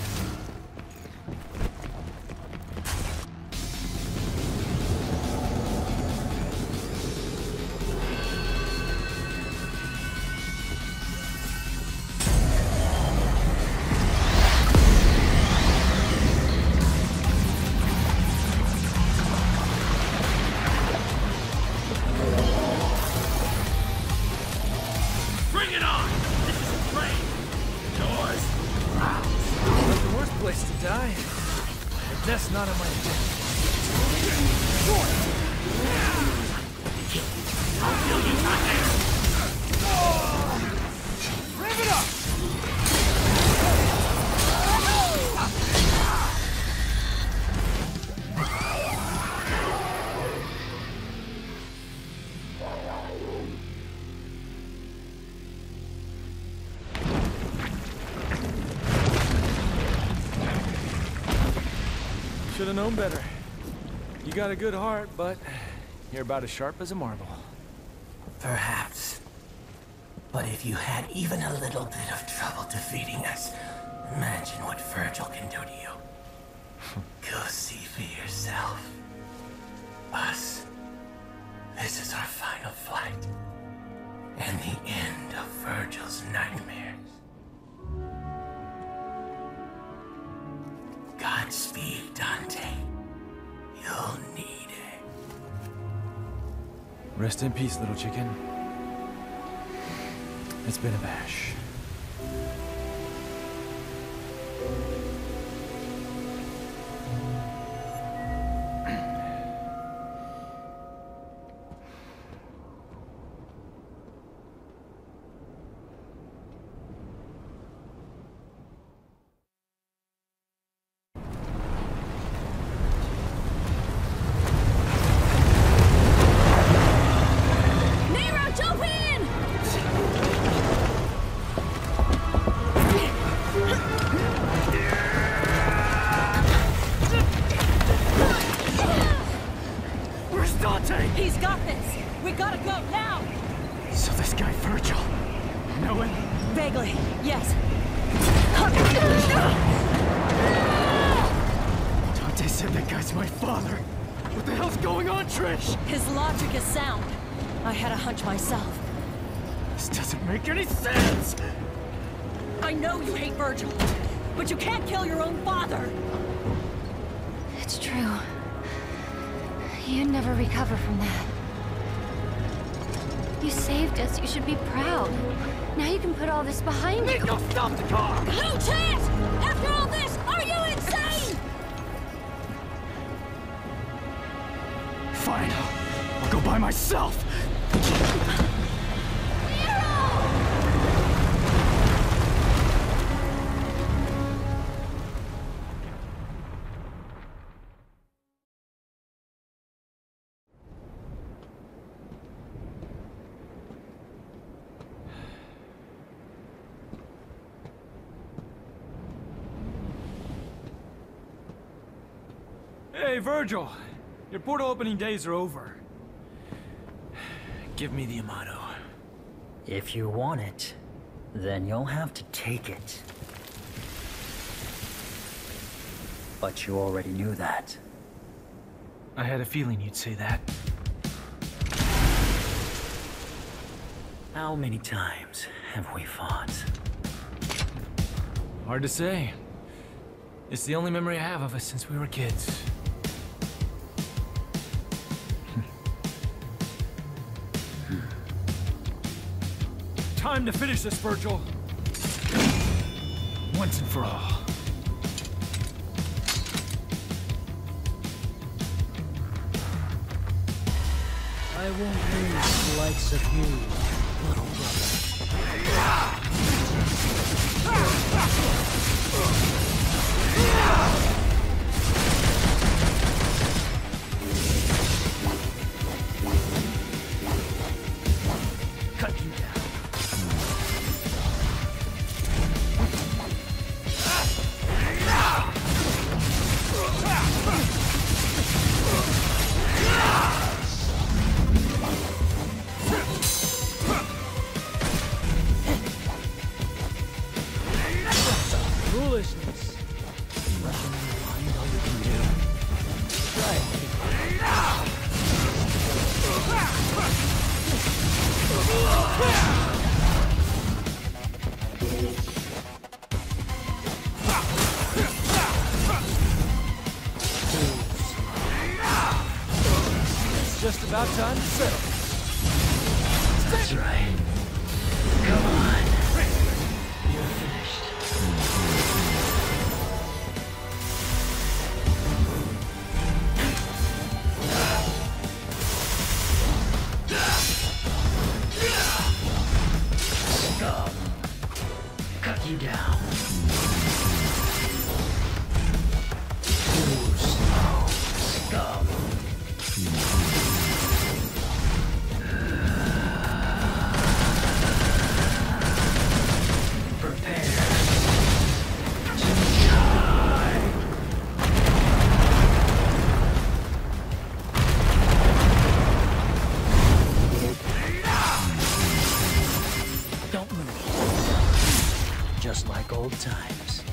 Bring it on! This is a train! Doors! The worst place to die. But that's not on my agenda. I'll kill you, Dante! Rev it up! Should have known better. You got a good heart, but you're about as sharp as a marble. Perhaps. But if you had even a little bit of trouble defeating us, imagine what Virgil can do to you. Go see for yourself. Us. This is our final flight. And the end of Virgil's nightmares. Godspeed, Dante. You'll need it. Rest in peace, little chicken. It's been a bash. Nero, jump in! Where's Dante? He's got this. We gotta go now. So this guy Virgil, you know him? Vaguely, yes. Dante said that guy's my father. What the hell's going on, Trish? His logic is sound. I had a hunch myself. This doesn't make any sense! I know you hate Virgil, but you can't kill your own father. It's true. You'd never recover from that. You saved us. You should be proud. Now you can put all this behind you. Nico, stop the car! No chance! After all this, are you insane? Fine. I'll go by myself. Hey, Virgil. Your portal opening days are over. Give me the Amato. If you want it, then you'll have to take it. But you already knew that. I had a feeling you'd say that. How many times have we fought? Hard to say. It's the only memory I have of us since we were kids. Time to finish this, Virgil. Once and for all. I won't lose the likes of you, little Cut you down. foolishness. Rushing in behind all you can do. Try it. It's just about time to settle. That's right. Come on. You're finished. Scum. Cut you down. Too slow. Scum. Don't move. Just like old times.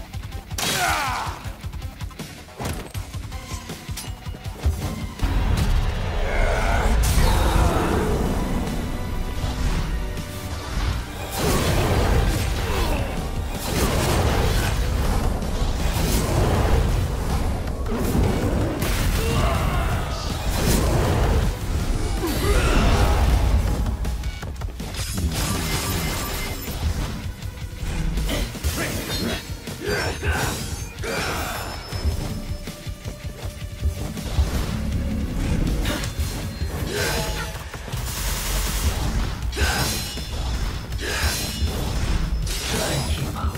Try and keep up.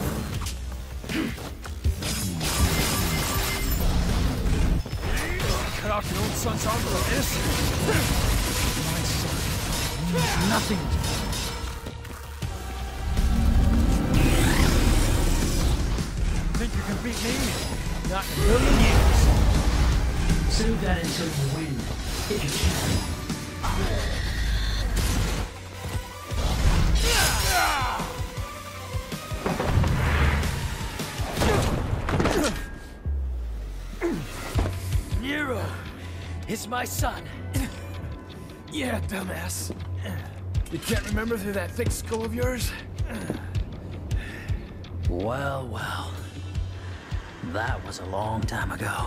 Cut off your own son's arm like this? My son means nothing to me. Think you can beat me? Not in a million years. Save that until you win, if you can. Nero is my son. Yeah, dumbass. You can't remember through that thick skull of yours? Well, well. That was a long time ago.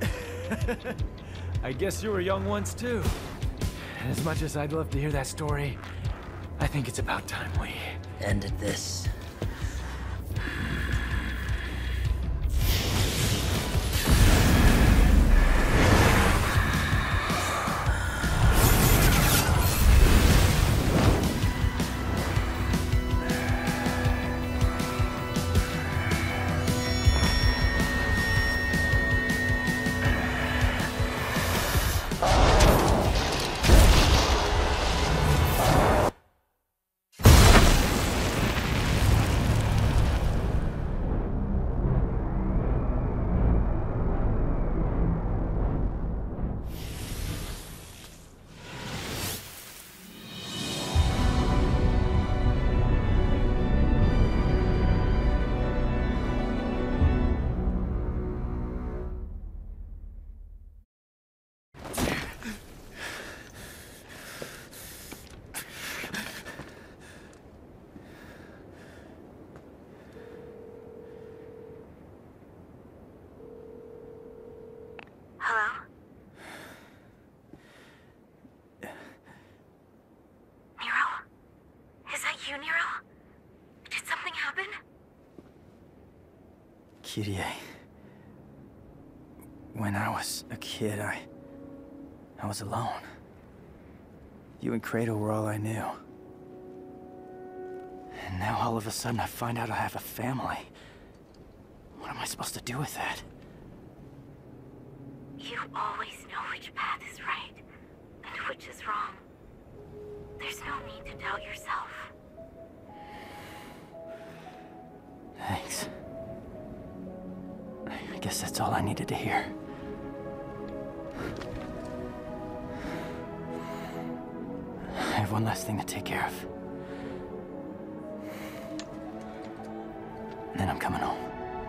I guess you were young once, too. As much as I'd love to hear that story, I think it's about time we... ended this. Kyrie. When I was a kid, I... I was alone. You and Kratos were all I knew. And now all of a sudden I find out I have a family. What am I supposed to do with that? You always know which path is right, and which is wrong. There's no need to doubt yourself. Thanks. I guess that's all I needed to hear. I have one last thing to take care of. And then I'm coming home.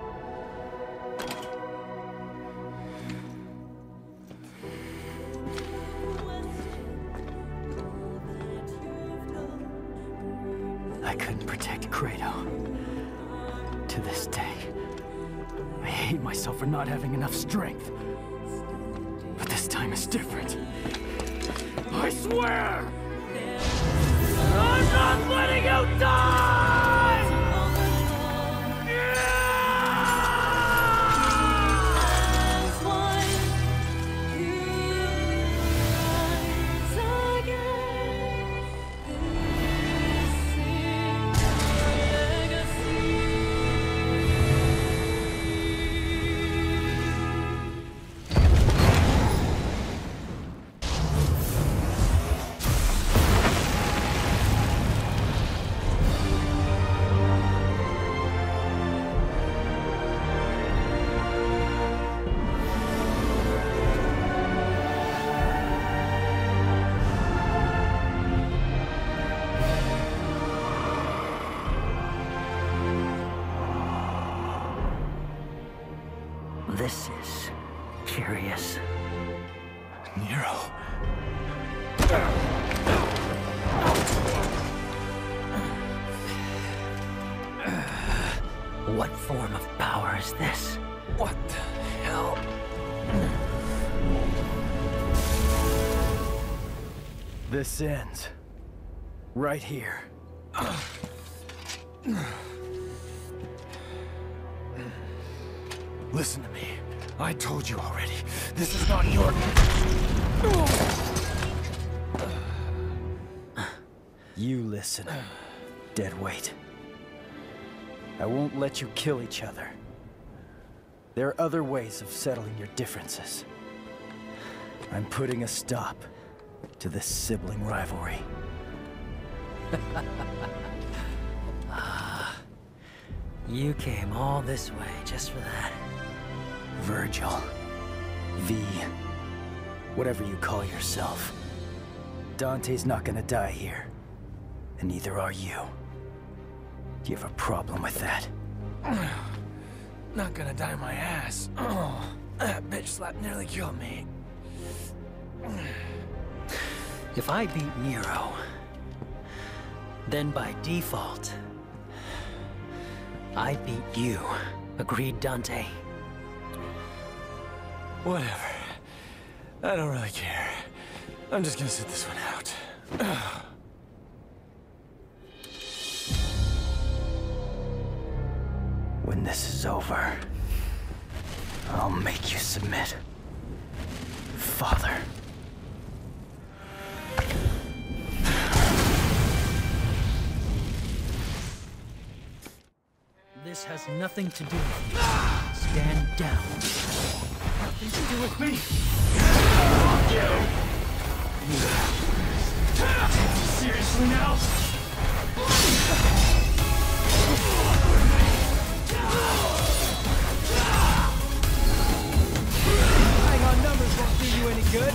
I couldn't protect Kratos. To this day, I hate myself for not having enough strength. But this time is different. I swear! I'm not letting you die! This is curious. Nero. What form of power is this? What the hell? This ends. Right here. Listen to me. I told you already. This is not your... You listen, deadweight. I won't let you kill each other. There are other ways of settling your differences. I'm putting a stop to this sibling rivalry. Ah, you came all this way just for that. Virgil. V. Whatever you call yourself. Dante's not gonna die here. And neither are you. Do you have a problem with that? Not gonna die my ass. Oh, that bitch slap nearly killed me. If I beat Nero, then by default, I beat you. Agreed, Dante? Whatever. I don't really care. I'm just gonna sit this one out. When this is over, I'll make you submit. Father. This has nothing to do with you. Stand down. Nothing to do with me. Seriously now? Hang on, numbers won't do you any good.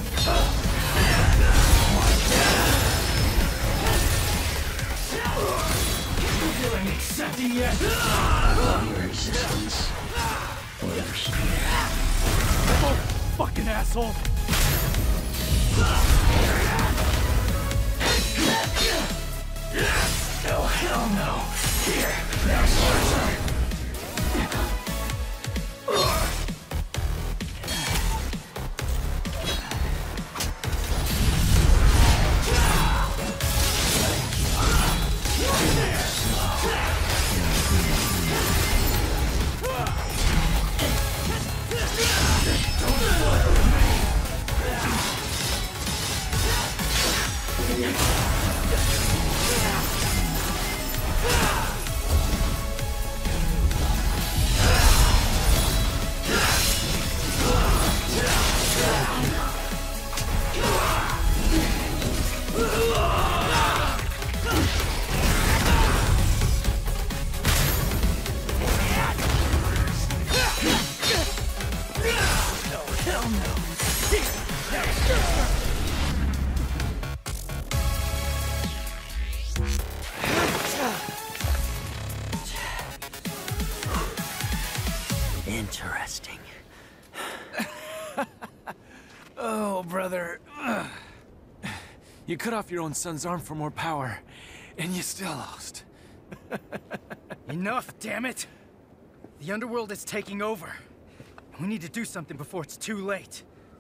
Feeling accepting yet? Your resistance or your strength. Oh, fucking asshole! Oh, hell no! Here, now closer! Interesting. Oh, brother. Ugh. You cut off your own son's arm for more power, and you still lost. Enough, damn it! The underworld is taking over. We need to do something before it's too late.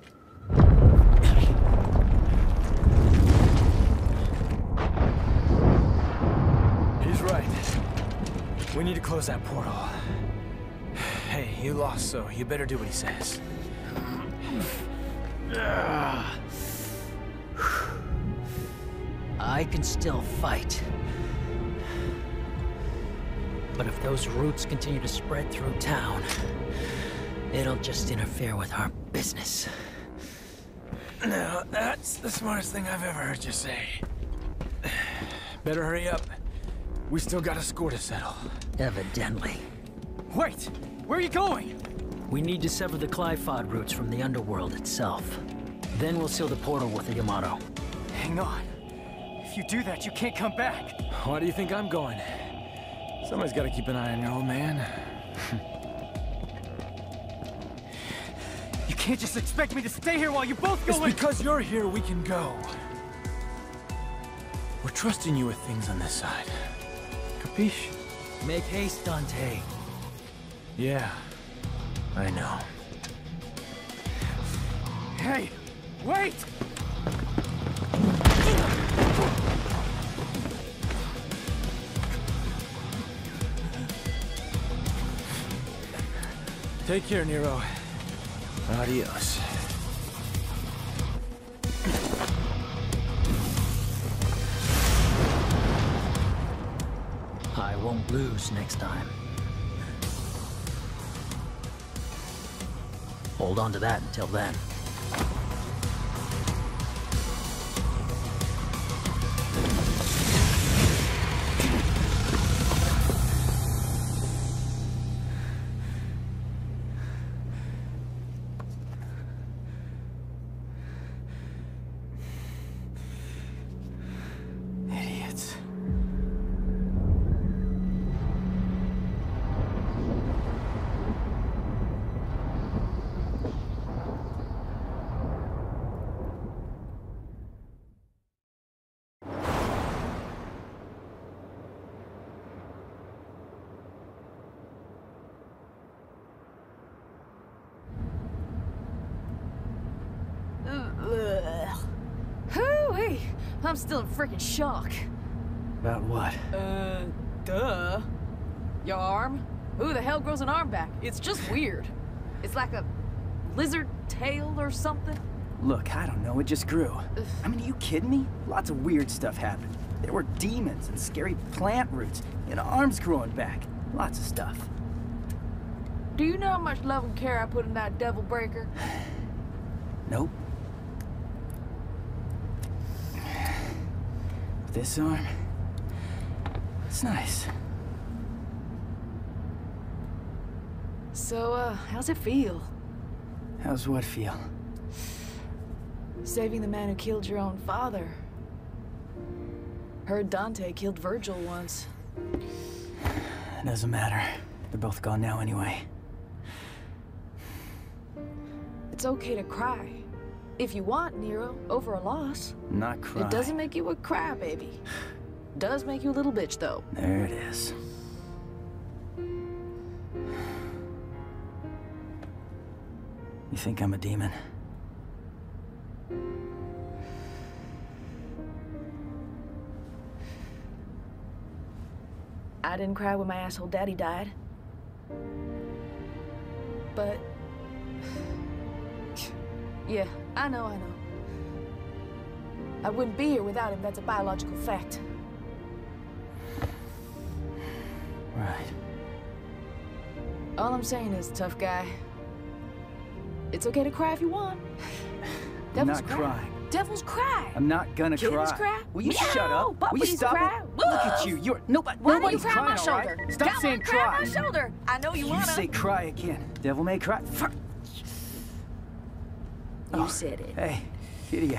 He's right. We need to close that portal. Hey, you lost, so you better do what he says. I can still fight. But if those roots continue to spread through town, it'll just interfere with our business. Now, that's the smartest thing I've ever heard you say. Better hurry up. We still got a score to settle. Evidently. Wait! Where are you going? We need to sever the Qliphoth roots from the underworld itself. Then we'll seal the portal with the Yamato. Hang on. If you do that, you can't come back. Why do you think I'm going? Somebody's got to keep an eye on your old man. You can't just expect me to stay here while you both go. It's because you're here we can go. We're trusting you with things on this side. Capiche? Make haste, Dante. Yeah, I know. Hey, wait! Take care, Nero. Adios. I won't lose next time. Hold on to that until then. Idiots. Hoo-wee! I'm still in freaking shock. About what? Uh, duh. Your arm? Who the hell grows an arm back? It's just weird. It's like a lizard tail or something. Look, I don't know, it just grew. I mean, are you kidding me? Lots of weird stuff happened. There were demons and scary plant roots, and arms growing back. Lots of stuff. Do you know how much love and care I put in that devil breaker? Nope. This arm, it's nice. So, uh, how's it feel? How's what feel? Saving the man who killed your own father. Heard Dante killed Virgil once. It doesn't matter. They're both gone now anyway. It's okay to cry. If you want, Nero, over a loss. Not cry. It doesn't make you a crybaby. Does make you a little bitch, though. There it is. You think I'm a demon? I didn't cry when my asshole daddy died. But... yeah, I know, I know. I wouldn't be here without him, that's a biological fact. Right. All I'm saying is, tough guy, it's okay to cry if you want. I'm Devils not cry. crying. Devils cry. I'm not gonna Kittens cry. cry. Will you Meow. shut up? Will you Puppies stop cry. it? Look at you. You're nobody. Why don't you Nobody's cry on my crying, all shoulder? right? Stop Come saying on, cry cry. on my shoulder. I know you, You wanna. say cry again. Devil may cry. Fuck. You Oh, said it. Hey, kitty.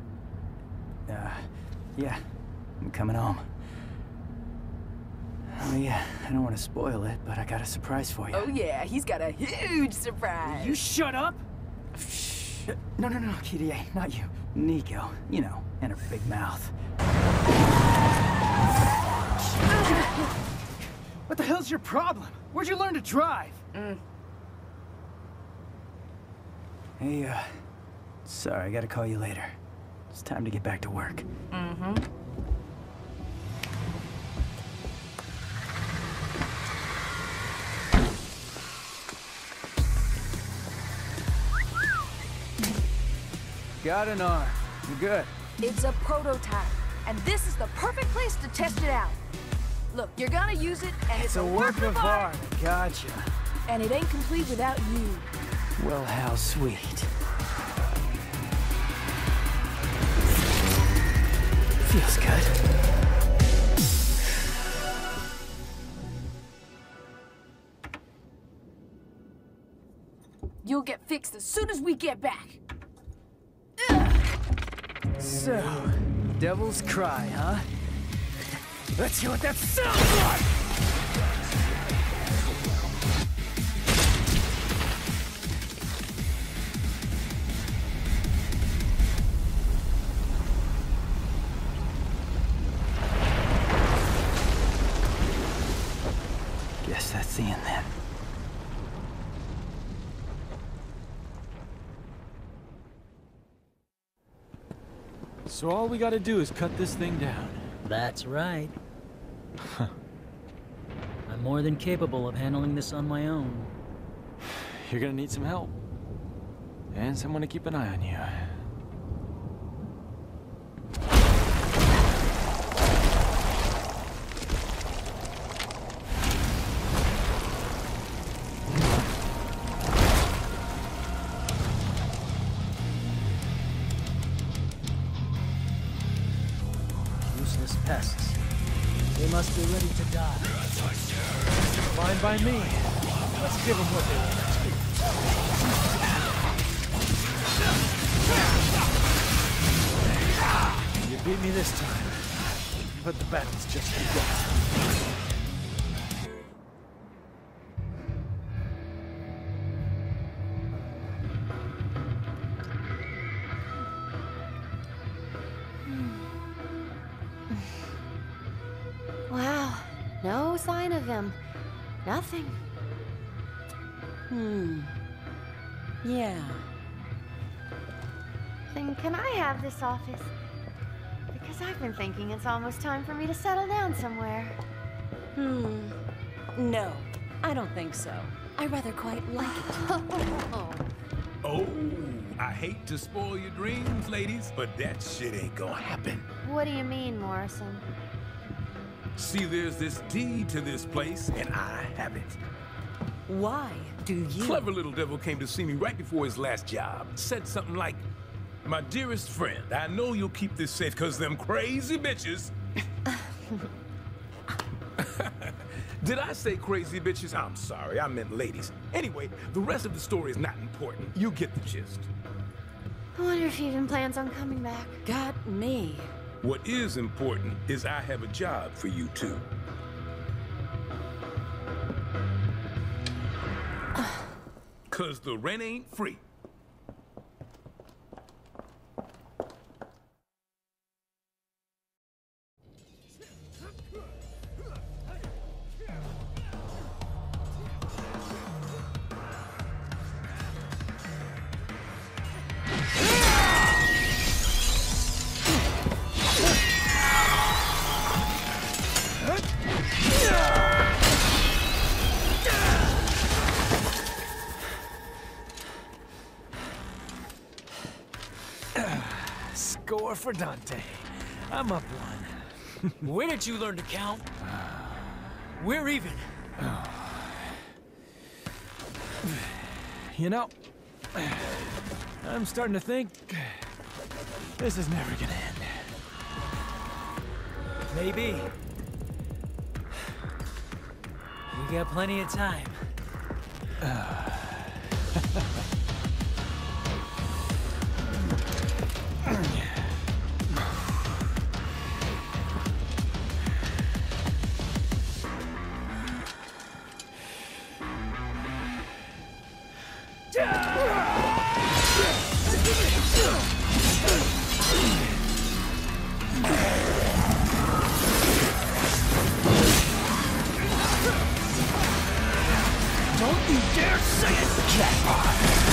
Uh, yeah, I'm coming home. Oh yeah, I don't want to spoil it, but I got a surprise for you. Oh yeah, he's got a huge surprise. You shut up! Shh. No, no, no, K D A, not you. Nico, you know, and her big mouth. What the hell's your problem? Where'd you learn to drive? Mm. Hey, uh, sorry, I gotta call you later. It's time to get back to work. Mm-hmm. Got an arm. You're good. It's a prototype, and this is the perfect place to test it out. Look, you're gonna use it, and it's, It's a work of art. Gotcha. And it ain't complete without you. Well, how sweet. Feels good. You'll get fixed as soon as we get back. So, Devil's Cry, huh? Let's see what that sounds like! Guess that's the end then. So all we gotta do is cut this thing down. That's right. I'm more than capable of handling this on my own. You're gonna need some help. And someone to keep an eye on you. Useless pests. They must be ready to die. Fine by me. Let's give them what they want. You beat me this time, but the battle's just begun. Wow, no sign of him. Nothing. Hmm. Yeah. Then can I have this office? Because I've been thinking it's almost time for me to settle down somewhere. Hmm. No, I don't think so. I rather quite like it. Oh, I hate to spoil your dreams, ladies, but that shit ain't gonna happen. What do you mean, Morrison? See, there's this deed to this place, and I have it. Why do you? Clever little devil came to see me right before his last job. Said something like, "My dearest friend, I know you'll keep this safe, cause them crazy bitches..." Did I say crazy bitches? I'm sorry, I meant ladies. Anyway, the rest of the story is not important. You get the gist. I wonder if he even plans on coming back. Got me. What is important is I have a job for you two. Cause the rent ain't free. Score for Dante. I'm up one. When did you learn to count? We're even. You know, I'm starting to think this is never gonna end. Maybe. We got plenty of time. Don't you dare say it, Jackpot!